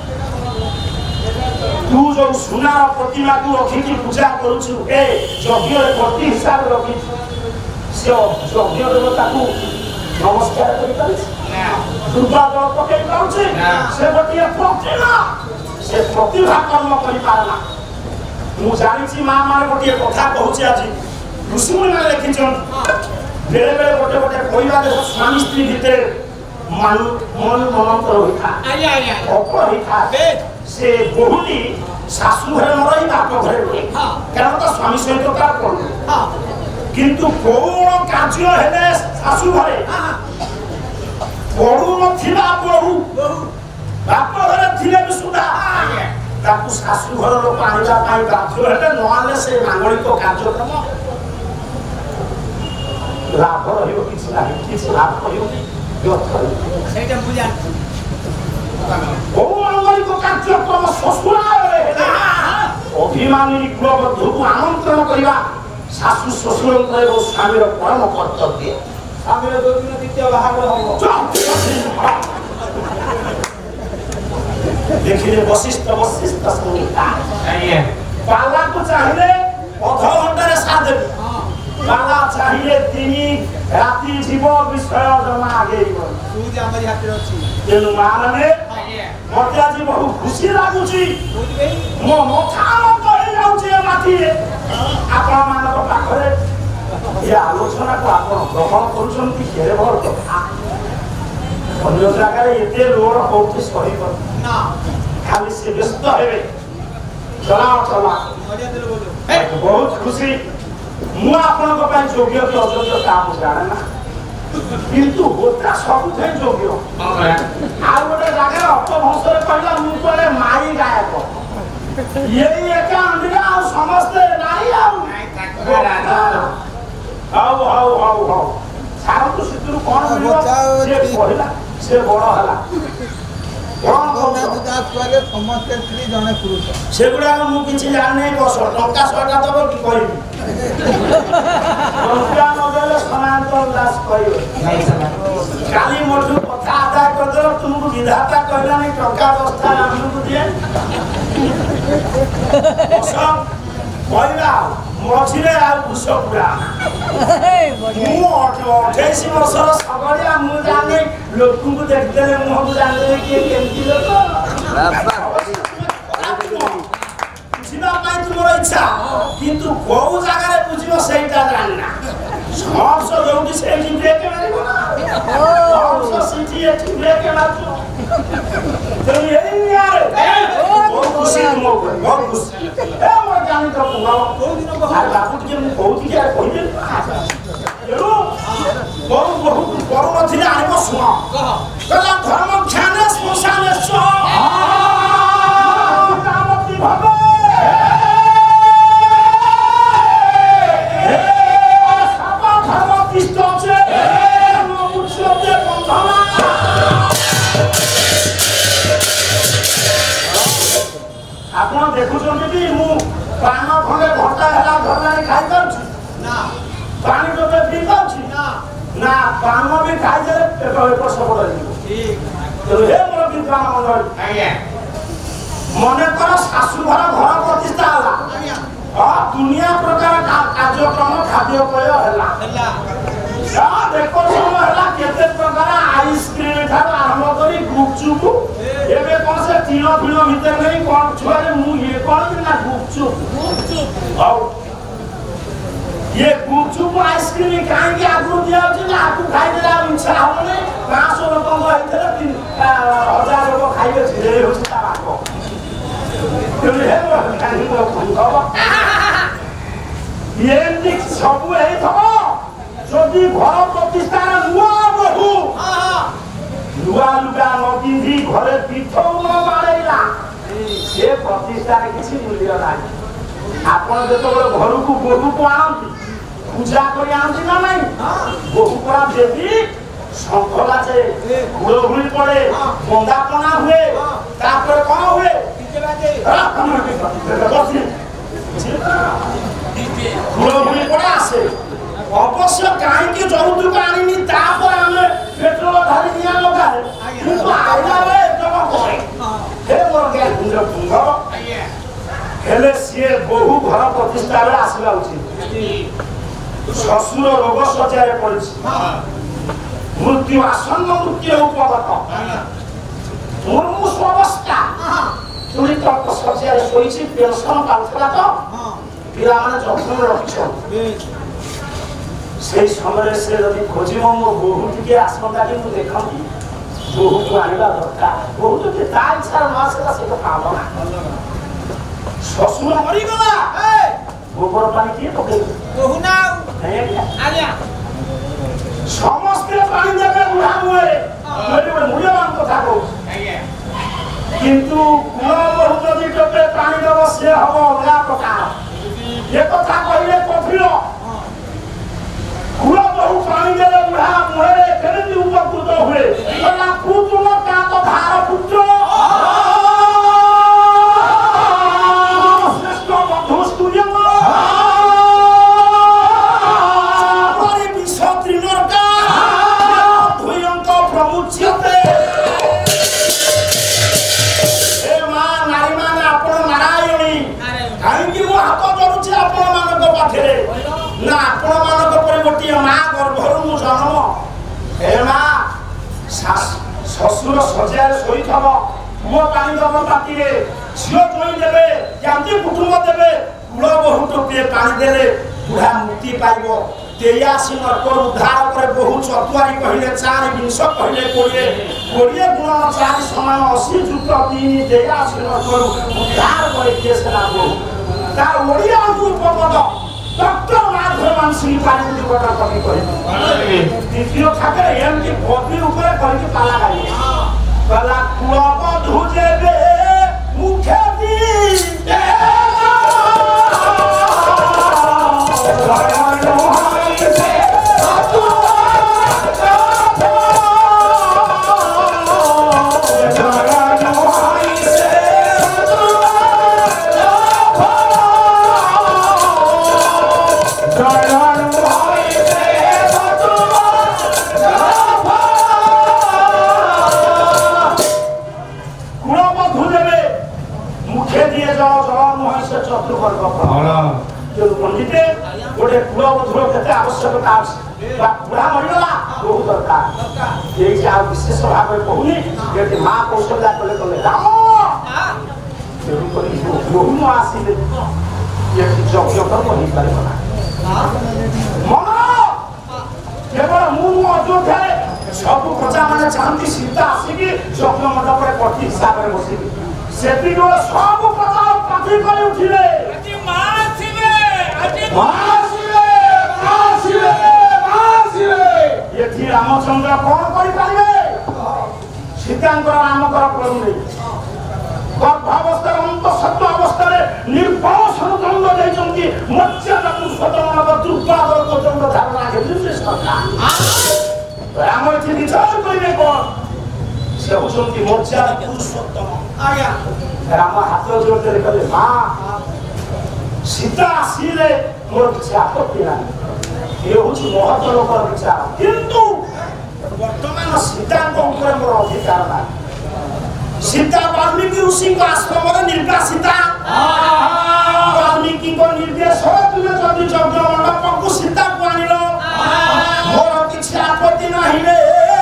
तू जो सुनार प्रतिमा को रखी की पूजा करूछु ए यज्ञ रे प्रति हिसाब रखी से यज्ञ देवता को नमस्कार करि पारिछ दुर्गा जल पकई पाउछ से गोटिए प्रतिमा से प्रतिभा कर्म करि पारला मु जानिछि मां माने गोटिए कथा कहूछि आज ऋषि मुनि माने लिखिछन बेले बेले गोटे गोटे कहिला देखो स्वामी स्त्री भितर मन मनंतर होइथा अपर होइथा से बहुली सासु घरे न रही बाप घरे रही कारण तो स्वामी सहित तार कोन किंतु कौन कार्य हेले शाशु घरे पढ़ू नथिला बहु बाप घरे थिले भी सुधा ताकू शाशु घर लोक आनिबा पाई बाध्य हेले नआले से मांगलिक कार्यक्रम लाभ रहियो किछि नाही किछि लाभ रहियो व्यर्थ ସେଇଟା ମୁଁ ଜାଣିଛି मांगलिक कार्यक्रम ससुराले अभिमानी कुलबद्धु को आमंत्रण करवा शाशु शशुर एवं स्वामी परम कर्तव्य स्वामी दो दिन द्वितीय बाहागर हम देखिले वशिष्ठ संहिता बाला को चाहिए अध घंटे साथ देवी बाला चाहिए 3 राति जीव विषय जमा आगे तेणु माने मत आज बहु खुशी लगुची मो मथान कहि जाउची माथि आपण मानक पाखरे ये आलोचना को आपण ग्रहण करूछंती केरे भर कथा अन्य जगह एते लोड होउची सही कर ना खाली से व्यस्त हेबे चला बहुत खुशी मु आपण को पय योग्य के अयोग्य काम जाने ना किंतु होता सब थे योग्य आ गोटे जगह अपभंशरे कहला मु परे माई गायक यही एका अंधिरा आ समस्त नाही हाउ सारा तो सिद्धरू कोन मिलियो से कहला से बड़ हला कोन बुझा कहले समस्त स्त्री जने पुरुष सेगुडा मु किछि जाने बस टंका सटा दबो कि कहबी टंका न देले समांतर दास कहबो काली मोठू कथा आदा कर दे तुमको विधाता कहला नहीं टंका दस्ता हमको दिए सब कहला मछिरे आ भूसो पुरा मु 28 वर्षर सबलिया मु जाने लोकु को देखते ले मु हम जाने कि केमती लोक बुझिबा पाई तुमर इच्छा किंतु कोउ जगह रे बुझिबो सेटा जानना समस्त जोंडी सेठी ब्रेक मारिबो समस्त सिटी एठी ब्रेक मारतो तो यही यार बहुत खुशी तुमको बहुत खुशी ए मोर जानी तो पुगाओ आ बापू के मु बहुत के कहि दे एरो बहुत बड़ नथिले आनिबो सुनो कला धर्म ध्यान स्मशान सो कामती भगो आपण देखुछन कि मु पान खंडे घंटा हला घरलानी खाइ दउछि ना पानी तो पी दउछि ना पान भी खाइ दे पेट ऊपर सब रही ठीक तो हे मोर विद्वान मंडल आज्ञा मने कर शाशु घर प्रतिष्ठा हला हां दुनिया प्रकार कार्यक्रम खाद्य पेय हला देखो समय हला केते प्रकार आइसक्रीम ठार आरंभ करी गुपचुप एबे कोन से तीनो फिनो भीतर नहीं कोन छुआरे मु ये कोन ना गुपचुप आओ ये गुपचुप आइसक्रीम काहे के आगु दिया छै ना आगु खाइ देला इच्छा होने 500 लोक गइथे 3000 लोक खाइबे छे होछि तारा को तो हे खाइ तो खंगबा ये निक सब एई थबो যদি ঘর প্রতিষ্ঠার নুয়া বহু লুয়া লুগা নপিন্ধি ঘরে পিঠৌ ন মারেলা সে প্রতিষ্ঠার কিছু মূল্য নাই আপন যেতবে ঘরকু বহুকু আনতি পূজা করে আনতি না নাই বহু পড়া দেবী শঙ্খ বাজে হুড়হুড়ি পড়ে বন্দাপনা হুয়ে তারপরে কম হুয়ে হুড়হুড়ি পড়ে আসে অবশ্য কাহিকি যৌতুক আনিনি তারপর আমি পেট্রোল ঢালি নিয়া লগাই কিন্তু আইলা রে জমা করে হে মোর জ্ঞান গুঞ্জ পুঙ্গ হেলে সিয়ে বহু ঘর প্রতিষ্ঠারে আসিবা উচিত শ্বশুর রোগ শয্যারে পড়িছি মৃত্যু আসন্ন মৃত্যু উপগত মুর্মুষ অবস্থা তুমি তর্ক শয্যারে শোইছি পেনশন পাউଥିଲା তো পিলামানে যত্ন রক্ষণ সেই সময় সে যদি খোঁজিব মো বহু টিকে আসন্তা কিন্তু দেখি বহু আনিবা দরকার বহু তো তা ইচ্ছার মাস সে তো পাব না শ্বশুর মরিগলা গোবর পানি কি পকাই বহু না ଆଜ୍ଞା ସମସ୍ତେ ପାଣି ଦେବେ ବୁଢା ମୁହଁରେ ଗୋଟେ ମୂଲ୍ୟବାନ କଥା କହୁଛି ଆଜ୍ଞା କିନ୍ତୁ କୂଳ ବହୁ ଯଦି ଟୋପେ ପାଣି ଦେବ ସିଏ ହବ ଅଲଗା ପ୍ରକାର ଏ କଥା କହିଲେ କଠିନ କୂଳ ବହୁ ପାଣି ଦେଲେ ବୁଢା ମୁହଁରେ କେମିତି ଉପକୃତ ହୁଏ ପୁତ୍ର କାତ ଧାର ପୁତ୍ର ଶ୍ରେଷ୍ଠ ବନ୍ଧୁ ସ୍ତୁୟମ ବିଷ ତ୍ରିନରକା ଧୁୟଙ୍କ ପ୍ରମୁଚ୍ୟତେ କାହିଁକି ମୁଁ ହାତ ଧରୁଛି ଆପଣ ମାନଙ୍କ ପାଖରେ ନା ଆପଣ ମାନଙ୍କ ପରି ଗୋଟିଏ ମା ଗର୍ଭରୁ ମୁଁ ଜନ୍ମ ଏ ମା ଶ୍ୱଶୁର ଶଯ୍ୟାରେ ଶୋଇଥବ ପୁଅ ପାଣି ଦବ ପାଟିରେ ଝିଅ ଜୋଇ ଦେବେ କେମିତି କୁଟୁମ୍ବ ଦେବେ କୂଳ ବହୁ ଟୋପିଏ ପାଣି ଦେଲେ ବୁଢା ମୁକ୍ତି ପାଇବ ତେୟାସି ନର୍କରୁ ଉଦ୍ଧାର ପରେ ବହୁ ଚତୁଆରୀ କହିଲେ 4 ବିଂଶ କହିଲେ 20 ଗୁଣ 4 ସମାନ 80 ଯୁକ୍ତ 3 ତେୟାସି ନର୍କରୁ ଉଦ୍ଧାର ପରେ କେସ ଲାଗୁ ତାର ଓଡ଼ିଆ ଉପପଦ ଡକ୍ଟର ମାଧବମାନ ସିଂ ପାଣି ଗୋଟେ କବି କହିଲେ ଦ୍ୱିତୀୟ ଖାତରେ ଏମିତି ପଦୀ ଉପରେ କରିକି ପାଲା ଗାଇ କଲା କୂଳ ବଧୁ ଯେବେ ମୁଖେ ପଣ୍ଡିତେ ଗୋଟେ କୂଳ ବଧୁର କେତେ ଆବଶ୍ୟକତା ଅଛି ବା ବୁଢା ମରିଗଲା ବହୁ ଦରକାର ଏଇଠି ଆଉ ବିଶେଷ ଭାବରେ କହୁନି ଯେମିତି ମା କୌଶଲ୍ୟା କଲେ କଲେ ରାମ ତେଣୁକରି ବହୁ ନ ଆସିଲେ ଏଠି ଯଜ୍ଞ କର୍ମ ହେଇପାରିବ ନା ମନ କେବଳ ମୁଁ ଅଯୋଧ୍ୟାରେ ସବୁ ପ୍ରଜା ମାନେ ଚାହାନ୍ତି ସୀତା ଆସିକି ଯଜ୍ଞ ମଣ୍ଡପରେ କଟି ହିସାବରେ ବସିବି ସେତିକି ବେଳେ ସବୁ ପ୍ରଜା ପାଖି କରି ଉଠିଲେ ଏଠି ରାମଚନ୍ଦ୍ର କଣ କରିପାରିବେ ସୀତାଙ୍କର ନାମକର କରୁନି ଗର୍ଭାବସ୍ଥାରେ ଅନ୍ତଃସତ୍ତ୍ୱ ଅବସ୍ଥାରେ ନିର୍ବାସନ ଦଣ୍ଡ ଦେଇଛନ୍ତି ମର୍ଯ୍ୟାଦା ପୁରୁଷୋତ୍ତମ ଦୁର୍ବାଦ ପର୍ଯ୍ୟନ୍ତ ଧାରଣା ରାମ ଏଠି ବିଚାର କରିବେ କଣ ସେ ହଉଛନ୍ତି ମର୍ଯ୍ୟାଦା ପୁରୁଷୋତ୍ତମ ଆଜ୍ଞା ରାମ ହାତ ଜୋରରେ କଲେ ମା ସୀତା ଆସିଲେ ମୋର କିଛି ଆପତ୍ତି ନାହିଁ ଏ ହଉଛି ମହତ ଲୋକର ବିଚାର କିନ୍ତୁ ବର୍ତ୍ତମାନ ସୀତାଙ୍କ ଉପରେ ମୋର ଅଧିକାର ନାହିଁ ସୀତା ବାଲ୍ମୀକି ଋଷିଙ୍କ ଆଶ୍ରମରେ ନିର୍ବାସିତା ବାଲ୍ମୀକିଙ୍କ ନିର୍ଦ୍ଦେଶରେ ତୁମେ ଯଦି ଯଜ୍ଞ ମଣ୍ଡପକୁ ସୀତାକୁ ଆଣିଲ ମୋର କିଛି ଆପତ୍ତି ନାହିଁ ରେ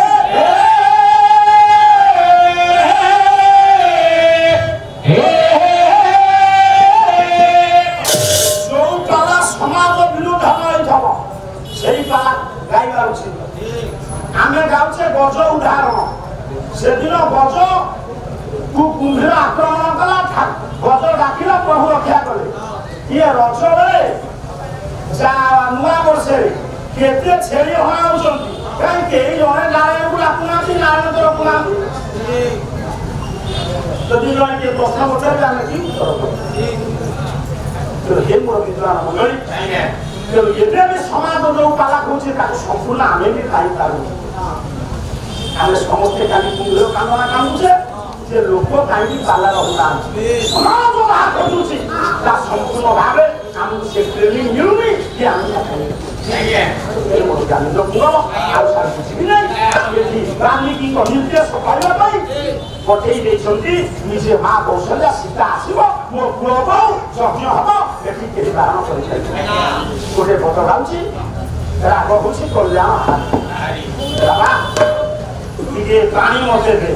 ଆମେ ଗାଉଛେ ଗଜ ଉଦାହରଣ ସେଦିନ ଗଜ କୁ କୁମ୍ଭୀର ଆକ୍ରମଣ କଲା ଗଜ ଡାକିଲା ପ୍ରଭୁ ରକ୍ଷା କଲେ ଇଏ ରଜରେ ନୂଆ ବର୍ଷରେ କେତେ ଛେଳି ହଣାଉଛନ୍ତି କାହିଁକି କେହି ଜଣେ ନାରାୟଣକୁ ଡାକୁନାହାନ୍ତି ନାରାୟଣ ତ ରଖୁନାହାନ୍ତି ଯଦି ଜଣେ କିଏ ପ୍ରଶ୍ନ ପଚାରିବେ ଆମେ କି ଉତ୍ତର ହେ ମୋର ବିଦ୍ୱାନ ମଣ୍ଡଳୀ ତେଣୁ ଏବେ ବି ସମାଜ ଯୋଉ ପାଲା କହୁଛି ତାକୁ ସମ୍ପୂର୍ଣ୍ଣ ଆମେ ବି ପାଇପାରୁନୁ ଆମେ ସମସ୍ତେ କାଲି କୁମ୍ଭୀର କାନ୍ଦଣା କାନ୍ଦୁଛେ ସେ ଲୋକ କାହିଁକି ପାଲା ରହୁନାହାନ୍ତି ସମାଜ ଯାହା ଖୋଜୁଛି ତା ସମ୍ପୂର୍ଣ୍ଣ ଭାବେ ଆମକୁ ସେ ଟ୍ରେନିଂ ମିଳୁନି କି ଆମେ ବାଲ୍ମୀକିଙ୍କ ନିର୍ଦ୍ଦେଶ ପାଇବା ପାଇଁ ପଠେଇ ଦେଇଛନ୍ତି ନିଜେ ମା କୌଶଲ୍ୟା ସୀତା ଆସିବ ମୋ କୂଳ ବୋଉ ଯଜ୍ଞ ହବ ଏଠି କେହି ବାରଣ କରିପାରିବେ ଗୋଟେ ପଦ ଗାଉଛି ରାଗ ହଉଛି କଲ୍ୟାଣ ବାବା ଟିକେ ପାଣି ମତେ ଦେ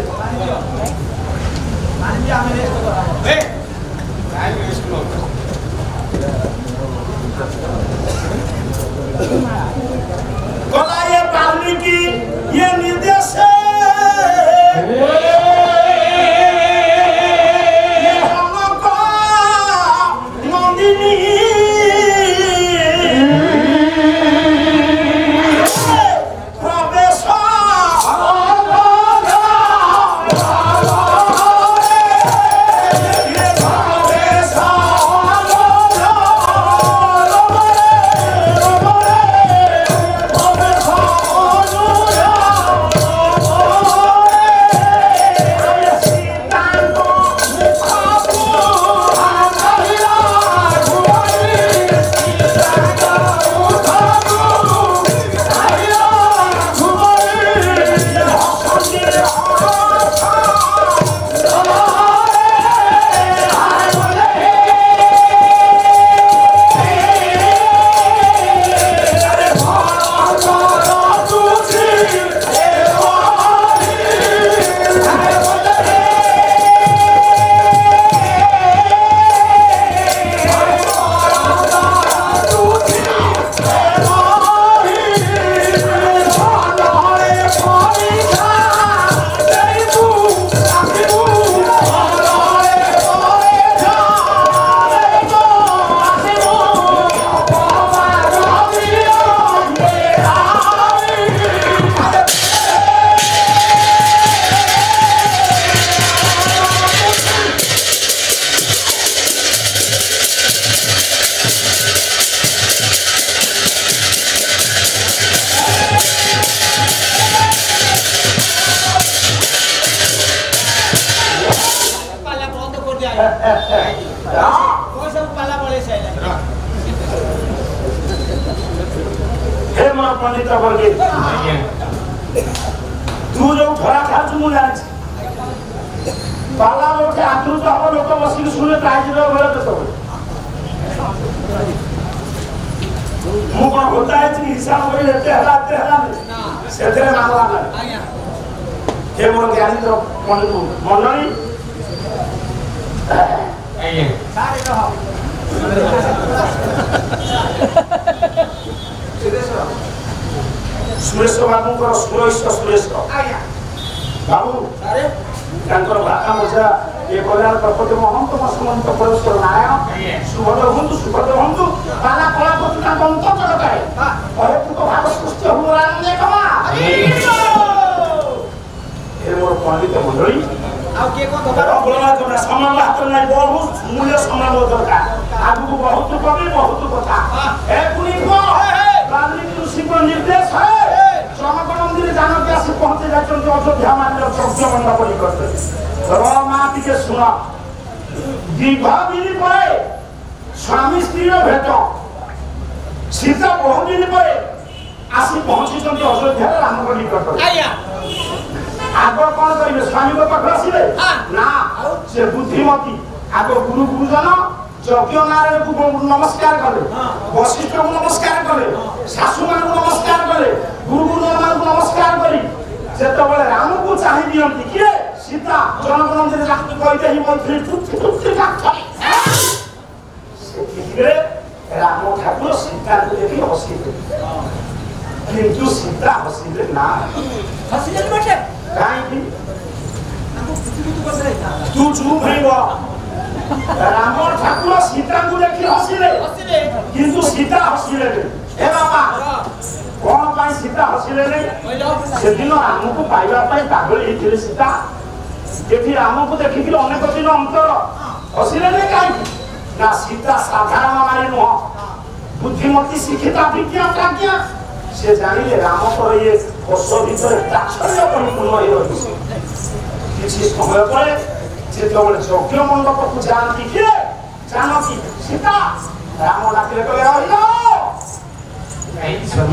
गला ये वाल्मीकि ये निर्देश ये हमको नंदिनी हे मोर पंडित वर्गे तू जो धरा खाऊ मु जानी पाला लोके आकृत हम लोक बसिक सुने प्राइज रो बेले तो मु कोन होता है कि हिसाब करे लेते हला सेथरे मामला ना हे मोर ज्ञानी तो पंडित मंडली आइए सारे कहो सुरेश बाबू को सुरेश बाबू भाषा मजा ये कल्याण प्रपति महंत मसमंत परमेश्वर नारायण सुभद्र हूँ बाला कला पत्रिका बंत चढ़काए और तू तो भाव सृष्टि हो राम कमा ये मोर पंडित मंडली समय हाथ नहीं बहुत मूल्य समय दरकार आगू बहुत कवि बहुत कथा ऋषि को निर्देश है जनक मंदिर जानकी आसी पहुंचे जाते अयोध्या मानव यज्ञ मंडप निकट रमा टिके शुण दीर्घ दिन पर स्वामी स्त्री भेट सीता बहुत दिन पर आसी पहुंची अयोध्या राम निकट आग कौन करेंगे स्वामी को पाख आसवे ना से बुद्धिमती आग गुरु गुरुजन यज्ञ नारायण को नमस्कार कले वशिष्ठ को नमस्कार कले शाशु मान को नमस्कार कले गुरु गुरुजन को नमस्कार करी जेतबेले राम को चाहि दियंती किए सीता जनक मंदिर जाके कहते ही मंत्री चुप से राम ठाकुर सीता को देखी हसिले किंतु सीता हसिले ना हसिले बटे काहे तू चुप है वो राम ठाकुर सीता को देखी हसिले किंतु सीता हसिले ए बाबा कौन पाई सीता हसिले नहीं से दिन राम को पाइबा पाई पागल हेथिले सीता एथि राम को देखि कि अनेक दिन अंतर हसिले नहीं काहे ना सीता साधारण नारी नुह बुद्धिमती शिक्षिता विज्ञा प्राज्ञा से जानिले राम पर ये कोष भीतर तात्पर्य परिपूर्ण हो रही किसी समय पर जेतबेले यज्ञ मंडप को जानती किए जानती सीता राम डाकिले कहले रहिलो नहीं स्वामी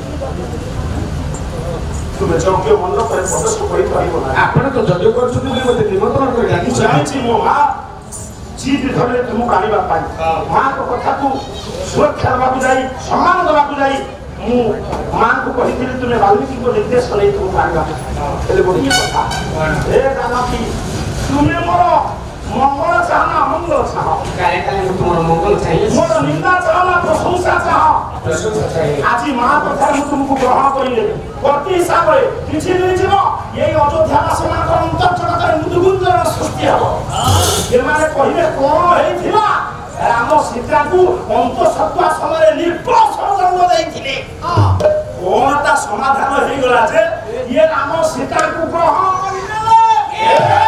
तुम यज्ञ मंडप पर प्रवेश करि परिबो ना आपण तो यज्ञ करछुनी बोली मते निमंत्रण कर जानि जानि मो मां जीत धरे तुम कानिबा पाई मां को कथा को सुरक्षा बाबू जाई सम्मान बाबू जाई मु मां को कहिथिले तुमे वाल्मीकि को निर्देश नहीं तुम कानिबा एले बोली कथा ए जानकी तुमे मोर मंगल चाहना मंगल चाह काले काले तुम मंगल चाहिए मोर निंदा चाहना प्रशंसा चाह आज मां कथा मु तुमको ग्रहण करिले प्रति हिसाब रे किछि नहीं जीव यही अयोध्या वासना को अंतर्चन करे मुदुगुंजर सृष्टि हो ये माने कहिले कोन हेथिला राम सीता को अंत सत्वा समय निर्दोष जन्म देइथिले कोनटा समाधान हे गला जे ये राम सीता को ग्रहण करिले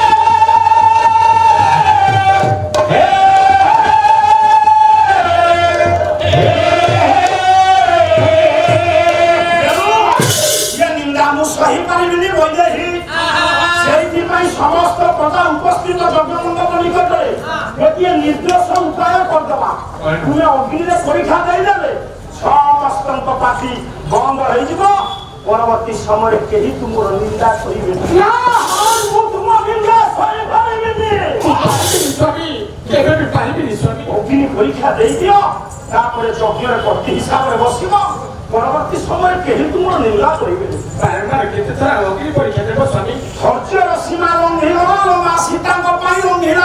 सही पारिबिनी बोले ही सेठी पाई समस्त प्रजा उपस्थित यज्ञ मंडप निकट रे गोटे निर्देश उपाय कर दबा तुमे अग्नि रे परीक्षा देई देबे समस्त पार्टी बंद होई जिवो परवर्ती समय केही तुमर निंदा करिबे ना मु तुम निंदा सही पारिबिनी स्वामी केबे भी पारिबिनी स्वामी अग्नि परीक्षा देई दियो तापर यज्ञ रे प्रति हिसाब रे बसिबो परवर्ती समय केही तुमर निंदा करिबे बारंबार केते थरा अग्नि परीक्षा देबो स्वामी धैर्य सीमा लंघिला मा सीता को पाई लंघिला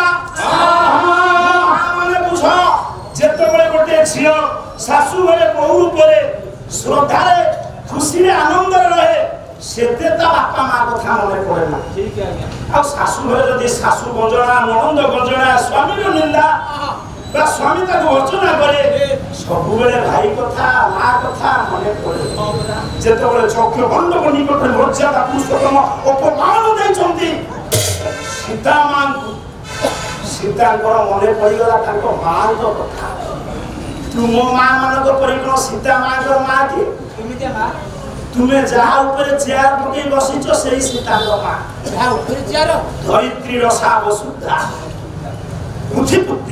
माने बुझो जेतेबेले गोटे झियो सासु घरे बहु ऊपरे श्रद्धा रे खुशी रे आनंद रहे सेते ता बापा मां कथा मने पड़े ना ठीक है आ सासु घरे जदी सासु गंजणा ननंद गंजणा स्वामी रो निंदा बा स्वामी का अर्चना करे सब बेले भाई कथा मां कथा मने पड़े जेतेबेले चक्र बंद बनी कोठे मर्यादा पुरुषोत्तम अपमान दे चंती सीता मां सीता को मने पड़ीगला ताको मां तो कथा तुम मां मान को परिकोण सीता मां को मां की केमिते मां तुमे जहा ऊपर चेयर पके बसिचो सेही सीता को मां जहा ऊपर चेयर धरित्री रसा वसुधा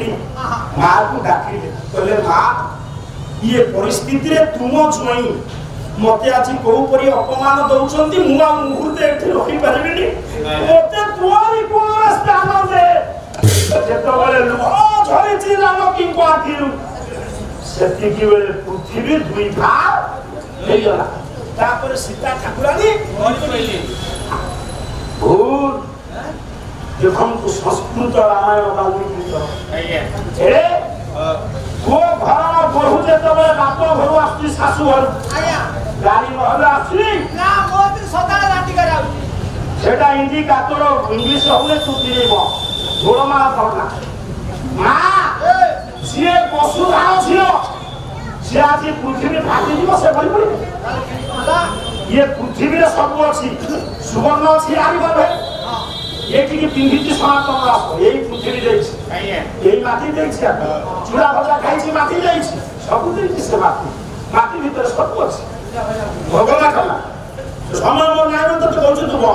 देखी माँ को डाकिले कहले माँ ये परिस्थिति रे तुम जुई मते आज को परी अपमान दउछंती मुआ मुहूर्ते एठी रही परबिनी मते तुआरी कोन रास्ता न दे जेतो बेले लुह झरी चिलाम कि पाथिरु सेति की बेले पृथ्वी दुई भाग हे गला तापर सीता ठाकुरानी और कहली भूल देखम तू संस्कृत रामायण बाल्मीकि आज्ञा ए वो घरना बहु जेतबे बाप घर आसी सासू घर आया गाड़ी নহলে আসলি না মোতে সদালে রাতি করাউ সেটা ইন্ডিকেটর ইংলিশ হলে তু দিইব গোলমা করনা মা সে পশু গাও ছিল সে আজি পৃথিবী ভাগি দিব সে বলি বলি ইয়ে পৃথিবীরে সব আছে সুবর্ণ আছে আরি বলবে এটিকে পিন্ধিছি সনাতন রাস এই পৃথিবী দেইছি आज्ञा এই মাটি দেইছি চূড়া ভজা খাইছি মাটি দেইছি সব দেইছি সে মাটি মাটি ভিতরে সব আছে ভগবান কলা সময় মন নাই তো তো কইছ তো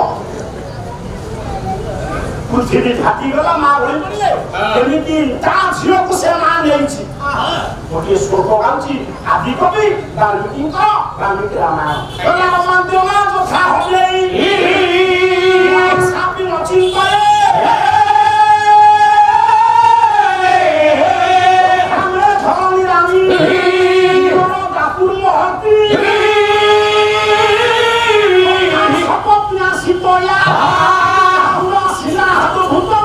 পৃথিবী ফাটি গলা মা বলি বলি এমিতি তা ঝিওକୁ সে মা নেইছি ওকে শোক গাউছি আদি কবি বাল্মীকি বাল্মীকি রামায়ণ রামায়ণ দেওয়া কথা হলেই সাপি নচিন করে আমরা ধরনি রানী কোন কাপুর মহতি শপথ না সিতয়া আমরা সিনা হাত ভূতম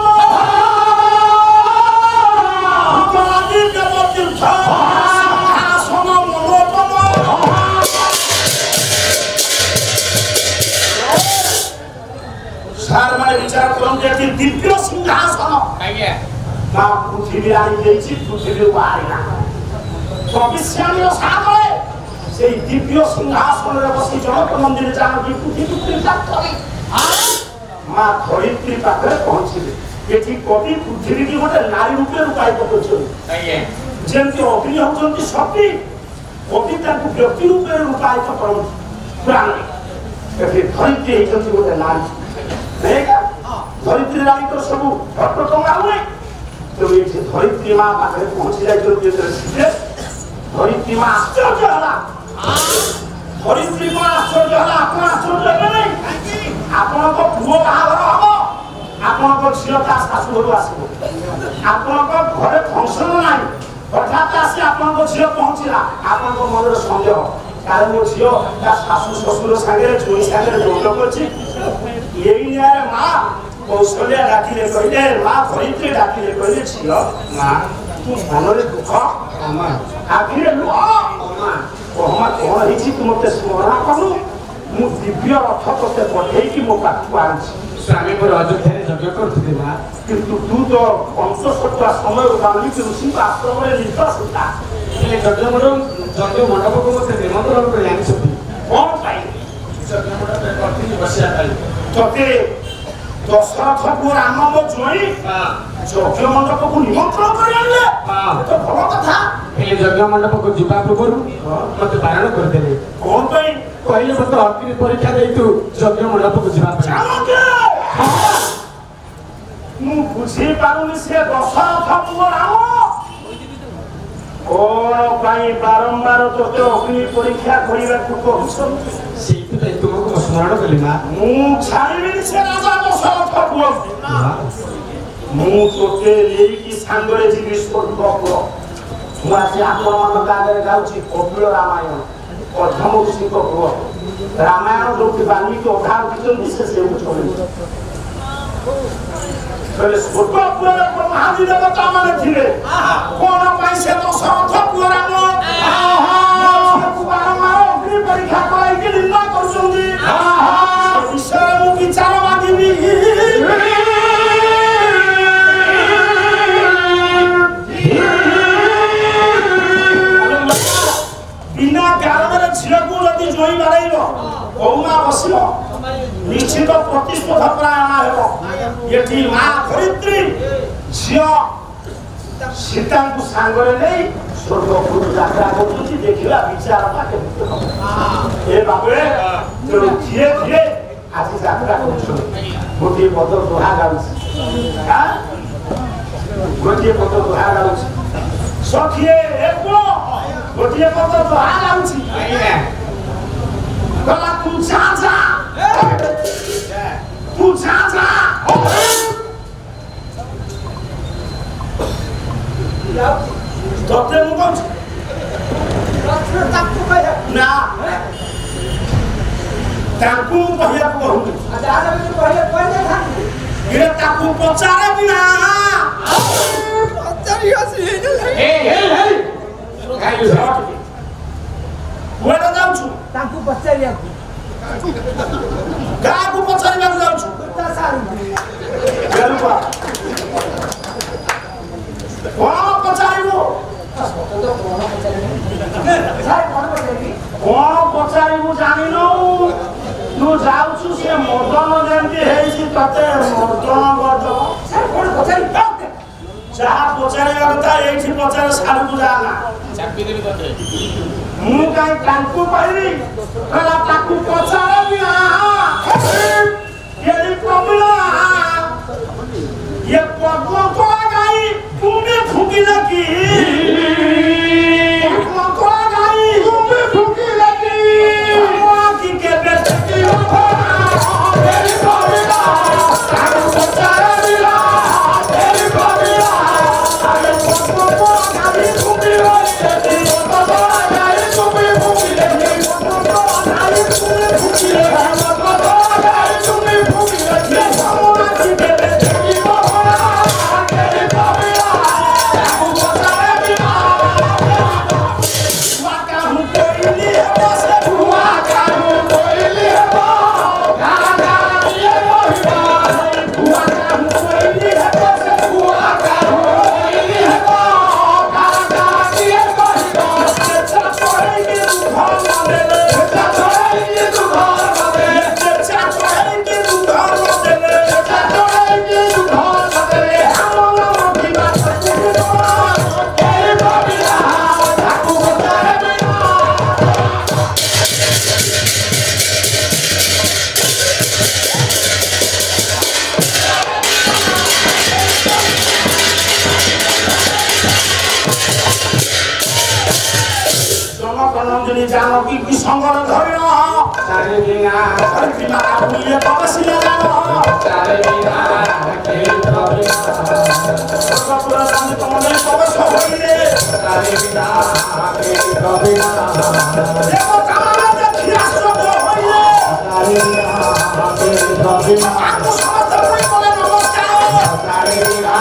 ভূতরাদি দেবতীর্থ আসন মনোপম সার মানে বিচার করুন যে দিব্য সিংহাসন आज्ञा মা পৃথিবী আনি দিয়েছি পৃথিবী পারি না চব্বিশালীয় সাগরে সেই দিব্য সিংহাসনে বসে জনক মন্দিরে জানকী পৃথিবী পরিত্যাগ করে মা ধরিত্রী পাখে পৌঁছিলে এটি কবি পৃথিবীকে গোটে নারী রূপে রূপায়িত করছেন आज्ञा যেমতি অগ্নি হচ্ছেন শক্তি কবি তাকে ব্যক্তি রূপে রূপায়িত করନ୍ତି পুরাণে এটি ধরিত্রী হচ্ছেন গোটে নারী ধরিত্রী রানীଙ୍କର ସବୁ ଭଟ୍ଟ ଟଙ୍ଗା ହୁଏ ତେଣୁ ଏଠି ଧରିତ୍ରୀ ମା ପାଖରେ ପହଞ୍ଚି ଯାଇଛନ୍ତି ଯେତେବେଳେ ଶିଖେ ଧରିତ୍ରୀ ମା ଆଶ୍ଚର୍ଯ୍ୟ ହେଲା ଧରିତ୍ରୀ ମା ଆଶ୍ଚର୍ଯ୍ୟ ହେଲା ଆପଣ ଆଶ୍ଚର୍ଯ୍ୟ ହେବେ ନାହିଁ ଆପଣଙ୍କ ପୁଅ ବାହାଘର ହବ ଆପଣଙ୍କ ଝିଅ ତା ଶାଶୁ ଘରୁ ଆସିବ ଆପଣଙ୍କ ଘରେ ଫଙ୍କସନ ନାହିଁ ହଠାତ୍ ଆସି ଆପଣଙ୍କ ଝିଅ ପହଞ୍ଚିଲା ଆପଣଙ୍କ ମନରେ ସନ୍ଦେହ କାଳେ ମୋ ଝିଅ ତା ଶାଶୁ ଶ୍ୱଶୁର ସାଙ୍ଗରେ ଜୋଇ ସାଙ୍ଗରେ ଯୌନ କରିଛି এই নিয়ে মা কৌশল্যা ডাকিলে কইলে মা ধরিত্রী ডাকিলে কইলে ঝিও মা তু মନରେ দুঃখ আখিরে লুহ মা কোন হইছি তু মতে স্মরণ করু মু দিব্য রথ তোতে পঠেইকি মো পাখু আনছি স্বামী মোর অযোধ্যারে যজ্ঞ করুଥିଲେ মা কিন্তু তু তো অন্তঃসত্ত্বা সময় বাল্মীকি ঋষিଙ୍କ আশ্রমରେ নিবাস ଥିଲା ହେଲେ ଯଜ୍ଞ ମଣ୍ଡପକୁ ମୋତେ ନିମନ୍ତ୍ରଣ କରି ଆଣିଛନ୍ତି କଣ ପାଇଁ ଯଜ୍ଞ ମଣ୍ଡପରେ କରିଥିଲି ବସିବା ପାଇଁ তোকে দশরথ পুর রাম জয়ী যজ্ঞ মণ্ডপକୁ নিমন্ত্রণ করে আনলে তো ভালো কথা ହେଲେ ଯଜ୍ଞ ମଣ୍ଡପକୁ ଯିବା ପୂର୍ବରୁ ମୋତେ ବାରଣ କରିଦେଲେ কোন ପାଇଁ କହିଲେ ମୋତେ ଅଗ୍ନି ପରୀକ୍ଷା ଦେଇତୁ ଯଜ୍ଞ ମଣ୍ଡପକୁ ଯିବା ପାଇଁ জানকে ମୁଁ ବୁଝି ପାରୁନି ସେ ଦଶରଥ ପୁଅ ରାମ কোন ପାଇଁ ବାରମ୍ବାର ତୋତେ ଅଗ୍ନି ପରୀକ୍ଷା କରିବାକୁ କହୁଛନ୍ତି ସେଇଥିପାଇଁ ତୁମକୁ ମୁଁ ସ୍ମରଣ କଲି ମା ମୁଁ ଛାଡ଼ିବିନି ସେ ରାଜା ଦଶରଥ ପୁଅ ମୁଁ ତୋତେ ନେଇକି ସାଙ୍ଗରେ ଯିବି ସ୍ୱର୍ଗପୁର ମୁଁ ଆଜି ଆପଣମାନଙ୍କ ଆଗରେ ଯାଉଛି କପିଳ ରାମାୟଣ ପ୍ରଥମ ଋଷିଙ୍କ ପୁଅ ରାମାୟଣ ଯୋଉଠି ବାଲ୍ମୀକି ଅଧା ରଖିଛନ୍ତି ସେ ସେଉଠୁ ଚଳିବ କହିଲେ ସ୍ୱର୍ଗପୁରରେ ବ୍ରହ୍ମାଦି ଦେବତା ମାନେ ଥିଲେ କଣ ପାଇଁ ସେ ଦଶରଥ ପୁଅ ରାମ ବାରମ୍ବାର ଅଗ୍ନି ପରୀକ୍ଷା କରାଇକି ନିନ୍ଦା କରୁଛନ୍ତି ସେ ବିଷୟରେ ମୁଁ ବିଚାର ମାଗିବି ବିନା କାରଣରେ ଝିଅକୁ ଯଦି ଜୋଇ ବାଡ଼େଇବ କହୁନା ବସିବ ନିଶ୍ଚିତ ପ୍ରତିଶୋଧ ପରାୟଣ ହେବ ଏଠି ମା ଧରିତ୍ରୀ ଝିଅ ସୀତାଙ୍କୁ ସାଙ୍ଗରେ ନେଇ ସ୍ୱର୍ଗପୁର ଯାତ୍ରା କରୁଛନ୍ତି ଦେଖିବା ବିଚାରଟା କେମିତି ହେବ ଏ ବାବୁରେ ତେଣୁ ଧୀରେ ଧୀରେ ଆଜି ଯାତ୍ରା କରୁଛନ୍ତି ଗୋଟିଏ ପଦ ଦୋହା ଗାଉଛି गोटे पद दोहा लाउछि सखिए एको गोटे पद दोहा लाउछि गला तू जा तोते मु कहू ना ताकू कहिया कहू ये ताकू पचारे बिना कुआडे जाउछु ताकू पचारिया गाको पचारिया जाउछु गरुवा कोन पचारिबो कोन पचारिबो जानिनो तू जाउछु से मर्दन जेंति हेछि तते मर्दन गज कोन पचारि जहा पचारे करता एठी पचारे सालु जाना चापी देबी तते मु काई कांकु पाइरी कला ताकु पचारे बिना ये प्रॉब्लम ये पद्म को गाई तुमने फूकी लगी पद्म को गाई तुमने फूकी लगी की के बेटे की तेरी कविता ताकु पचारे बिना तेरी कविता अरे पद्म को गाई तुमने लगी पद्म गाई तुमने फूकी लगी पद्म गाई तुमने फूकी लगी पद्म गाई तुमने फूकी लगी की के बेटे की तेरी कविता ताकु पचारे बिना वाका हूं कोई नहीं है बस वाका हूं कोई नहीं है गाना ये मोहिबा वाका हूं कोई नहीं है बस वाका हूं कोई नहीं है गाना ये मोहिबा अच्छा छोड़ेंगे तू घर ना दे अच्छा छोड़ेंगे तू घर ना दे अच्छा छोड़ेंगे तू घर ना दे अच्छा छोड़ेंगे तू घर ना दे हम लोग की बात तेरी कविता ताकु पचारे बिना जनकनंदिनी जानकी की संगर धरिण चारे बिना बिना पुलिये पकसिले जान चारे बिना सर्वपुरा रानी तमने पकस होइले चारे बिना देखो कामना देखि आश्रम होइले चारे बिना आको समस्त पुरी बोले नमस्कार चारे बिना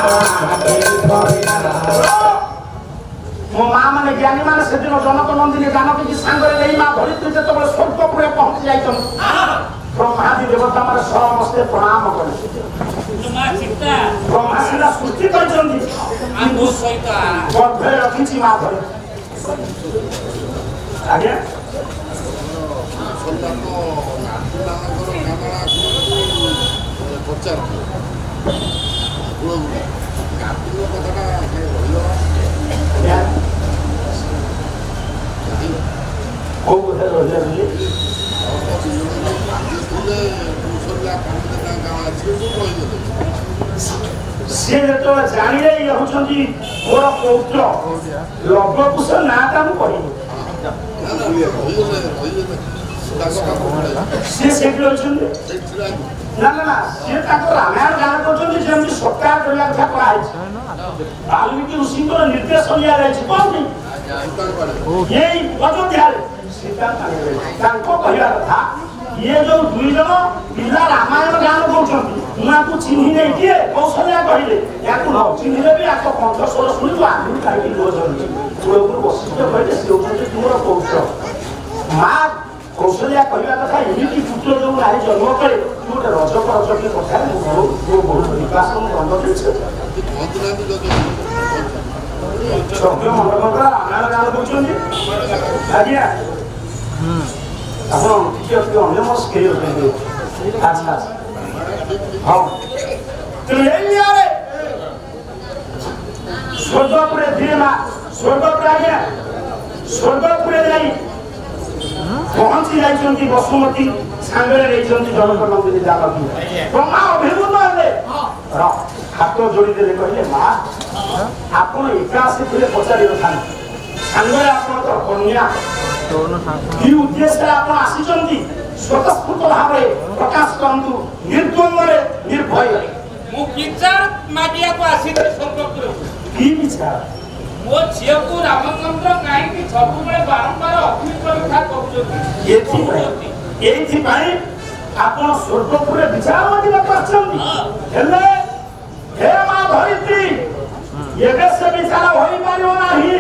मो माँ मैंने ज्ञानी मैंने से दिन जनकनंदिनी जानकी की सांगरे नहीं माँ धरित्री जो स्वर्गपुरे पहुंची जाई ब्रह्मादि देवता मारे समस्ते प्रणाम करे तुमा चित्ता ब्रह्मा सीधा सृष्टि करछन्ती आंगो सहित गर्भे रखिछि माँ धरि आगे को है रोजली से तो जानी रही होछन्ती मोर पौत्र लवकुश नाटा मु कहि से सेठी होछन्ती ना ना ना से ताको रामायण गान करछन्ती जेमति सरकार करिया कथा करा है वाल्मीकि ऋषिंकर निर्देश लिया जाय छै कोन यही अयोध्या सीता तांको कहिया कथा ये जो दुई जन पिला रामायण गान करछन्ती मुआको चिन्हि नै किए कौशल्या कहिले याको न चिन्हिले भी आको कंठ स्वर सुनिबो आगु काई लोजन्ती तुळपुर वशिष्ठ कहिले से होछन्ती तुमर पौत्र मां कौशल्या कहिया कथा एमिति पुत्र जो नारी जन्म करे तुटे रजक रजकी कथा मो बहुत विकास को बंद दिछ सभ्य मंडलकर रामायण गान करछन्ती आज्ञा ଆପଣ ଟିକେ ଅନ୍ୟ ମୋ ସ୍କେଲ କରିବେ ଆଚ୍ଛା ହଁ ତେଣୁ ଏଇ ନିଆରେ ସ୍ୱର୍ଗପୁରେ ଧୀରେ ମା ସ୍ୱର୍ଗପୁରେ ଆଜ୍ଞା ସ୍ୱର୍ଗପୁରେ ଯାଇ ପହଞ୍ଚି ଯାଇଛନ୍ତି ବସୁମତୀ ସାଙ୍ଗରେ ନେଇଛନ୍ତି ଜନକନନ୍ଦିନୀ ଜାନକୀ ବ୍ରହ୍ମା ଅଭିଭୂତ ହେଲେ हाथ जोड़ी देले कहले माँ आपण एका आसीथिले पचारि थाने सांगरे आपण तो कन्या कि उद्देश्य आपण आसीचंती स्वतःस्फूर्त भावे प्रकाश करंतु निर्द्वंद्वरे निर्भय मु विचार मागिया को आसी संपर्क की विचार मो झियो को रामचंद्र काहे कि सब बेले बारंबार अग्नि परीक्षा करूछथि एथि भाई आपण स्वर्गपुरे विचार मागिबा पाछंती हेले हे मां धरित्री एबे से विचार होई पारियो नाही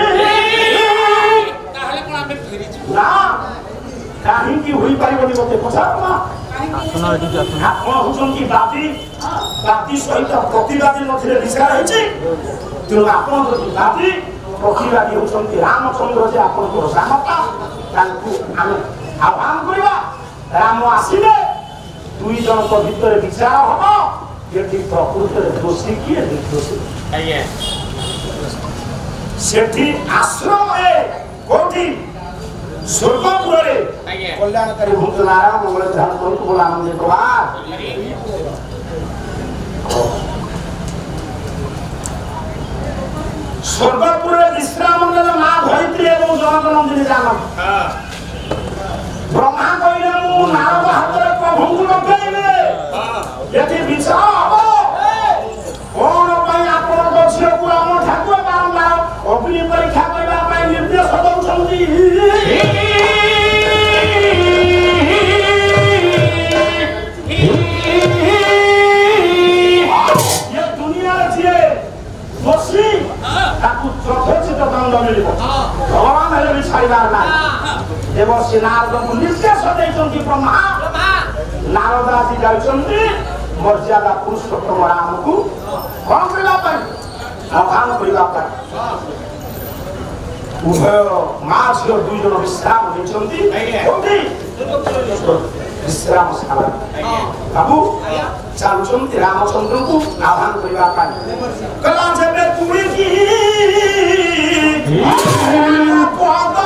ताहले कोन आमे फेरि छु ना काहे की होई पारिबोनी मते पछारमा आपण हुचंती बाती सहित प्रतिवादी नथिले विचार हेछि तेणु आपण जदि बाती प्रतिवादी हुचंती रामचंद्र जे आपण को सामता तांकु आमे आह्वान करिबा राम आसीले दुई जन को भीतर विचार हबो ये प्रकृत दोषी किए निर्दोषी आज्ञा सेठी आश्रम है कोठी स्वर्गपुर रे आज्ञा कल्याणकारी भूत नारायण मंगल ध्यान करतु बोला आनंद कुमार स्वर्गपुर रे विश्राम मंडल मां धरित्री एवं जनक नंदिनी जानम हां ब्रह्मा कइले मु नारद हातरे प्रभुଙ୍କୁ लगाइले यदि विचार हबो कोन पई आपण को झियो को हम ठाकुर बारंबार अग्नि परीक्षा करबा पई निर्देश दउछंती ये दुनिया रे छिए दोषी ताकू चौथोचित दंड मिलिबो भगवान हेले भी छाड़िबार ना एवं से नारद को निर्देश देइछंती ब्रह्मा नारद आसी जाइछंती मर्यादा पुरुषोत्तम राम को कौन करबा पई आह्वान करबा पई उभय मां झियो दुई जन विश्राम देइछंती कोठी विश्राम शाला बाबू चालुछंती रामचंद्र को आह्वान करबा पई कला जेबे तुई की पदा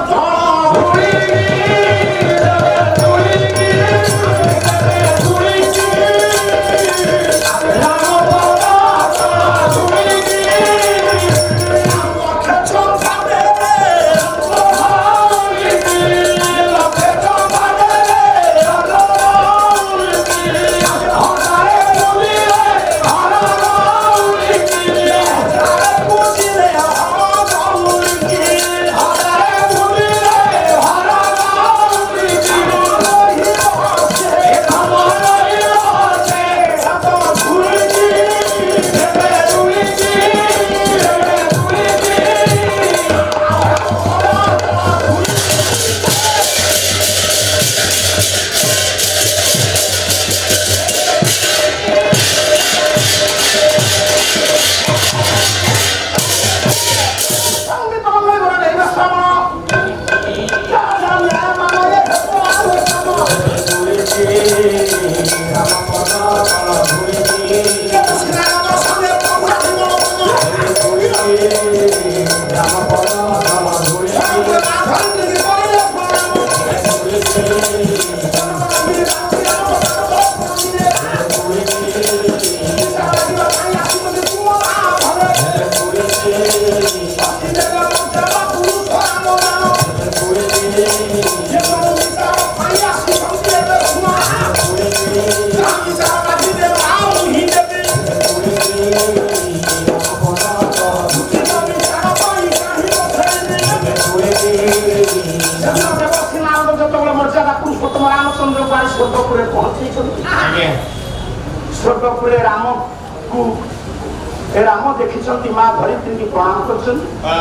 स्वर्गपुरे राम को राम देखी माँ धरित्री की प्रणाम कर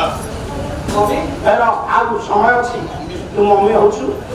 समय अच्छी तू मम्मी हूँ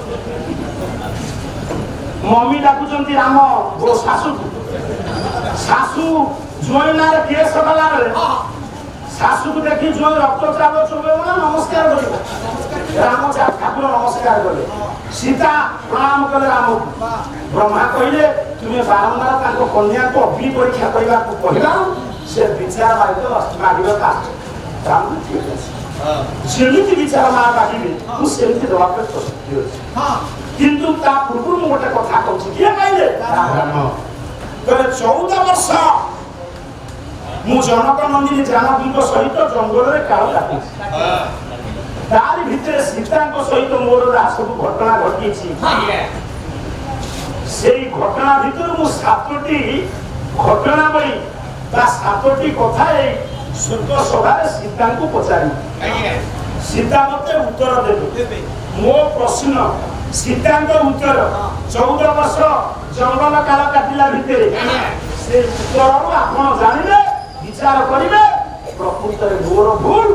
मम्मी डाकुंट राम गो शाशु शाशु जुई ना केस कला शाशु को देखी जुई रक्तचाप चुबेब ना नमस्कार कर राम ठाकुर नमस्कार कले सीता प्रणाम कले राम को ब्रह्मा कहले तुम्हें बारंबार कन्या को अग्नि परीक्षा करने को कहला से विचार मागिब का राम ठीक है जेमिति विचार मागिबे मु सेमिति दवा पे प्रस्तुत अछि किंतु ता पूर्व मु गोटे कथा कहछि के कहले राम कहले 14 वर्ष मु जनक नंदिनी जानकी सहित जंगल में काल काटी तारी भितर सीता सहित मोर सब घटना घटी से घटना भितर मु 7टी घटना बई ता 7टी कथा स्वर्ग सभा सीता को पचारि सीता मते उत्तर देबे मो प्रश्न सीता उत्तर 14 वर्ष जंगल काल काटिला भितर से उत्तर आपण जानिले विचार करिवे प्रकृत मोर भूल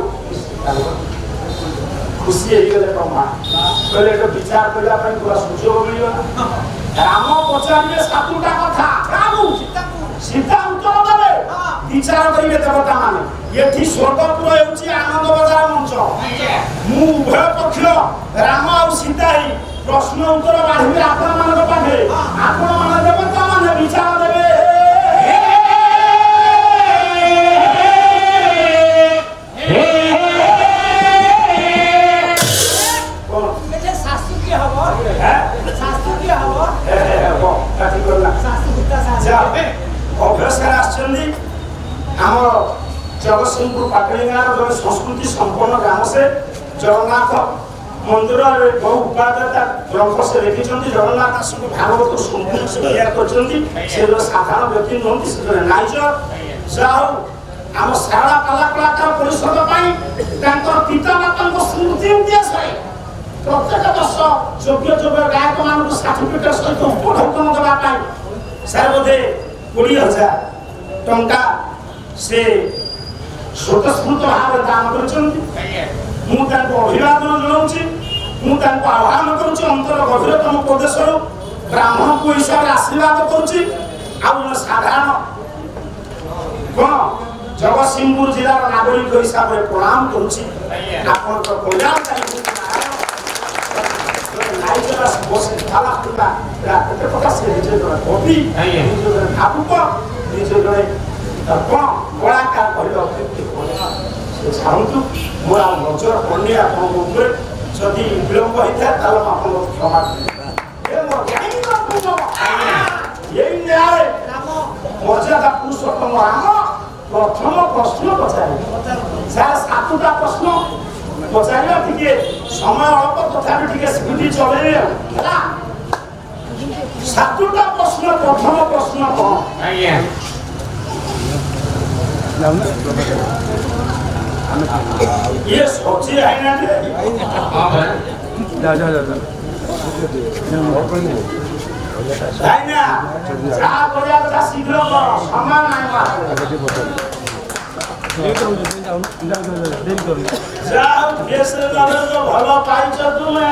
खुशी गले ब्रह्मा कहले तो विचार करला पूरा सुजोग मिलियो राम पचारे 7टा कथा रामू सीता उत्तर देबे विचार करिवे देवता माने एठी स्वर्गपुर हेउची आनंद बजार मंच मु उभय पक्ष राम और सीता ही प्रश्न उत्तर बाढ़ी आपण मानक पाखे आपण मान देवता माने विचार देबे जगतसिंहपुर पाटलिंगार जो संस्कृति संपन्न ग्राम से जगन्नाथ मंदिर बहु उपादेयता ग्रंथ से लिखी जगन्नाथ भागवत संपूर्ण से तैयार कर साधारण व्यक्ति नुहति से नाइज जाऊ आम सारा कलाकार परिषद पिता माता स्मृति उद्देश्य प्रत्येक वर्ष योग्य योग्य गायक मान सर्टिफिकेट सहित उपढौकन देवाई सर बोधे 20,000 टंका से स्वतस्फूर्त भाव दान कर अभिवादन जनाऊँ आह्वान करुँच अंतर गभीरतम प्रदेश ब्राह्मण को हिसाब से आशीर्वाद करुँच साधारण कौन जगतसिंहपुर जिलार नागरिक हिसाब से प्रणाम करुँच कलाकार चाहतु मोर नजर पड़े आपदी विलंब होता है क्षमा मर्यादा पुरुषोत्तम राम प्रथम प्रश्न पचारे 7टा प्रश्न पचारा टे समय अल्प तथा स्पीड चले 7टा प्रश्न प्रथम प्रश्न कौन ये सोची है ना जा बढ़िया शीघ्र समान भल पाइछ तुमे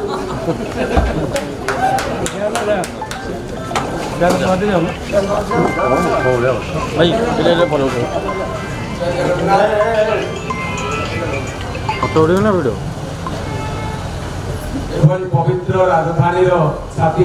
वीडियो पवित्र राजधानी छाती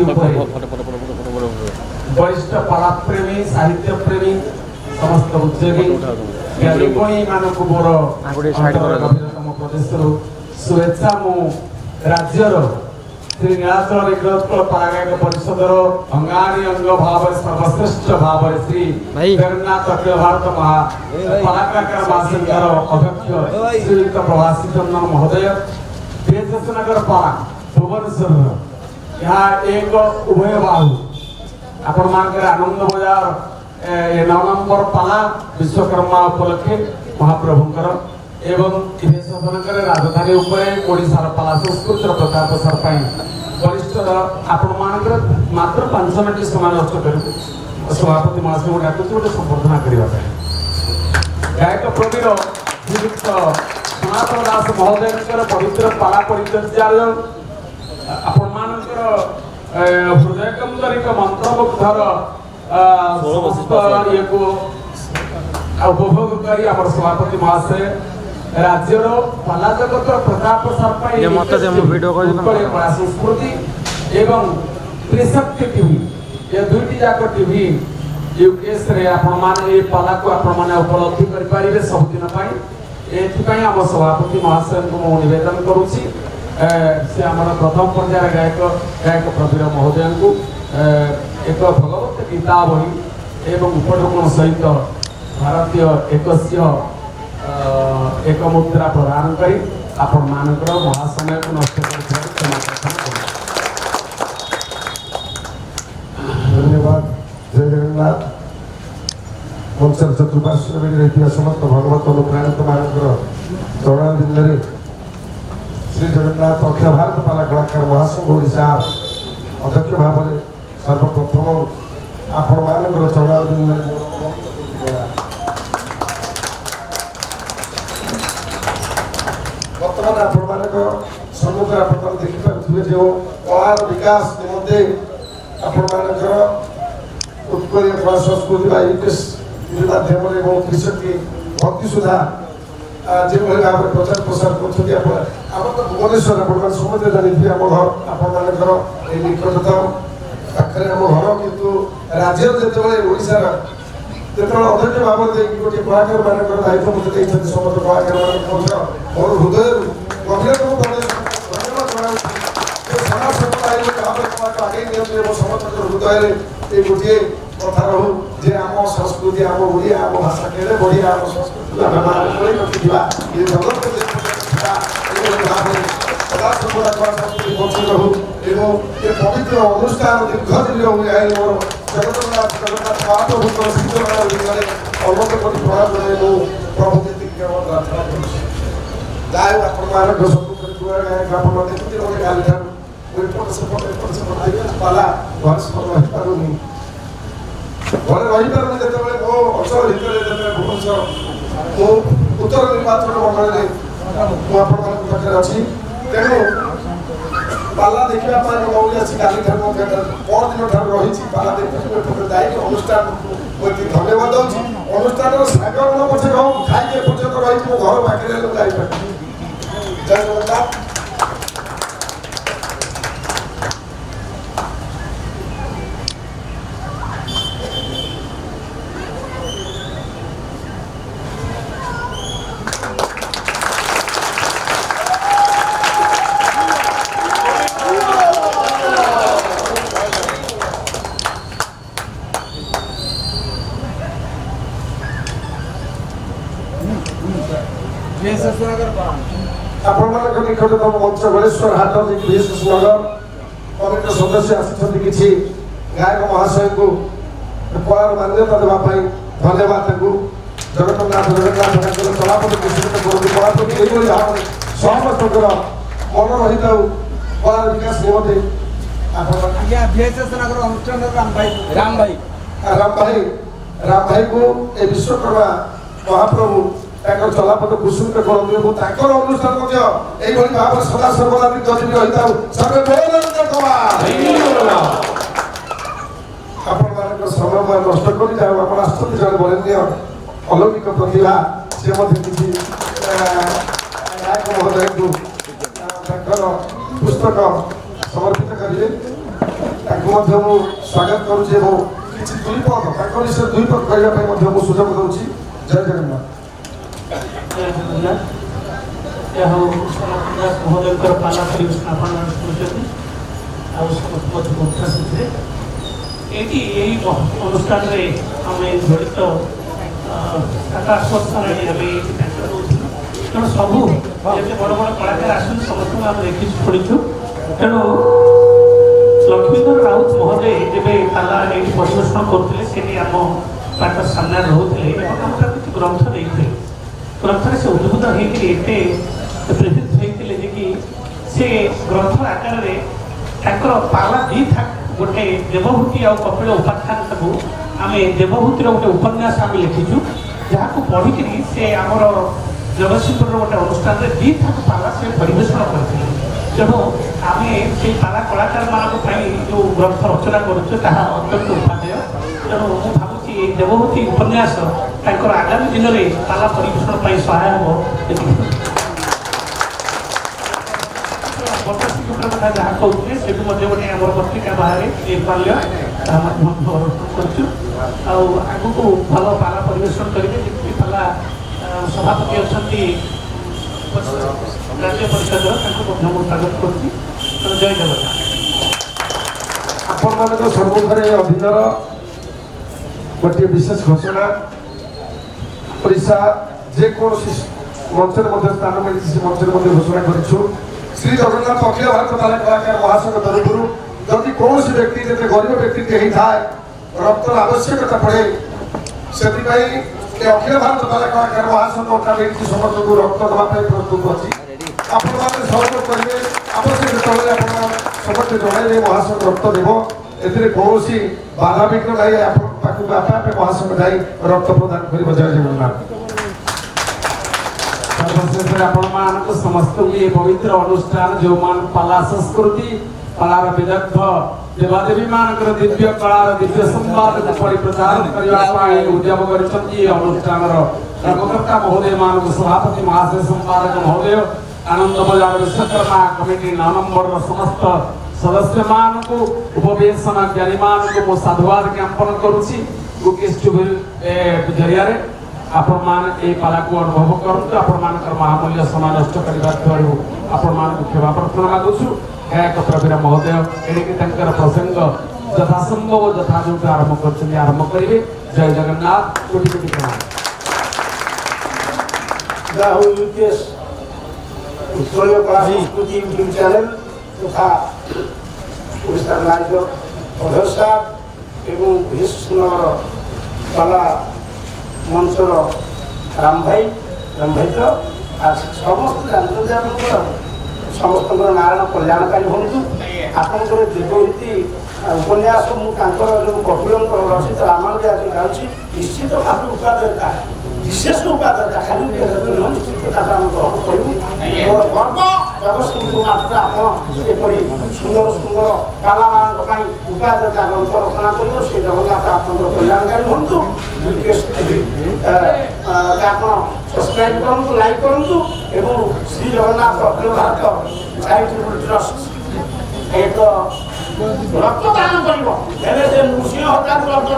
वरिष्ठ कलाप्रेमी साहित्य प्रेमी समस्त उद्योगी मानक मोर गभीरतम प्रदेश शुभेच्छा मु राज्यर श्री नीलाचल नीलकंठ पारागायक परिषदर अंगानी अंग भाव सर्वश्रेष्ठ भाव श्री जगन्नाथ अखिल भारत महा कलाकार महासंघर अध्यक्ष श्रीयुक्त प्रभासी चंदन महोदय नगर पारा भुवनेश्वर यहाँ एक उभय बाहु आपण मानकर आनंद बजार 9 नंबर पाला विश्वकर्मा उपलक्षे महाप्रभुंकर एवं सदनकर राजधानी ओडिशार पाला संस्कृतिर प्रताप सर वरिष्ठ आपण मानकर मात्र 5 मिनट समय नष्ट कर सभापति महाशय को डाकुच गोटे संबर्धना करने गायक प्रवीण श्रीयुक्त सनातन दास महोदय पवित्र पाला परिचर्या आपण मानकर हृदय कंदरिक मंत्रमुग्धर ये को उपभोग करी आम सभापति महाशय राज्यर पाला जगत प्रताप सर कला संस्कृति एवं त्रिशक्ति टीवी ये दुईटी जाक टीवी यूकेश पाला को उपलब्धि करें सबुदिन एपाई आम सभापति महाशय को निवेदन करुँची से आम प्रथम पर्यायर गायक प्रवीण महोदय को एक भगवत गीता बही एवं उपढौकन सहित भारतीय एक मुद्रा प्रदान करी आपण मानकर महासमय को नष्ट कर धन्यवाद। जय जगन्नाथ। मंचर चतुर्पार्श्व में रही समस्त भगवत अनुप्राणित मानकर चौड़ा दिन में श्री जगन्नाथ अखिल भारत पाला कलाकार महासंघ ओडिशा अध्यक्ष भाव में सर्वप्रथम आपण मानकर चौड़ा दिन में बर्तमान आपण सम्मुखें आप देखिपे जो कलार विकास निमंते आपण उत्कल कला संस्कृति माध्यम त्रिशक्ति भक्ति सुधा जो भाव में प्रचार प्रसार कर भुवनेश्वर आप समझते जानते आम घर आपर निकटतम पाखे आम घर कितु राज्य जितेबाला जो अध्यक्ष भाव में गोटे कलाकार मान दायित्व मुझे समस्त कलाकार मोर हृदय गभीरतम धन्यवाद समाज सेवा आगे समस्त हृदय ये गोटे कथा रहू जे आम संस्कृति आम ओडिया आम भाषा केड़े बढ़िया आम संस्कृति ये जगत बची रहू एवं ये पवित्र अनुष्ठान दीर्घदिन मोर जगन्नाथ महाप्रभु अलग कर प्रणाम प्रभु प्रार्थना जाए आप देखते गोटे गाली पाला घर घर रही पारे जो मो अंचल भितर भुवनेश्वर मो उत्तर निर्वाचन मंडल पाखे अच्छी तेणु पाला देखा मौली अच्छी काली परदिन ठार रही पाला देखते जाए अनुष्ठान मुझे धन्यवाद दूसरी अनुष्ठान सागर पचे कहूँ खाई पर्यटन रही मो घर पाखे जापर जय जगन्नाथ। आपण निकटतम मंच गणेश्वर हाट नगर कमिटी सदस्य आसी किसी गायक महाशय को कलार मान्यता देवाई धन्यवाद जगन्नाथ चलापति कलापति भाव समस्त मन रही था कलार विकास निमते राम भाई को ए विश्वकर्मा महाप्रभु चलापथ कुसुम कर अनुष्ठान भाव सदा सर्वदा रही आपण समय नष्ट कर आसती जन बरेण्य अलौकिक प्रतिभा सी गायक महोदय को पुस्तक समर्पित करेंगे स्वागत करुचे दुई पद विषय दुई पद कहना सुझाव दूसरी। जय जगन्नाथ। महोदय पाला परिवेशन अनुष्ठान आम जड़ित आकाश तेणु सबू बड़ बड़ कलाकार आसन समस्त आम देखी शुणु तेणु लक्ष्मीधर राउत महोदय जब पाला ये परिवेशन करते आम पाठ सामने रोते किसी ग्रंथ देते ग्रंथ से उद्भूत होते प्रेरित होते कि से ग्रंथ आकार में पाला दी था गोटे देवभूति आ कपिल उपाख्यान को आम देवभूतिर गोटे उपन्यास आम लिखीचु जहाँ को पढ़िक से आमर जगतसिंहपुर गोटे अनुष्ठान में दी था पाला से परिवेशन करते तेणु आम से पाला कलाकार मान जो ग्रंथ रचना करुँ अत्यंत उपादेय तेणु मुझे भावी देवभूति उपन्यास आगामी दिन में पाला परिवेशन सहाय हम कथा जहाँ कहते से गोटे आम पत्रिका बाहर निर्माल्य आगू भल पाला परिवेशन करेंगे पाला सभापति अच्छा राज्य परिषद स्वागत कर जय जगन्नाथ। आपण सम्मुखें अधीनर गोटे विशेष घोषणा ओडिशा जेकोसी मंचर मध्य स्थान मिली से मंचर मध्य घोषणा करिछु श्री जगन्नाथ अखिल भारत बाल कलाकार महासंघ तरफरु जदि कौन व्यक्ति जब गरीब व्यक्ति के थाए रक्त आवश्यकता पड़े से अखिल भारत बाल कलाकार महासंघ मिली समस्त को रक्त देवाई प्रस्तुत अच्छी आपण मैंने सहयोग करेंगे आवश्यक जो समस्त जन महासंघ रक्त देव ए कौन बाधा विघ्न नहीं पाखक आपे महासंघ जाई रक्त प्रदान कर जय जगन्नाथ सर्वशेष आपण समस्त ये पवित्र अनुष्ठान जो मान पाला संस्कृति पालार विदग्ध देवादेवी मानकर दिव्य कलार दिव्य संवाद को परिप्रचार करने उद्यम करछंती अनुष्ठान कर्मकर्ता महोदय मान सभापति महाशय संपादक महोदय आनंद बजार विश्वकर्मा कमिटी 9 नंबर समस्त सदस्य मान को उपवेशन ज्ञानी मान को मो साधुवाद ज्ञापन करुछि कुकिस टुबिल जरिया रे आपण मान ए पाला को अनुभव करत आपण मान कर महामूल्य समय नष्ट करबा थरु आपण मान को सेवा प्रार्थना मागुछु एक प्रवीर महोदय एडिके तंकर प्रसंग यथा संभव यथा जो आरंभ करछन आरंभ करिवे जय जगन्नाथ कोटि कोटि प्रणाम राहुल युकेश उत्कलीय कला संस्कृति यूट्यूब चैनल तथा ओडिशा राज्य अध्यक्षा एवं भीष्म कला मंचर राम भाई तो समस्त जानते समस्त नारायण कल्याणकारी हूँ आपंकर देवती उपन्यास मुझे जो कपिल रचित रामायण आज गाँव निश्चित भाव उपादेयता विशेष उपादेयता खाली निश्चित ग्रहण करूँ मोर गर्व जगतसिंहपुर मात्र आप सुंदर सुंदर कला मान उपादेयता ग्रंथ रचना कर जगन्नाथ आप कल्याणकारी हूँ सब्सक्राइब करूँ लाइक करूँ एवं श्री जगन्नाथ अखिल भारत चैरिटेबल ट्रस्ट एक रक्तदान कर नृसिंह हत्या रक्त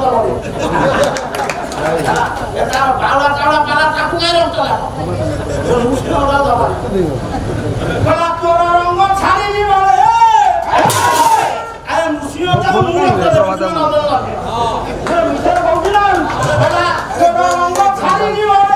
चावड़ा चावड़ा पाला रक्त नृसिंह रंग छाड़ी नृसिंह रंग छाड़ी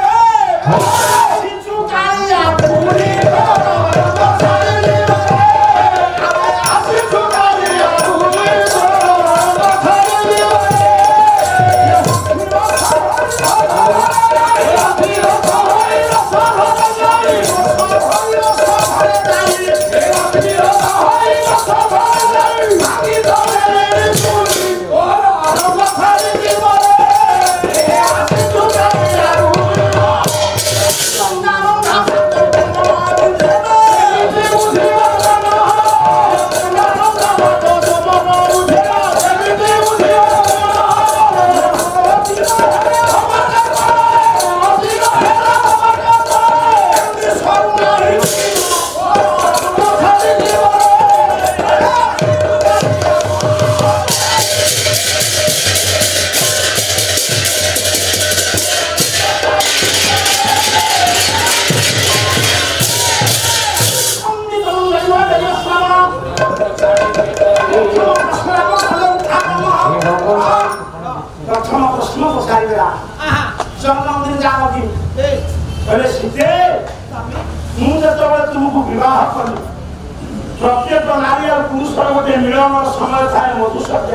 प्रत्येक नारी और पुरुष गोटे मिलन समय थाए मधुसज्जा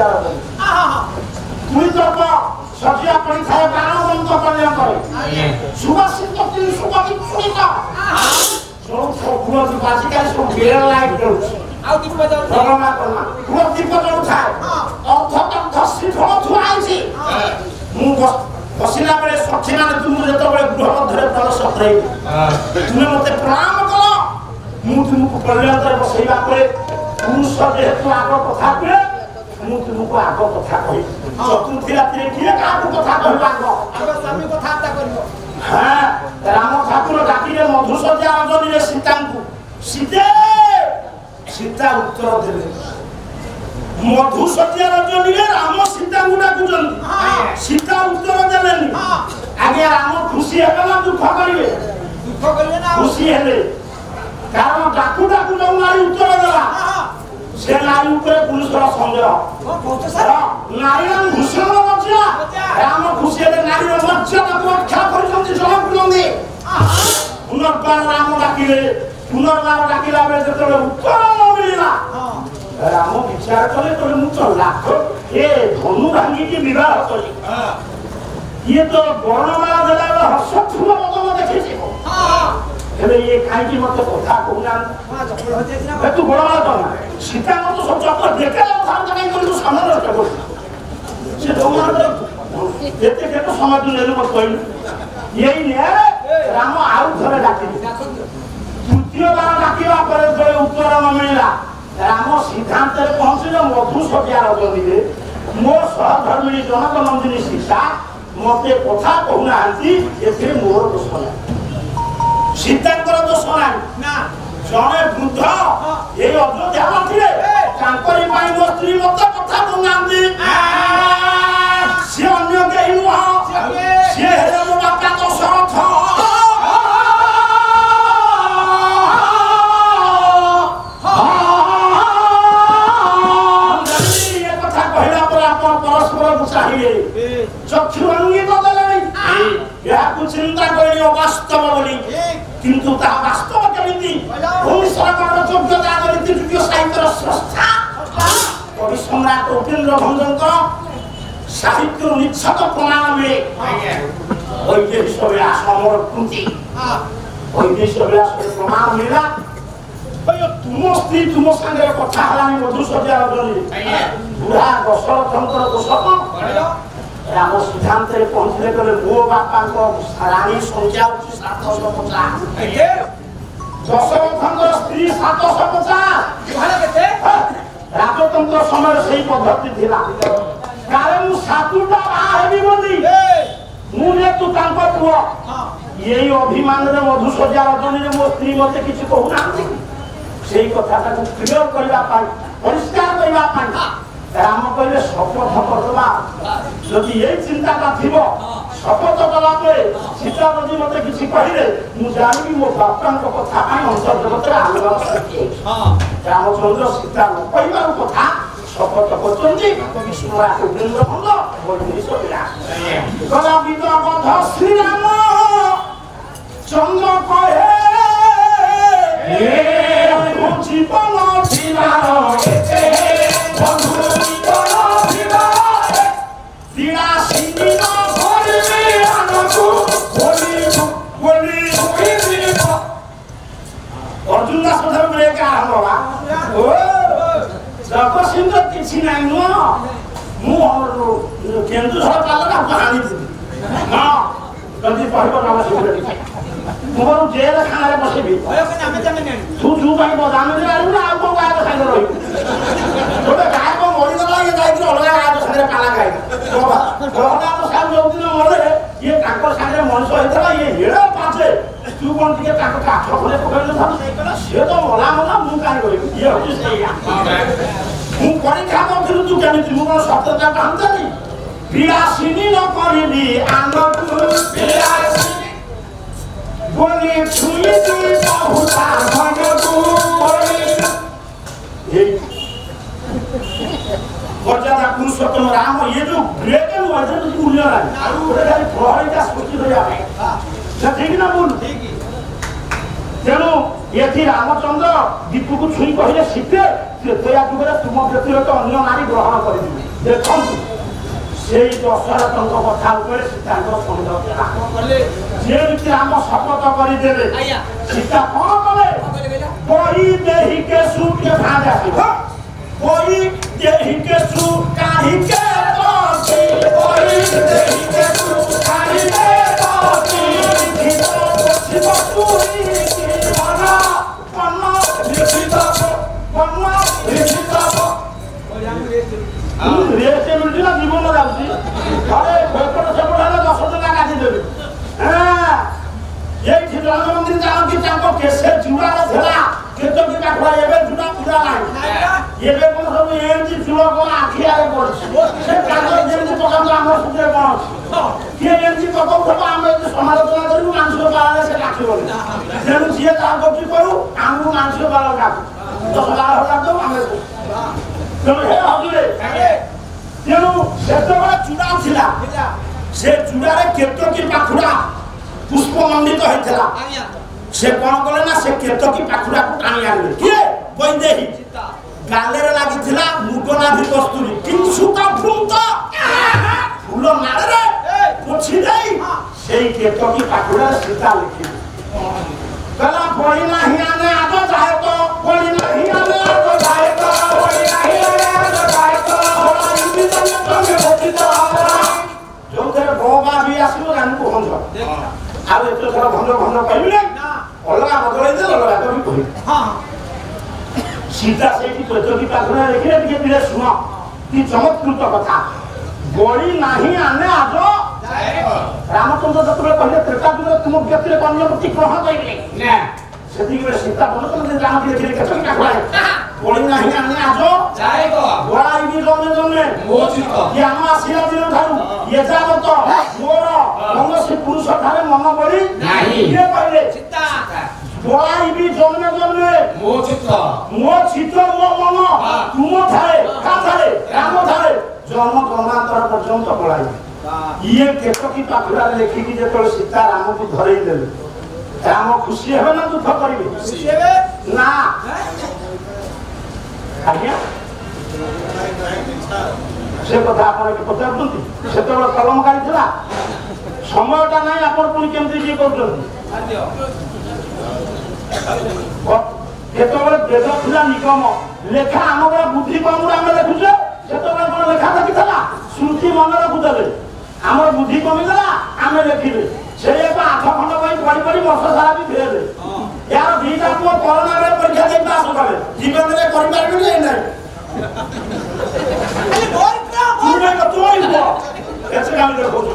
सज्जा पड़ी थाए प्राणवंत पर्यंत सुवासित आजिकल सब बेल लाइट बसला बेले सखी मैंने तुमको जो गृह मध्य प्रवेश कर तुम्हें मत प्रणाम कल तुमको कल्याण बसैवा पुरुष जेहेतु आग कथा कहे तुमको आग कथा कह चतुर्थी राति किए क्या कथा स्वामी कथा हाँ राम ठाकुर डाक मधुसज्जा रजनी सीता सीते सीता उत्तर देले मधुसज्जा रजनी राम सीता को डाकुचन सीता उत्तर देलेनी आगे राम खुशी है ना दुख करेंगे खुशी है कारण डाकू डाकू जो नारी उत्तर देला से नारी ऊपर पुलिस रा संदेह नारी नाम घुषण मर्जा राम घुषेले नारी मर्यादा को रक्षा करछन्ति जवाब दिलंदी पुनर्बार राम डाकिले पुनर्बार डाकिला बेले जेतले उत्तर न मिलिला राम विचार कले तो मु तो लाख ए धनु भांगी की विवाह करी ये तो वर्णमाला देला हर्षफुल मदन देखिछि हेले ये काई की मत कथा कहना तू वर्णमाला करना सीता मत सब चक्कर देखे उधार काई कर तू सामने रख बोल से भगवान एते केतो समय तू नेलु मत कहलु यही ने राम आउ घरे डाकी तृतीय बार डाकिवा परे परे उत्तर न मिला राम सिद्धांत रे पहुंचले मधु सज्जा रजनी मो सहधर्मिणी जनक नंदिनी सीता मते कथा कहना आंती एथे मोर दोष ना सीतांकर दोष ना जने बुद्ध ए अयोध्या माथिरे कांकरी पाई मो स्त्री मते कथा कहना आंती से अन्य केहि नुह से हेले मो बापा दशरथ चाहिए चक्षुरंगी बदलनी या कुछ चिंता करनी वास्तव बोली किंतु ता वास्तव केमिति भूमि सरकार योग्यता गणित युग साहित्य संस्था कवि सम्राट उपेंद्र भंजन को साहित्य निश्चित प्रमाण में वैदेशिक सभा समर कृति वैदेशिक सभा प्रमाण मिला तुम स्त्री तुम संगे कथा हलानी मधु सज्जा रजनी बुढ़ा दशरथंकर दोष राम सिद्धांत रे पहुंचले गले मो बापा को रानी संख्या 750 दशरथंकर स्त्री 750 राजतंत्र समय सही पद्धति थिला कारण मु सातुटा हेबी बोली मु ने तू तांको पुओ यही अभिमान रे मधु सज्जा रजनी रे मो स्त्री मते किछि कहू ना सेही कथा को क्लियर करबा पाई परिष्कार करबा पाई राम कहले शपथ करबा जदि यही चिंता का थिबो शपथ कला परे सीता जदि मते किछि कहिले मु जानिबी मो बापा को कथा आइ अंतर जगत रे आलोक सत्य रामचंद्र सीता न कहबार कथा शपथ करचंती विष्णुरा उपेंद्र भंग बोलि सबिला कला विदा कथा श्री राम चंद्र कहे जीवन जीवार एते बंधु जीवन जीवार पीड़ा सिंह भरले आनकु बोली अर्जुन दास धर्म रे का हमरा ओ जब सिंह किछि नै नो मु केंद्र सरकार का कहानी दी हां जल्दी पढ़बो ना सिंह मोर जेल खाना रे बसिबी तू जू भाई बदाम रे आलू ना आको गाय तो खाइ रही छोटे गाय को मोरी गला ये गाय अलग गाय तो संगे काला गाय तो बड़ा तो सब लोग दिन मोरे ये काको संगे मनुष्य हेतला ये हेड़ा पाछे तू कोन के काको काठ खोले पकड़ले था से तो मला मु कान करी ये होची सेया मु परीक्षा करथिलु तू केमिति मु कोन सत्यता कहंतनी विलासिनी न करिली आनंद विलासिनी बोली छुई छुई बहुता भगतु बोली मर्यादा पुरुषोत्तम राम ये जो ब्रेकन वर्जन की मूल्य है ओरे खाली प्रहरी का सोची हो जाए ना ठीक ना बोल तेणु एथि रामचंद्र दीपू को छुई कहले सीते तया जुगरे तुम व्यक्तिगत अन्य नारी ग्रहण करिबि देखो सेई दशरथଙ୍କ କଥା ଉପରେ ସୀତାଙ୍କ ସନ୍ଦେହ କଲେ ଯେମିତି ରାମ ଶପଥ କରିଦେଲେ ସୀତା କଣ କଲେ ବହି ଦେହି କେ ସୁକେ ଭାଜା ବହି ଦେହି କେ ସୁ କାହି କେ ବସି ବହି ଦେହି କେ ସୁ କାହି କେ ବସି ଶିବ ପୁରୀ କି ମନା ମନ ରିସିତ रेसे मिलती ना जीवन में जाऊँगी अरे बेपड़ से पढ़ा ना 10 टका काटी देबे हां ये ठिकाना मंदिर जाओ कि ताको कैसे जुड़ा थला केतो की काठवा एबे जुड़ा पूरा नाही एबे कोन सब एमजी जुड़ा को आखी आरे पड़ से कागज जेमती पकाम हमर सुरे कोन के एमजी पकाम सब आमे समालोचना करू मानसिक बारे से काटिबो जेनु जिए ता को की करू आमु मानसिक बारे काटू 10 हजार हो लागो आमे ତେଣୁ ହେ ହଜୁରେ ତେଣୁ ସେତେବେଳେ ଚୂଡ଼ା ଥିଲା ସେ ଚୂଡ଼ାରେ କେତକୀ ପାଖୁଡ଼ା ପୁଷ୍ପ ମଣ୍ଡିତ ହେଇଥିଲା ସେ କଣ କଲେ ନା ସେ କେତକୀ ପାଖୁଡ଼ାକୁ ଟାଣି ଆଣିଲେ କିଏ ବୈଦେହୀ ଗାଲେରେ ଲାଗିଥିଲା ମୁଗନାଭି କସ୍ତୁରୀ କିଂସୁକା ଭୃନ୍ତ ଫୁଲ ନାଳରେ ପୋଛି ଦେଇ ସେଇ କେତକୀ ପାଖୁଡ଼ାରେ ସୀତା ଲେଖିଲେ कहला पड़ी नहीं आने आतो जाए तो पड़ी नहीं आने आतो जाए तो पड़ी नहीं आने आतो जाए तो बड़ा इनकी तन्ने तो में होती तो जो तेरे गोबा भी आसलो रानी को हंजो आरो एतो थोड़ा भंडो कहबिले ना अलगा बदलाई दे अलगा तो भी कहि हां सीता सेठी केतकी पाखरा देखिले ଟିକେ ଟିକେ सुन कि चमत्कृत कथा बड़ी नहीं आने आतो रामचंद्र जतबे कहले त्रेता जुग तुम व्यक्ति कन्यावती ग्रहण कइले ना सेति के सीता बोल तुम राम के देखिले केतकी पाखरा बड़ी नहीं आने आजो जाएगो बड़ा इनी जमे मोचित ये हम आसिया दिन थारु ये जावत मोर मनसी पुरुष थारे मन बड़ी नहीं ये कहले सीता बड़ा इनी जमे मोचित मो मन तुम थारे का थारे राम थारे जन्म जन्मांतर पर्यंत बड़ाई ये केतकी पाखुड़ा लेखिकी जेतले सीता राम को धरई देले राम खुशी हेबे ना दुख करिवे खुशी हेबे ना आज्ञा से कथा आपण के पचारथि सेतबे कलम काढी थिला समयटा नाही आपण पुनी केमति जे करथि केतबे वेद थिला निगम लेखा हमर बुद्धि कमरा हम देखुछे सेतबे कोन लेखा देखिथला श्रुति मन रखुतले हमर बुद्धि कमिला आमे लेखिले से एक 8 खंड पई पड़ी पड़ी वर्ष सारा भी फेले यार दीटा को कोरोना रे परीक्षा दे पास करे जीवन में कर पारबे नहीं नहीं अरे बोल का तू ही हो ऐसे काम कर खोज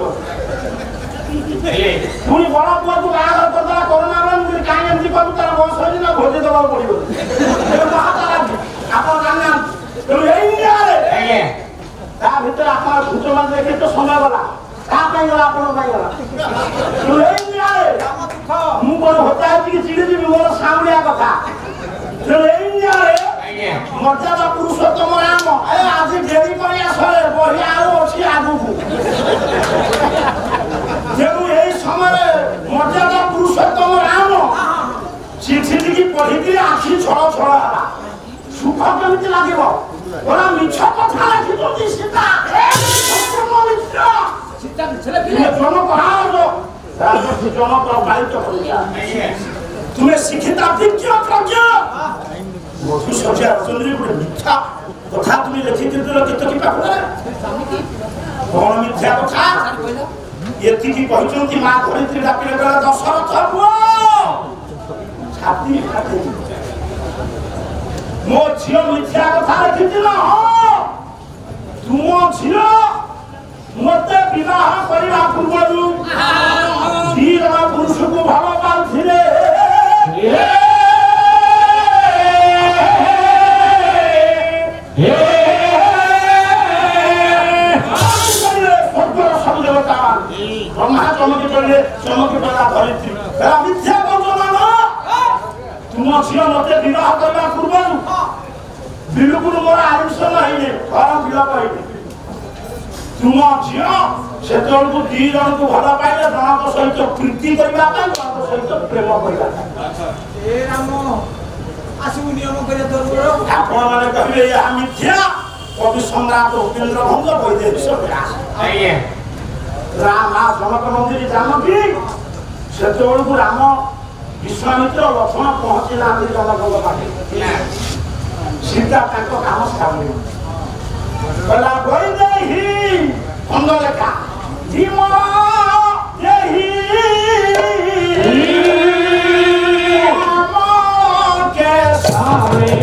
पुनी बड़ा पुआ तू आ करता कोरोना रे मुझे काई एमती को तार बस होई ना भोजे दबा पड़िबो ए बात आपन जान तो यही नहीं आ रे ता भीतर आपन सूचना देखे तो समय वाला का पाई गला आपन पाई गला तो यही नहीं आ रे मु कोन होता है कि चिड़ी भी मोर सामने आ कथा तो यही नहीं आ रे मर्यादा पुरुषोत्तम राम ए आज डेरी करी आसले बढ़िया आउ अछि आगु जेनु एई समय मर्यादा पुरुषोत्तम राम चिठी लिखि पढ़ी कि आखि छळ छळ हला सुख केमिति लागिबो ओरा मिछ कथा लिखि तो सीता संपूर्ण मित्र सीता छले ये जन कहाओ राजसी जन पर दायित्व करिया तुम्हें शिक्षिता विज्ञ प्रज्ञ मधु सजा चंद्री गुड मिथ्या कथा तुम्हें लिखि दिलो केतकी पाखरा कोन मिथ्या कथा एति की कहचंती मां धरित्री डाकिले गला दशरथ पुओ छाती खाते मो झियो मिथ्या कथा लिखिथिल हो तुम झियो मते विवाह करिवा पूर्वरु धीर पुरुष को भाव पाथिले ब्रह्मा चमकी पड़े चमकी पड़ा धरित्री मिथ्या बंधन तुम झियो मते विवाह करबा पूर्वरु बिल्कुल मोर आयुष्य नहीं घर विलाप है तुम झियो से को दी जन को भला पाइले जन सहित प्रीति करबा जन सहित प्रेम करबा ए राम आसु नियम करे तो आपण माने कहबे या मिथ्या कवि सम्राट उपेंद्र भंग वैदेही सब आइए राम जनक मंदिर जानकी से को राम विश्वामित्र लक्ष्मण पहुंची ना जनक पाखे सीता ताको काम सामने कला वैदेही भंग लेखा धीम देही राम के सामने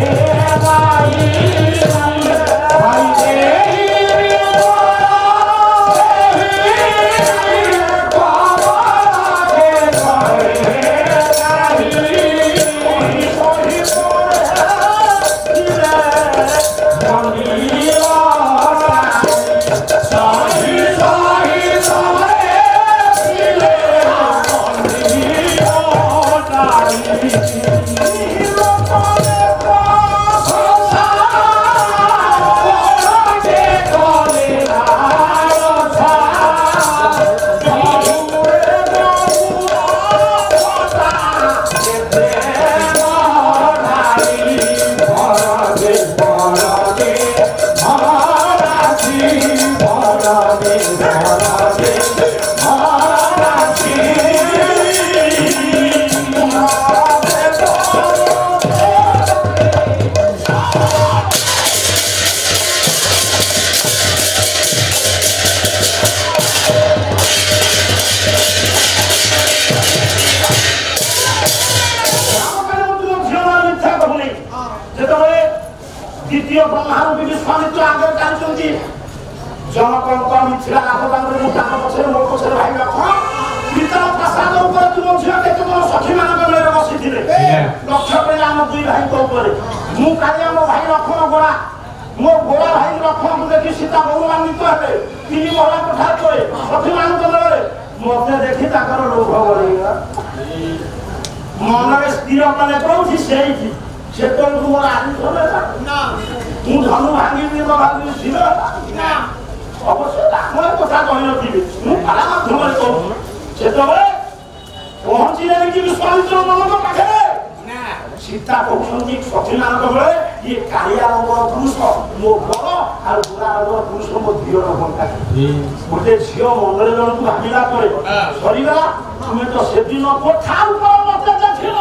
द्वितीय ब्रह्माणु विश्वामित्र आगे चाहते जनक मिथिला राजदान पक्षे मो पक्षे भाई रख पितर प्रसाद ऊपर तुम झील के तुम सखी मान बसी लक्ष्य पे आम दुई भाई मु काली मो भाई लक्ष्मण गोड़ा मो गोड़ा भाई लक्ष्मण को देखी सीता गौरवान्वित हे तीन महला कोठा तले सखी मान मत देखी ताकर लोभ बढ़ेगा मन स्थिर कले कौन से तो मोर आदि धनु भांगी भागी शिव अवश्य कथा कही पाला माध्यम कहूँ से पहुंचले कि विश्वामित्र मन पाखे सीता कहते सखी मान बेले ये कालिया रंगर पुरुष मो बड़ आ बुरा रंगर पुरुष मो धीर घंटा गोटे झील मन जन को भाविला सरीगला तुम्हें तो से दिन कथा मत देखी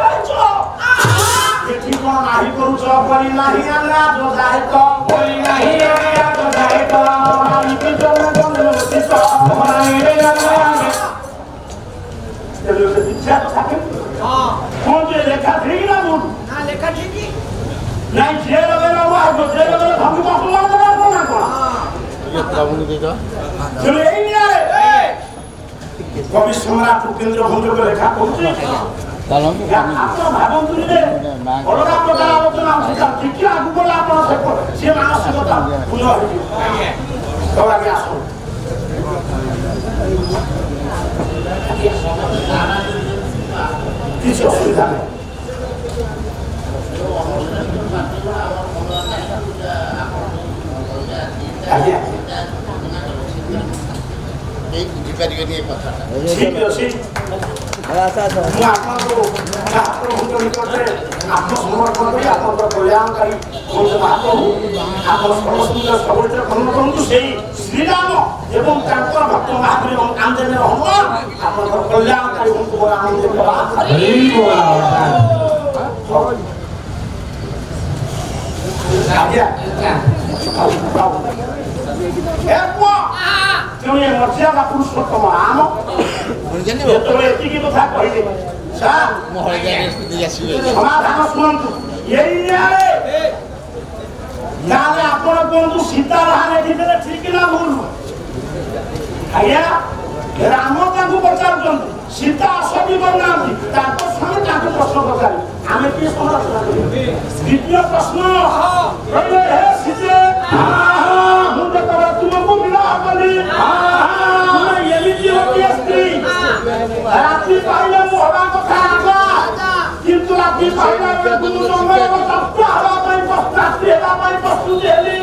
एठी कौन नाही करूछ बली नाही आना जो जाए तो बली नाही आना जो जाए तो मारी की जन जन सिस हमारे रे आना चलो से इच्छा तो থাকে हां कौन जे लेखा ठीक ना मुन ना लेखा ठीक नहीं जे लगे ना वो जे लगे हम को अपमान करना ना कोन ये काबू देगा चलो यही नहीं आ रे कवि सम्राट उपेंद्र भंग को लेखा कहते ଆପଣ ଭାବନ୍ତୁନି ଅଲଗା ପ୍ରକାର ଆଲୋଚନା ଅଛି ଟିକେ ଆଗକୁ ଗଲେ ଆପଣ ସେ ମାନସିକତା ପୂର୍ଣ୍ଣ ହେଇଯିବ ତ ଆଜ୍ଞା ଆସନ୍ତୁ କିଛି ଅସୁବିଧା ନାହିଁ ଆଜ୍ଞା ବୁଝିପାରିବେନି ଏ କଥାଟା ଠିକ ଅଛି श्रीराम एवं भक्त महावीर आंदोलन हम कल्याणकारी मर्यादा पुरुषोत्तम आम कथा कहले समाधान शुणु यही आपण कहतु सीता राह ठीक ना भूल आज्ञा राम पचार सीता असली करना स्वामी प्रश्न पचार आम किए समाधान द्वितीय प्रश्न कहले सीते तुमको विवाह कली स्त्री रात्रि पाइले हवा कथा आगा किंतु रात्रि पाइले दुनु समय तत्व हवा पाई प्रस्ताव हेबा पाई प्रस्तुत हेली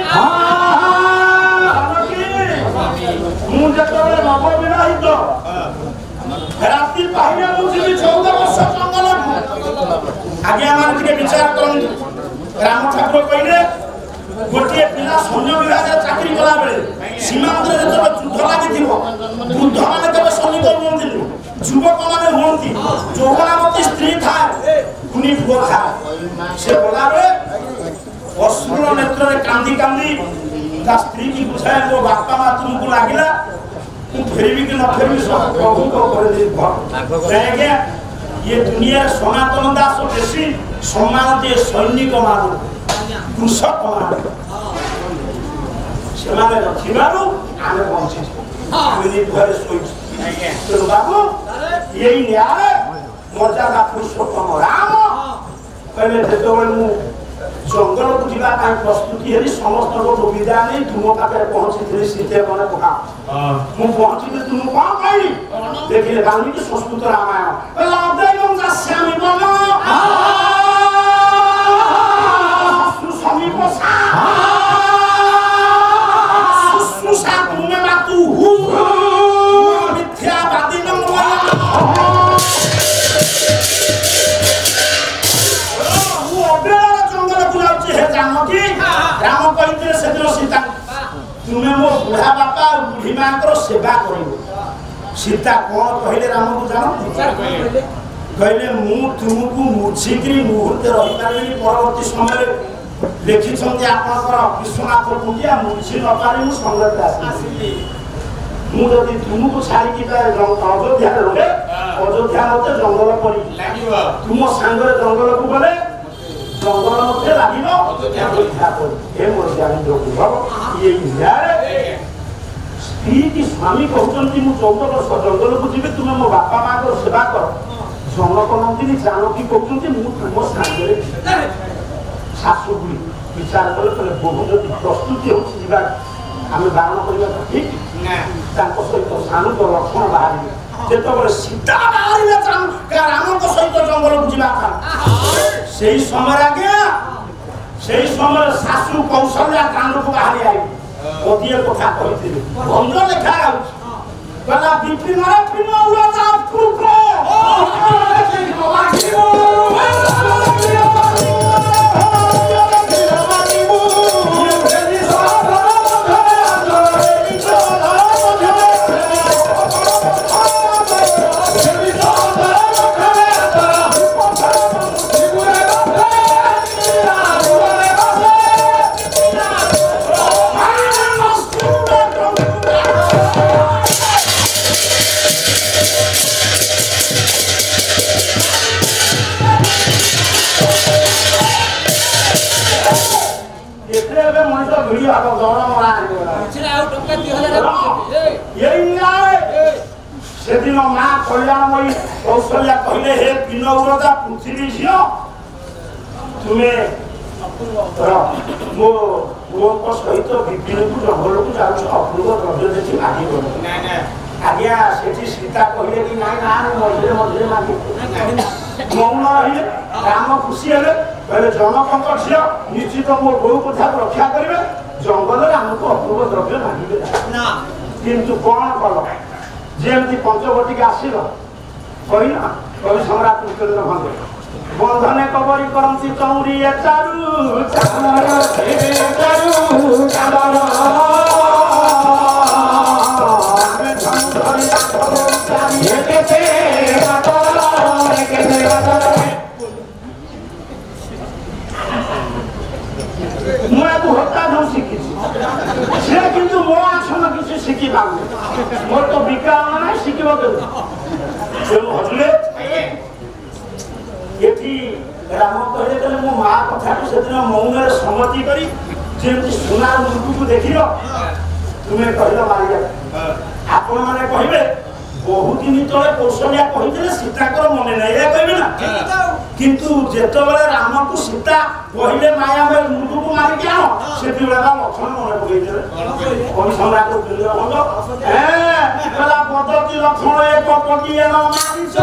मु जेतबे नव विवाहित रात्रि पाइले मु जिबी 14 वर्ष जंगल आगे मान के विचार करन राम ठाकुर कहले गोटे पिला सैन्य विभाग चाकरी कला बेले सीमांत युद्ध लगी बुद्ध मैंने केवल सैनिक हमें युवक मैंने हमें यौवनावती स्त्री थाए खुनी पुओ थाए से गला अश्रुर नेत्र कांदी कांदी स्त्री की बुझाए मो बापा माँ तुमको लगिला फेरबी कि न फेरबी सब प्रभु को कर ये दुनिया सनातन दास बेसी सम्मान दिए सैनिक मान कृषक मान से रखिबारू आम बंची बाबू यही न्याय मर्यादा पुरुषोत्तम राम कहले जो जंगल को जावाई प्रस्तुति हेली समस्त को विदा नहीं तुम पाखे पहुंची सीते मैंने कहा मुझे पहुंची तुम कौन कही देखिए वाल्मीकि संस्कृत रामायण राम कहते से सीता तुम्हें मो बुढ़ा बापा और बुढ़ी माँ सेवा कर सीता कौन कहले राम को जान कहले मु तुमको मुझिकी मुहूर्ते रही पारे परवर्ती समय लिखिं आपंकर विश्वनाथ कुंडिया मुझी न पारे मुझे मुझे तुमको छाड़ी अयोध्या रहे अयोध्या मत जंगल पड़ी तुम सांगे जंगल को गले ଜଙ୍ଗଲ ମধ্যେ ଲାଗିବ ଏ ମୋର ଜ୍ଞାନେନ୍ଦ୍ର କୁହ ଇଏ ଇଣ୍ଡିଆରେ ସ୍ତ୍ରୀ କି ସ୍ୱାମୀ କହୁଛନ୍ତି ମୁଁ 14 ବର୍ଷ ଜଙ୍ଗଲକୁ ଯିବି ତୁମେ ମୋ ବାପା ମାଙ୍କର ସେବା କର ଜନକ ନନ୍ଦିନୀ ଜାନକୀ କହୁଛନ୍ତି ମୁଁ ତୁମ ସାଙ୍ଗରେ ଶାଶୁ ବୁଢ଼ୀ ବିଚାର କଲେ କହିଲେ ବୋହୂ ଯଦି ପ୍ରସ୍ତୁତି ହେଉଛି ଯିବା ଆମେ ବାରଣ କରିବା ଠିକ ତାଙ୍କ ସହିତ ସାନୁଙ୍କ ଲକ୍ଷ୍ମଣ ବାହାରିବେ ଯେତେବେଳେ ସୀତା ବାହାରିଲେ ରାମଙ୍କ ସହିତ ଜଙ୍ଗଲକୁ ଯିବା ସେଇ ସମୟରେ ଆଜ୍ଞା ସେଇ ସମୟରେ ଶାଶୁ କୌଶଲ୍ୟା ଦାଣ୍ଡକୁ ବାହାରି ଆଇବେ ଗୋଟିଏ କଥା କହିଥିଲେ ଭଞ୍ଜ ଲେଖା ଯାଉଛି କହିଲା ବିପିନରେ ପିନ ଉଡ଼ାତା ପୁତ୍ର সেদিন মা কল্যাণময়ী কৌশল্যা কহিলে হে পিনৌরজা পৃথিবী ঝিও তুমি মো পুଅଙ୍କ ସହିତ ବିପିନକୁ ଜଙ୍ଗଲକୁ ଯାଉଛ ଅପୂର୍ବ ଦ୍ରବ୍ୟ ଦେଖି ମାଗି ଗଲ ଆଜ୍ଞା ସେଠି ସୀତା କହିଲେ କି ନାଇଁ ନା ମଝିରେ ମଝିରେ ମାଗି ମୌନ ରହିଲେ ରାମ ଖୁସି ହେଲେ କହିଲେ ଜନକଙ୍କ ଝିଅ ନିଶ୍ଚିତ ମୋ ବୋଉ କଥାକୁ ରକ୍ଷା କରିବେ ଜଙ୍ଗଲରେ ଆମକୁ ଅପୂର୍ବ ଦ୍ରବ୍ୟ ମାଗିବେ ନା କିନ୍ତୁ କଣ କଲ ଯେମିତି ପଞ୍ଚବଟିକି ଆସିଲ କହିଲ କବି ସମ୍ରାଟ ଉପେନ୍ଦ୍ର ଭଞ୍ଜ ବନ୍ଧନେ କବରୀ କରନ୍ତି ଚଉରୀ ଚାରୁ ମୁଁ ୟାକୁ ହତ୍ୟା ଯୋଉ ଶିଖିଛି ସେ କିନ୍ତୁ ମୋ ଆସନ କିଛି ଶିଖି ପାରୁନି ମୋର ତ ବିକାଶ ନାହିଁ ଶିଖିବ ତେଣୁ ହଜିଲେ ଏଠି ରାମ କହିଲେ କହିଲେ ମୋ ମା କଥାକୁ ସେଦିନ ମୌନରେ ସମ୍ମତି କରି ଯେମିତି ସୁନାର ମୃଗକୁ ଦେଖିଲ ତୁମେ କହିଲ ମାରିବା ଆପଣ ମାନେ କହିବେ ବହୁତ ଦିନ ତଳେ କୌଶଲ୍ୟା କହିଥିଲେ ସୀତାଙ୍କର ମନେ ନାହିଁ ଏହା କହିବେ ନା କିନ୍ତୁ ଯେତେବେଳେ ରାମକୁ ସୀତା କହିଲେ ମାୟା ମୃଗକୁ ମାରିକି ଆଣ ସେତେବେଳେ ଲକ୍ଷ୍ମଣ ମନେ ପକେଇଥିଲେ କବି ସମ୍ରାଟ ଉପେନ୍ଦ୍ର ଭଞ୍ଜ ପଦ୍ଧତି ଲକ୍ଷ୍ମଣ ଏକ ପଟିଏ ମାରିଛ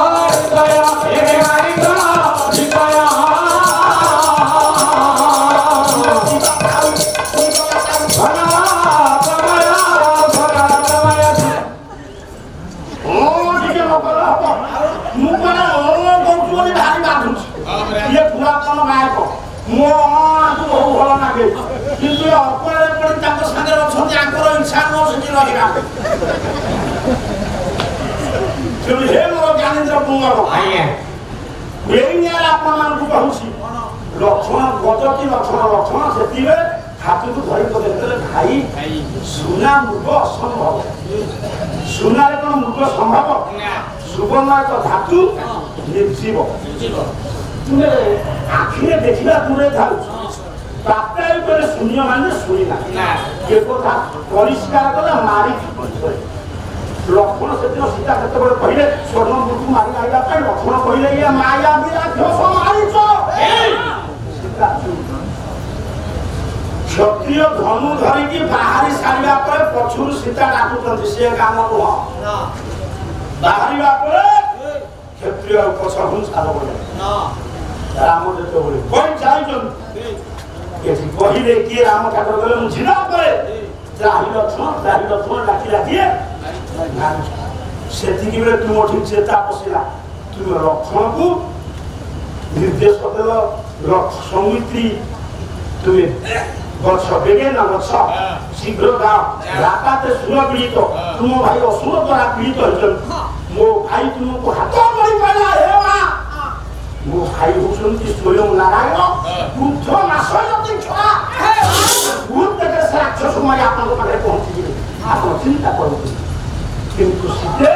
কিন্তু অপরে পড়ে তাଙ୍କ ସାଙ୍ଗରେ ଅଛନ୍ତି ଆଙ୍କର ଇଚ୍ଛା ନୁହଁ ସେଠି ରହିବା ତେଣୁ ହେ ମୋର ଜ୍ଞାନେନ୍ଦ୍ର ପୁଙ୍ଗର ଏଇ ନିଆଁରେ ଆପଣମାନଙ୍କୁ କହୁଛି ଲକ୍ଷ୍ମଣ ଗଜତି ଲକ୍ଷ୍ମଣ ସେତିବେଳେ ହାତକୁ ଧରିକ ଯେତେବେଳେ ଭାଇ ସୁନା ମୃଗ ଅସମ୍ଭବ ସୁନାରେ କଣ ମୃଗ ସମ୍ଭବ ସୁବର୍ଣ୍ଣ ଏକ ଧାତୁ ନିର୍ଜୀବ ତୁମେ ଆଖିରେ ଦେଖିଲା ଦୂରେ ଥାଉଛି ବାର୍ତ୍ତା ଉପରେ ଶୂନ୍ୟ ମାନେ ଶୁଣିଲା ଏ କଥା ପରିଷ୍କାର କଲା ମାରି ଲକ୍ଷ୍ମଣ ସେଦିନ ସୀତା କେତେବେଳେ କହିଲେ ସ୍ୱର୍ଣ୍ଣ ମୃଗକୁ ମାରି ଆଣିବା ପାଇଁ ଲକ୍ଷ୍ମଣ କହିଲେ ଇଏ ମାୟା ବିରାଧ୍ୟସ ମାରିଛ କ୍ଷତ୍ରିୟ ଧନୁ ଧରିକି ବାହାରି ସାରିବା ପରେ ପଛରୁ ସୀତା ଡାକୁଛନ୍ତି ସେ କାମ ନୁହଁ ବାହାରିବା ପରେ କ୍ଷତ୍ରିୟ ପଛ ହୁଂସାର ବୋଲେ ରାମ ଯେତେବେଳେ କହି ଯାଇଛନ୍ତି ଏଠି କହିଲେ କିଏ ରାମ ଠାକୁର କହିଲେ ମୁଁ ଯିବା ପରେ ତ୍ରାହି ଲକ୍ଷ୍ମଣ ଡାକିଲା କିଏ ସେତିକି ବେଳେ ତୁମଠି ଚେତା ପଶିଲା ତୁମେ ଲକ୍ଷ୍ମଣକୁ ନିର୍ଦ୍ଦେଶ ଦେଲ ସୌମିତ୍ରୀ ତୁମେ ଗଛ ବେগে ନା ଗଛ ଶୀଘ୍ର ଗାଁ ରାତାତେ ସୁର ପୀଡ଼ିତ ତୁମ ଭାଇ ଅସୁର ଦ୍ୱାରା ପୀଡ଼ିତ ହେଇଛନ୍ତି ମୋ ଭାଇ ତୁମକୁ ହାତ ଧରି କହିଲା ହେ ମା ମୋ ଭାଇ ହଉଛନ୍ତି ସ୍ୱୟଂ ନାରାୟଣ ବୁଦ୍ଧ ନାଶୟତି ଛଡ଼ା ବହୁତ ଦେଖେ ସେ ରାକ୍ଷସ ମାରି ଆପଣଙ୍କ ପାଖରେ ପହଞ୍ଚିଯିବେ ଆପଣ ଚିନ୍ତା କରନ୍ତୁ କିନ୍ତୁ ଶୀତେ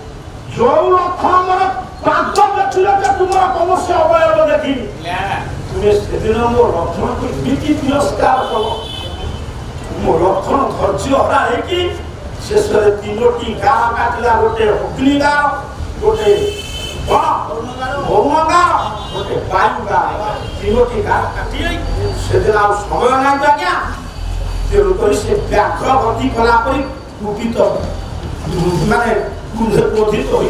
ଯୋଉ ଲକ୍ଷ୍ମଣ ମୋର ପାଦ ଦେଖିଲେ ତୁମର କୌଣସି ଅବୟବ ଦେଖିନି तुमे से दिन मो लक्षण को इमिति तिरस्कार कल मो लक्षण धैर्य हरा है कि शेष में तीनोटी गाँ काटिला गोटे अग्नि गाँ गोटे वरुण गाँ गोटे वायु गाँ तीनोटी गाँ काटी से दिन आ समय नहीं आज्ञा तेणुक से व्याघ्र गति कला कुपित माने क्रोधित हो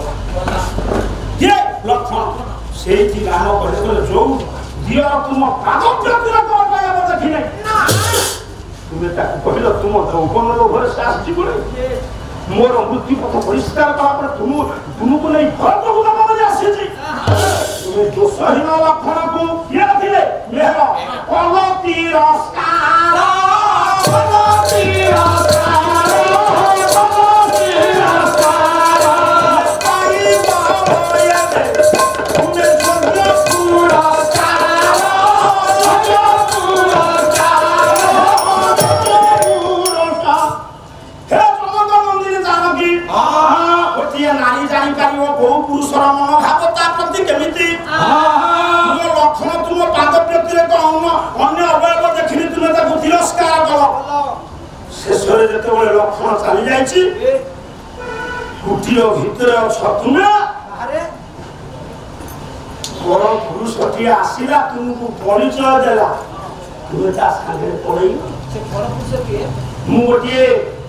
लक्षण से गान कर जो दियर तुम पाद देखी नहीं तुम्हें कहल तुम यौवन लोभर से आसी मोर मृत्यु पथ परिष्कार कला तुमको नहीं घर को मन आसी तुम्हें दोषहीन लक्षण को किए रखिले मेहर कल तिरस्कार पुरुषर मनोभाव प्रति केमिति लक्षण तुम पाद प्रति अन्य अवयव देखी तुम्हें तिरस्कार कल शेष जो लक्षण चली जाइए कुटीर भितर तुमे बड़ पुरुषटी आसला तुमको परिचय देला तुम्हें सागे पड़े गोटे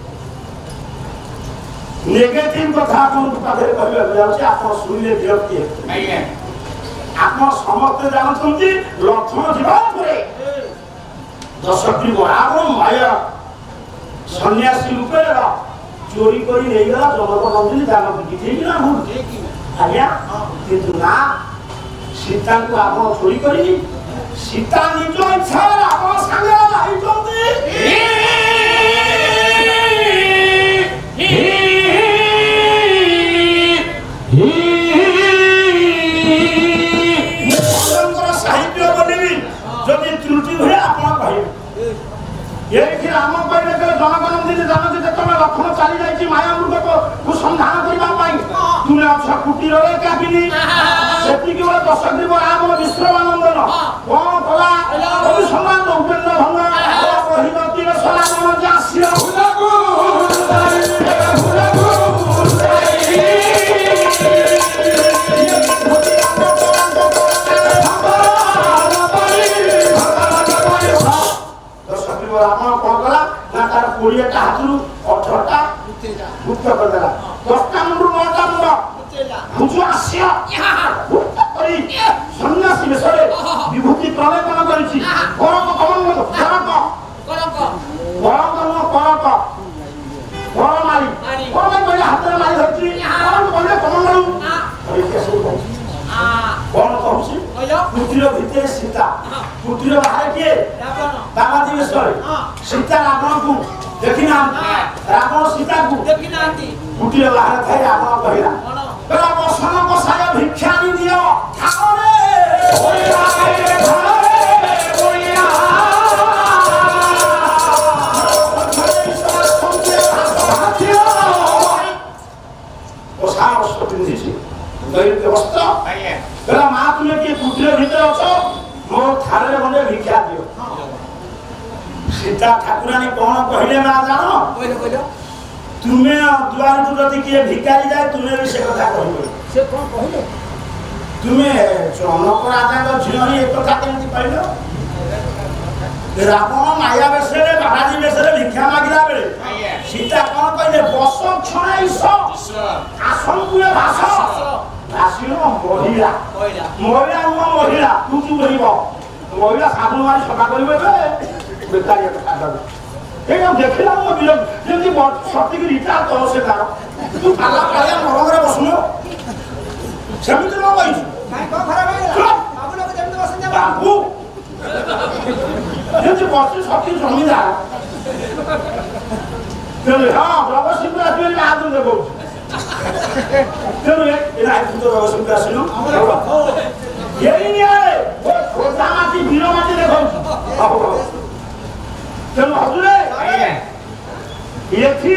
नेगेटिव कथा पाखे कहते आप शुणिले विरक्ति आप समस्ते जानते लक्षण जीवन 10 बराबर माया सन्यासी रूपे चोरी कर जनक नंदिनी जानकी ठीक ना भूल आज्ञा किंतु ना सीता को आप चोरी कर सीता निज इच्छा आप सागे साहित्य बनेबी जदि त्रुटि हुए आप ये राम कहले जनक नंदिनी जानकी जो लक्षण चली जाइए माया मृग को संधान करने तुम्हें अच्छ कुटीर काबिनी से 10 ग्रीव राम विश्रमानंदन कौन कला सम्मान उपेन्द्र भंग कोड़े हाथ 18टा गुप्त करदेला 10टा मुंड 9टा मुंड भुज आस्य सन्यासी बेसरे विभूति प्रलेपन करिछि करक कमंडल करक मारी पहले हाथ में मारी धरछि पहले कमंडल कौन कहूँ कुटीर भितर सीता कुटीर बाहर किए दामादी बेसरे सीता रावण को देखी ना रावण सीता को देखी ना कुटीर बाहर थे रावण कहला कहला बसन बसाय भिक्षा नि दियो खाओ रे माँ तुम्हें किए कुटीर भीतर अछ मोर थारे बंदे भिक्षा दियो सीता ठाकुरानी कौन कहले ना जानो तुम्हें द्वार को जदि किए भिकारी जाए तुम्हें भी से कथा कहबे से कौन कहले तुम्हें जनक राजा को झियो ही एक कथा केमति कहलो रावण माया बेसरे बालाजी बेसरे भिक्षा मागिला बेले सीता कौन कहले बस क्षण ईश आसन कुए भाष आसिनो महिला महिला महिला तू चुप रहिबो महिला साबुन मारी सफा करिबे बेकारी कथा देखिला मो बिल जेमति सती की रीता तो से तार तू पाला पाला मरंगरे बसनो सेमिति न बाई काय को खराब होइला बाबू लोग जेमति बसन जा बाबू जेमति बस सती जमीदार चल हां बाबा सिंह आदमी आदमी देखो चलो ये रात तो रवसम का सुनो यही नहीं है वो खोदा माटी बीरो माटी देखो चलो हजूरे ये थी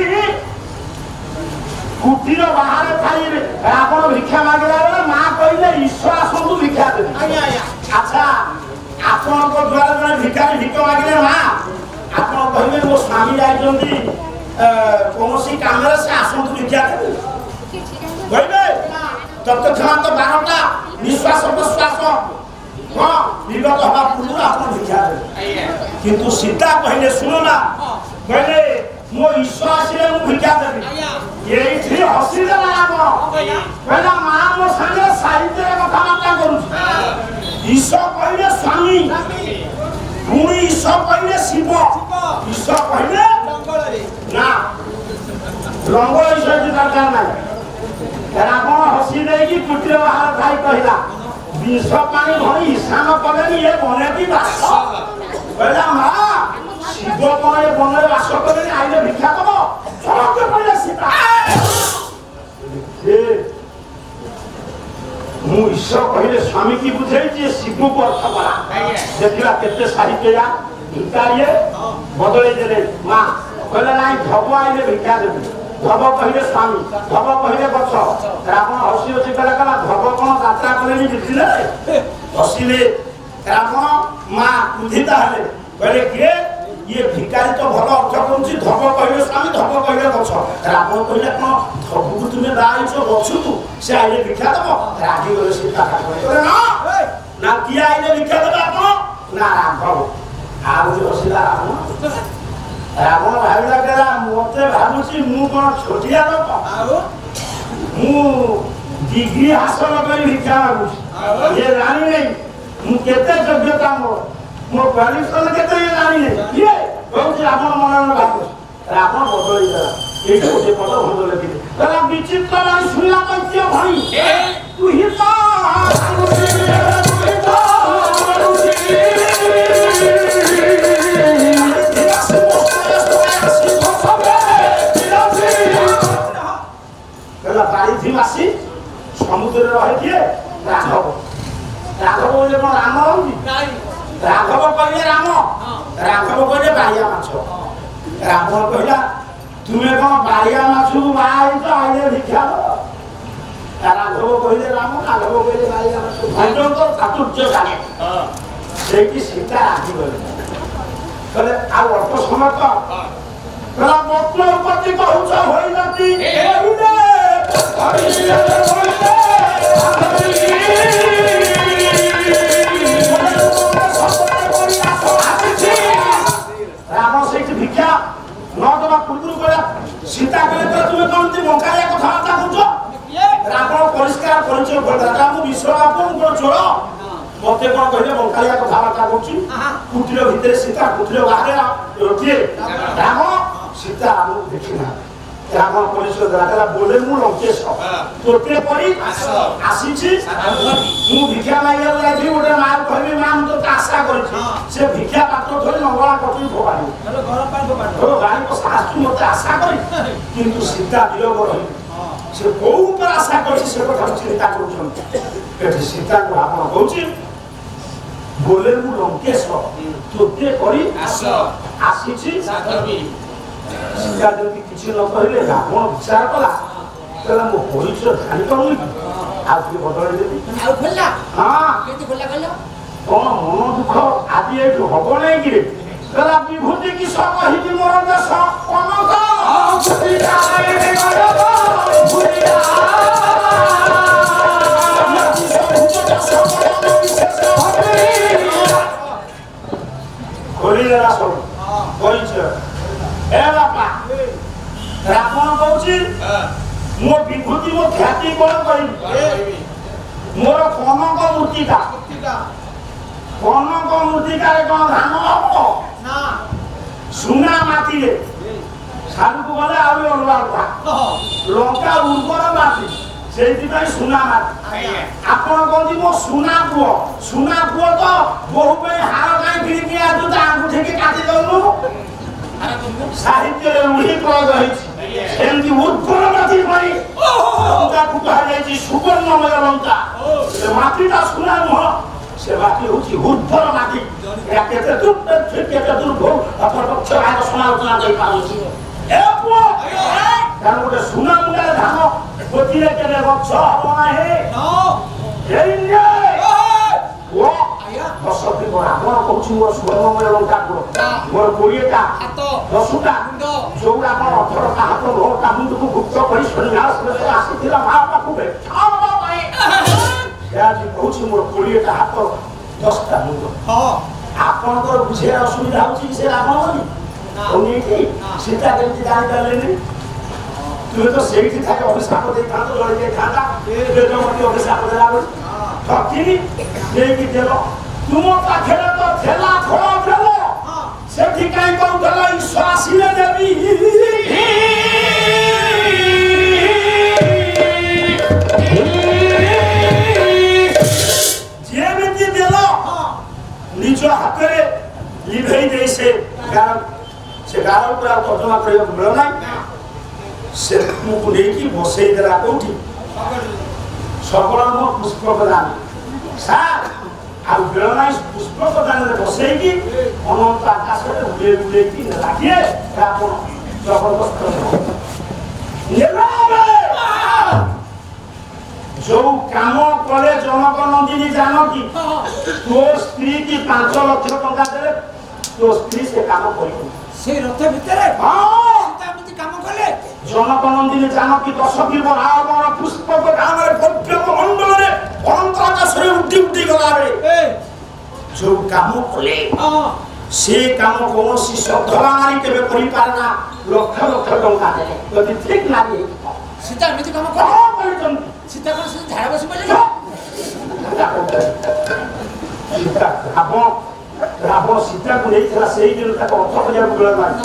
कुटीर बाहर थाई रावण भिक्षा मांगला बेले मां कहले ईश्वर आसनु भिक्षा दे अच्छा स्वामी जाइछन्ति कोनोसी कामरे से आसन्तु भिक्षा देबे कहबे तत्क्षणात 12टा निश्वास प्रश्वास हाँ विगत हवा पूर्व आप भिक्षा देबे किंतु सीता कहले सुनो ना कहले मो ईश्वर आसिले मु भिक्षा देबी एई थी हसी देला आप कहला मां मो संगे साहित्य कथा बार्ता करू ईश्वर कहले स्वामी पुणी ईश्वर कहले शिव ईश्वर कहले ना लंगल ईश्वर की दरकार नहीं रावण हसी देगी कुटिर बाहर खाई कहला विष पानी भरी ईशान कले ये बने की बास कहला मां शिव बने बने बास कले आइले भिक्षा दबो सबके कहले सीता ए मु ईश्वर कहले स्वामी की बुझाई जे शिव को अर्थ करा देखिला केते साहित्य या भिकारिये बदले देले मां कहले नाही धब आइले भिक्षा देबी धब कहले स्वामी धब कहले गछ रावण हसी हसी कहला धब कोन यात्रा करेनी बुझिले हसीले रावण मां बुझिता हले कहले के ये भिकारी तो भलो अर्थ करूची धब कहले स्वामी धब कहले गछ रावण कहले कोन धबକୁ तुमे दाइछो गछुतु से आइले भिक्षा दबो रागी गले सीता कहले ना ना किए आइले भिक्षा दबो आपण ना राघव आउ जो हसीला रावण भाविला केला मते भाबुची मु कोन छोटिया लोक मु डिग्री हासिल करी भिक्षा मागुची ये रानी नहीं मु केते योग्यता मो क्वालिफिकेशन केते ये रानी नहीं ये बहुत रावण मनन भाबु रावण बदली गला এই কোটে পদ বদল দিলে তারা বিচিত্র নাই শুনলা পঞ্চ ভাই তু হিতা बासी समुद्र रहे किए राघव राघव बोले कौन राम राघव कहले राम राघव कहले बारिया माछ रावण कहला तुम्हें कौन बारिया माछ को बाई तो आइले भिक्षा राघव कहले राम राघव कहले बारिया माछ भंजन तो चातुर्य जाने सेठी सीता राजी कहले आ अल्प समय तो कहला मत्न उपति कहउछ होई नती होइले रावण से भिक्षा न दबा पूर्व सीता कहले तुम्हें कौन बंकाया कथबार्ता कौच रावण परिष्कार परिचय भरदा मु विश्वनाथ को चोर मते कौन कहले बंकाया कथबार्ता कौच कुटीर भितर सीता कुटीर बाहर रोटिए रावण सीता आम देखिना रावण परिचय देला बोले मु लंकेश तोते परी आसीछि मु भिक्षा माइया लागी ओडे मार कहबी मां तो आशा करछि से भिक्षा पात्र धरि मंगला कटि भोगानी हेलो घर पार भोगानी हो गाड़ी को शास्त्र मते आशा करी किंतु सीता वियोग रही से कोउ पर आशा करछि से कथा चिंता करूछन एठी सीता को आपण कहछि बोले मु लंकेश तोते परी आसीछि साधवी सीता जदि किसी न कहले रावण विचार कला कहला मो परिचय जानि पाउनी आज की बदल देबी आउ खोलला हां केति खोलला कहलो कोन मन दुख आदि एठु हबो नै कि कहला विभूति की सब हिति मोर देश कनक भूति जाय रे गरबा भूति खोलिले रासो परिचय ए बापा रावण कहछि मो विभूति मो ख्याति कोन करी मोर कनक मूर्तिका कनक मूर्तिका रे कोन धान हबो ना सुना माटी रे साधु को गले आउ अलवा था लंका उर्वर माटी सेति पई सुना माटी आपण कहछि मो सुना पुओ तो बहु पे हार काई फिरि के आजु ता अंगूठी के काटी दउनु साहित्य रूढ़ी प्रयोग होइछि एमती उद्भर माटी पई लंका कुहा जाइछि सुवर्णमय लंका से माटीटा सुना नह से माटी होछि उद्भर माटी या केते दूर केते दूर भो अपन पक्ष आग समालोचना करि पाउछि ए पुओ कान गोटे सुना मुंडा धान गोतिले केने गछ हबो नाही नो एइने ओ आया बसति ରାବଣ କହୁଛି ମୋର ସ୍ୱର୍ଣ୍ଣମୟ ଲଙ୍କା ମୋର 20ଟା 10ଟା ଯୋଉଟା ଆପଣ 18ଟା ହାତ 9ଟା ମୁଣ୍ଡକୁ ଗୁପ୍ତ କରି ସନ୍ନ୍ୟାସ ଆସିଥିଲା ମା ପାଖକୁ ସେ ଆଜି କହୁଛି ମୋର 20ଟା ହାତ 10ଟା ମୁଣ୍ଡ ଆପଣଙ୍କର ବୁଝେଇବା ଅସୁବିଧା ହଉଛି କି ସେ ରାବଣ ବୋଲି ସୀତା କେମିତି ଜାଣିପାରିଲେନି ତୁମେ ତ ସେଇଠି থাকে ଅଭିଶାପ ଦେଇଥାନ୍ତ ଜଳି ଦେଇଥାନ୍ତା ଅଭିଶାପ ଦେଲା ବୋଲି ଠକିନି ନେଇକି ଦେଲ ତୁମ ପାଖରେ ତ ଥିଲା ଫଳ ଦେଲ ସେଠି କାହିଁ କହୁଥିଲ ଈଶ୍ୱର ଆସିଲେ ଦେବି ଯେମିତି ଦେଲ ନିଜ ହାତରେ ଲିଭେଇ ଦେଇ ସେ ଗାର ଉପରେ ଆଉ ତର୍ଜମା କରିବାକୁ ମିଳ ନାହିଁ ସେ ତୁମକୁ ନେଇକି ବସେଇ ଦେଲା କୋଉଠି ସକଳମ ପୁଷ୍ପକ ଦାନ ସାର୍ ଆଉ ବେଳ ନାହିଁ ପୁଷ୍ପକ ଦାନରେ ବସେଇକି ଅନନ୍ତ ଆକାଶରେ ଉଡ଼େଇକି ନେଲା କିଏ ଆପଣ ଜବରଦସ୍ତ ଯୋଉ କାମ କଲେ ଜନକ ନନ୍ଦିନୀ ଜାନକୀ ତୋ ସ୍ତ୍ରୀ କି 5 ଲକ୍ଷ ଟଙ୍କା ଦେଲେ ତୋ ସ୍ତ୍ରୀ ସେ କାମ କରିବ ସେ ରଥ ଭିତରେ କାମ କଲେ ଜନକ ନନ୍ଦିନୀ ଜାନକୀ 10 କିଲୋ ରାବଣ ପୁଷ୍ପକ ଦାନରେ ପଦ୍ମ ମଣ୍ଡଳରେ ଅନନ୍ତ ଆକାଶରେ ଉଠି ଗଲାବେଳେ ଯୋଉ କାମ କଲେ ସେ କାମ କୌଣସି ଶ୍ରଦ୍ଧାବାନ କେବେ କରିପାରେ ନା ଲକ୍ଷ ଲକ୍ଷ ଟଙ୍କା ଦେଲେ ଯଦି ଠିକ ଲାଗେ ସୀତା ଏମିତି କାମ କରିଛନ୍ତି ସୀତା କଣ ସେ ଝାଡ଼ା ବସି ପାରିଲେ ରାବଣ ସୀତାକୁ ନେଇଥିଲା ସେଇ ଦିନ ତାକୁ ଅର୍ଥ କରିବାକୁ ମିଳ ନାହିଁ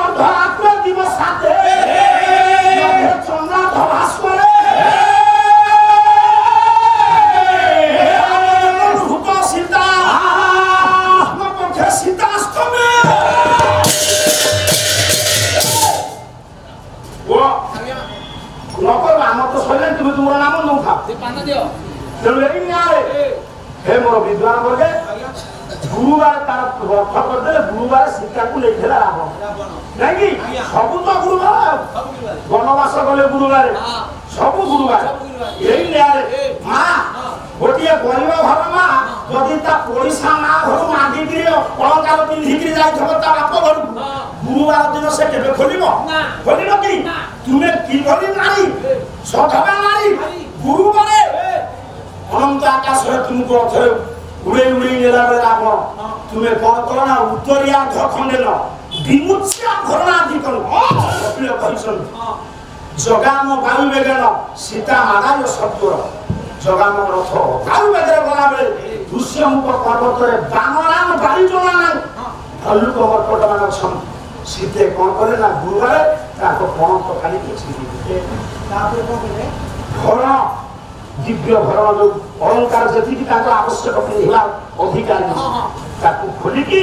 विद्वान वर्गे गुरुवार तार अर्थ करदे गुरुवार सीता को लेखला रावण नहीं कि सब तो गुरुवार वनवास गले गुरुवार सब गुरुवार यही न्याय मां गोटिए गरीब घर मां जदि ता ओडिसा मां घर मागी कि अलंकार पिंधि कि जाय थब ता बाप घर गुरुवार दिन से केबे खोलिबो कि तुमे की भली नारी सधवा नारी गुरुवार अनंत आकाश में तुमको अथरे उड़े नेला बेले रावण तुम्हें कौन करो ना उत्तरिया खंडे न विमुच्या भरणाधिकन कपिल कहिसन जगाम वायु वेगन सीता मागाय शब्दर जगाम रथ वायु वेगरे गला बेले दुष्यमुख पर्वत रे बानराम बारी जोना ना हल्लुक मर्कट मान छन सीते कौन करे ना गुरुवार ताको कोन तो खाली किछि तापर कोन करे भरण दिव्य भरण जो अलंकार जति की ताको आवश्यक पिंधिला अधिकार ताको खोलिकी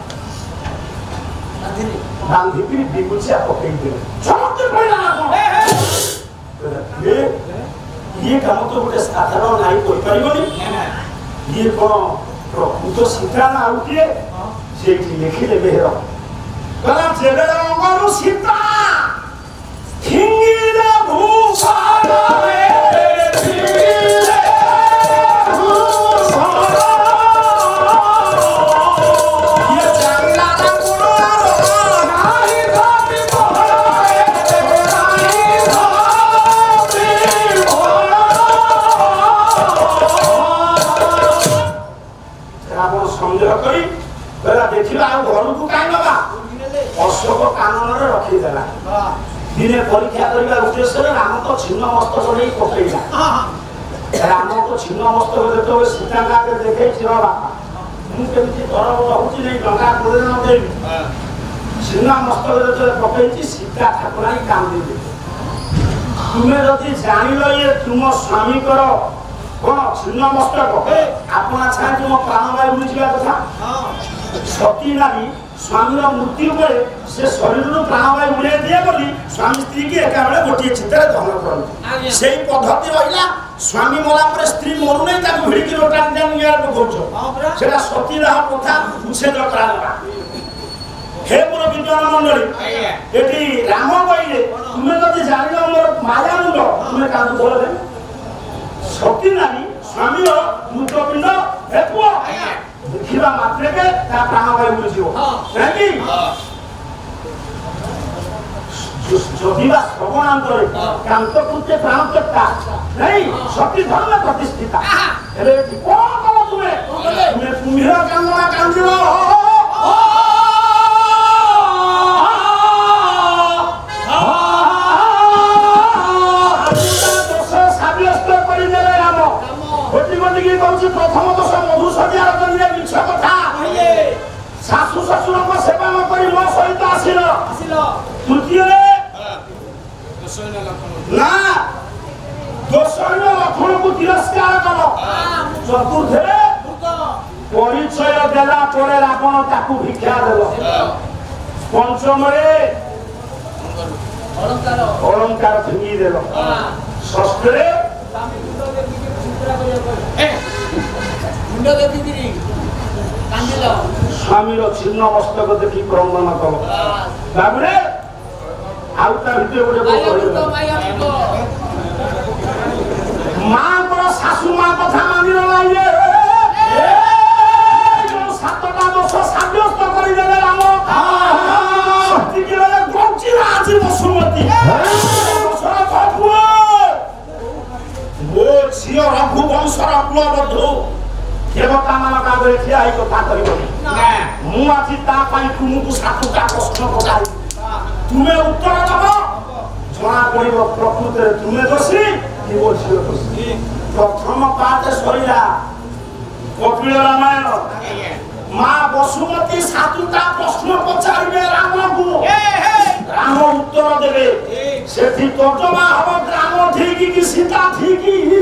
बांधिकी बिगुचिया पकई दे समझते पड़ला ना ये काम तो गोटे साधारण नाही कोइ परिबनी ये कोन प्रभु तो सीता ना आउटिए जेठी लिखि देबे हेरो कला जेबे अंगरु सीता हिंगिले भूषण रे दिने परीक्षा करने उद्देश्य राम तो छिन्न मस्तक नहीं पकड़ा राम तो छिन्न मस्तक जो सीता का देखे बापा मुझे तर रोचे नहीं डा कोड़े न देवी छिन्न मस्तक जो पकई सीता ठाकुर काम दे तुम्हें जदि जान ये तुम स्वामी कर कौन छिन्न मस्तक आपना छाए तुम प्राणवायु बुझा कथा सती नारी स्वामी मृत्यु पर से शरीर प्राणवायु उड़े दिए बोली स्वामी स्त्री की एका बेले गोटे चित्र दहन करते से पद्धति रहा स्वामी मला पर स्त्री मरु नहीं ताको भिड़की रोटा निया पकाउछ सेटा सती रहा प्रथा उच्छेद करा हे मोर विद्वान मंडली एटी राम कहले तुमे जदि जानिलो मोर माया मुंड तुमे कांदु बोले सती नारी स्वामी मृतपिंड हे पुओ देखिबा मात्रे ବୁଝିବ ନାଇଁ ଯଦିବା ଶ୍ରବଣାନ୍ତରେ କାନ୍ତ କୃତ୍ୟ ପ୍ରାଣଚକ୍ତା ନାଇଁ ସତୀ ଧର୍ମ ପ୍ରତିଷ୍ଠିତା ହେଲେ ଏଠି କଣ କର ତୁମେ ତୁମେ କୁମ୍ଭୀର କାନ୍ଦଣା କାନ୍ଦିବ प्रथम दोष मधुसज्जार जन्मे मिछ कथा शाशु शशुर सेवा न करी मो सहित आसिल तृतीय ना दोषहीन लक्षण को तिरस्कार कर चतुर्थे परिचय देला परे रावण ताकू भिक्षा देल पंचम अलंकार फिंगी देल षष्ठ स्वामी छिन्न मस्तक देखी क्रंदन कल तापर माँ शाशु माँ कथा मानि सातटा दोष सब्यस्त करदे राम आज बसुमती झील रघुवंशर कुलबधु देवता मान आगे ठिया कथा कर मुझे तुमको सातुटा प्रश्न पचारि तुम्हें उत्तर दब जना पड़ प्रकृत तुम्हें दोषी कि वो झील दोषी प्रथम पाठ सरिला कपिल रामायण माँ बसुमती सातुटा प्रश्न पचारे राम को राम उत्तर देवे से तर्जमा हम ग्राम ठीक कि सीता ठीक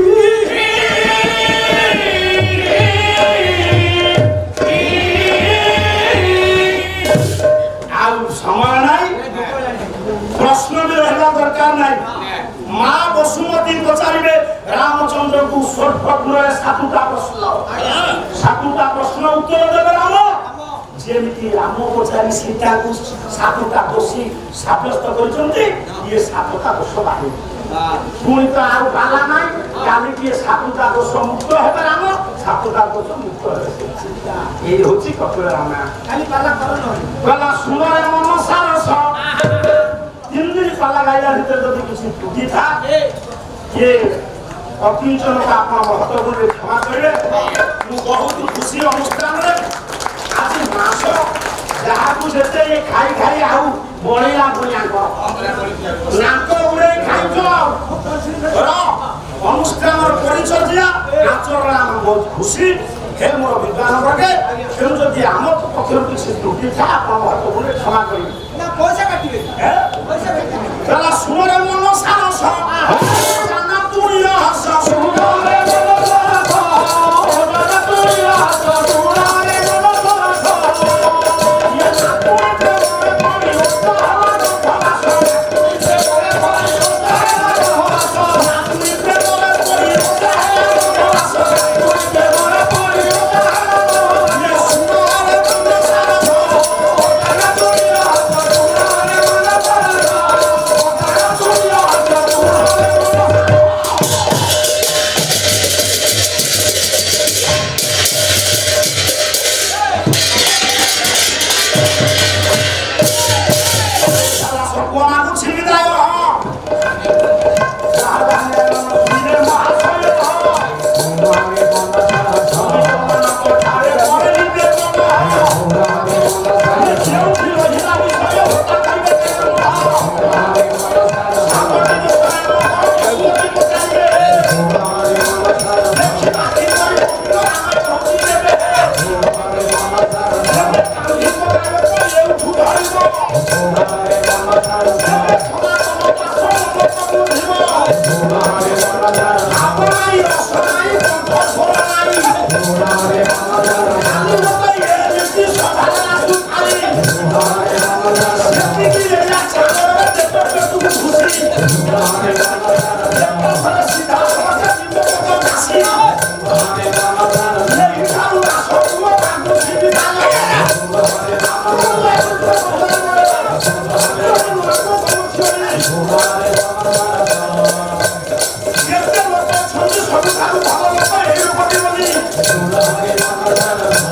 समय नहीं प्रश्न भी रहना दरकार नहीं माँ बसुमती पचारे रामचंद्र को स्वर्गपुर सातुटा प्रश्न उत्तर देवे राम जेमिति राम पचारि सीता को सातुटा दोषी साब्यस्त करछन्ति ये सातुटा दोष बाहर पुणी तो आउ पाला नाई काली के सातुटा दोष मुक्त हेबे राम सातुटा दोष मुक्त हेबे ए होछि कपिल रामायण खाली पाला कर न गला सुनरे मन सारस तीन दिन पाला गाइला भीतर जदि किछि त्रुटि था ये अकिंचन का आपन महत्वपूर्ण क्षमा करे मु बहुत खुशी अनुष्ठान रे आज मास जहाँ को जेते ये खाई खाई आउ बळेला बुनियाको नाको उडे खाइछो र अनुष्ठान परिचर्या नाचर हम बहुत खुशी हे मोर विद्वान वर्गे तेणु जदि आम पक्षर किसी त्रुटि था आपण महत्वपूर्ण क्षमा करी ना पैसा काटिबे पैसा काटिबे चला सुनरे मन सारस जाना तुनिया हस सुनरे Thank you.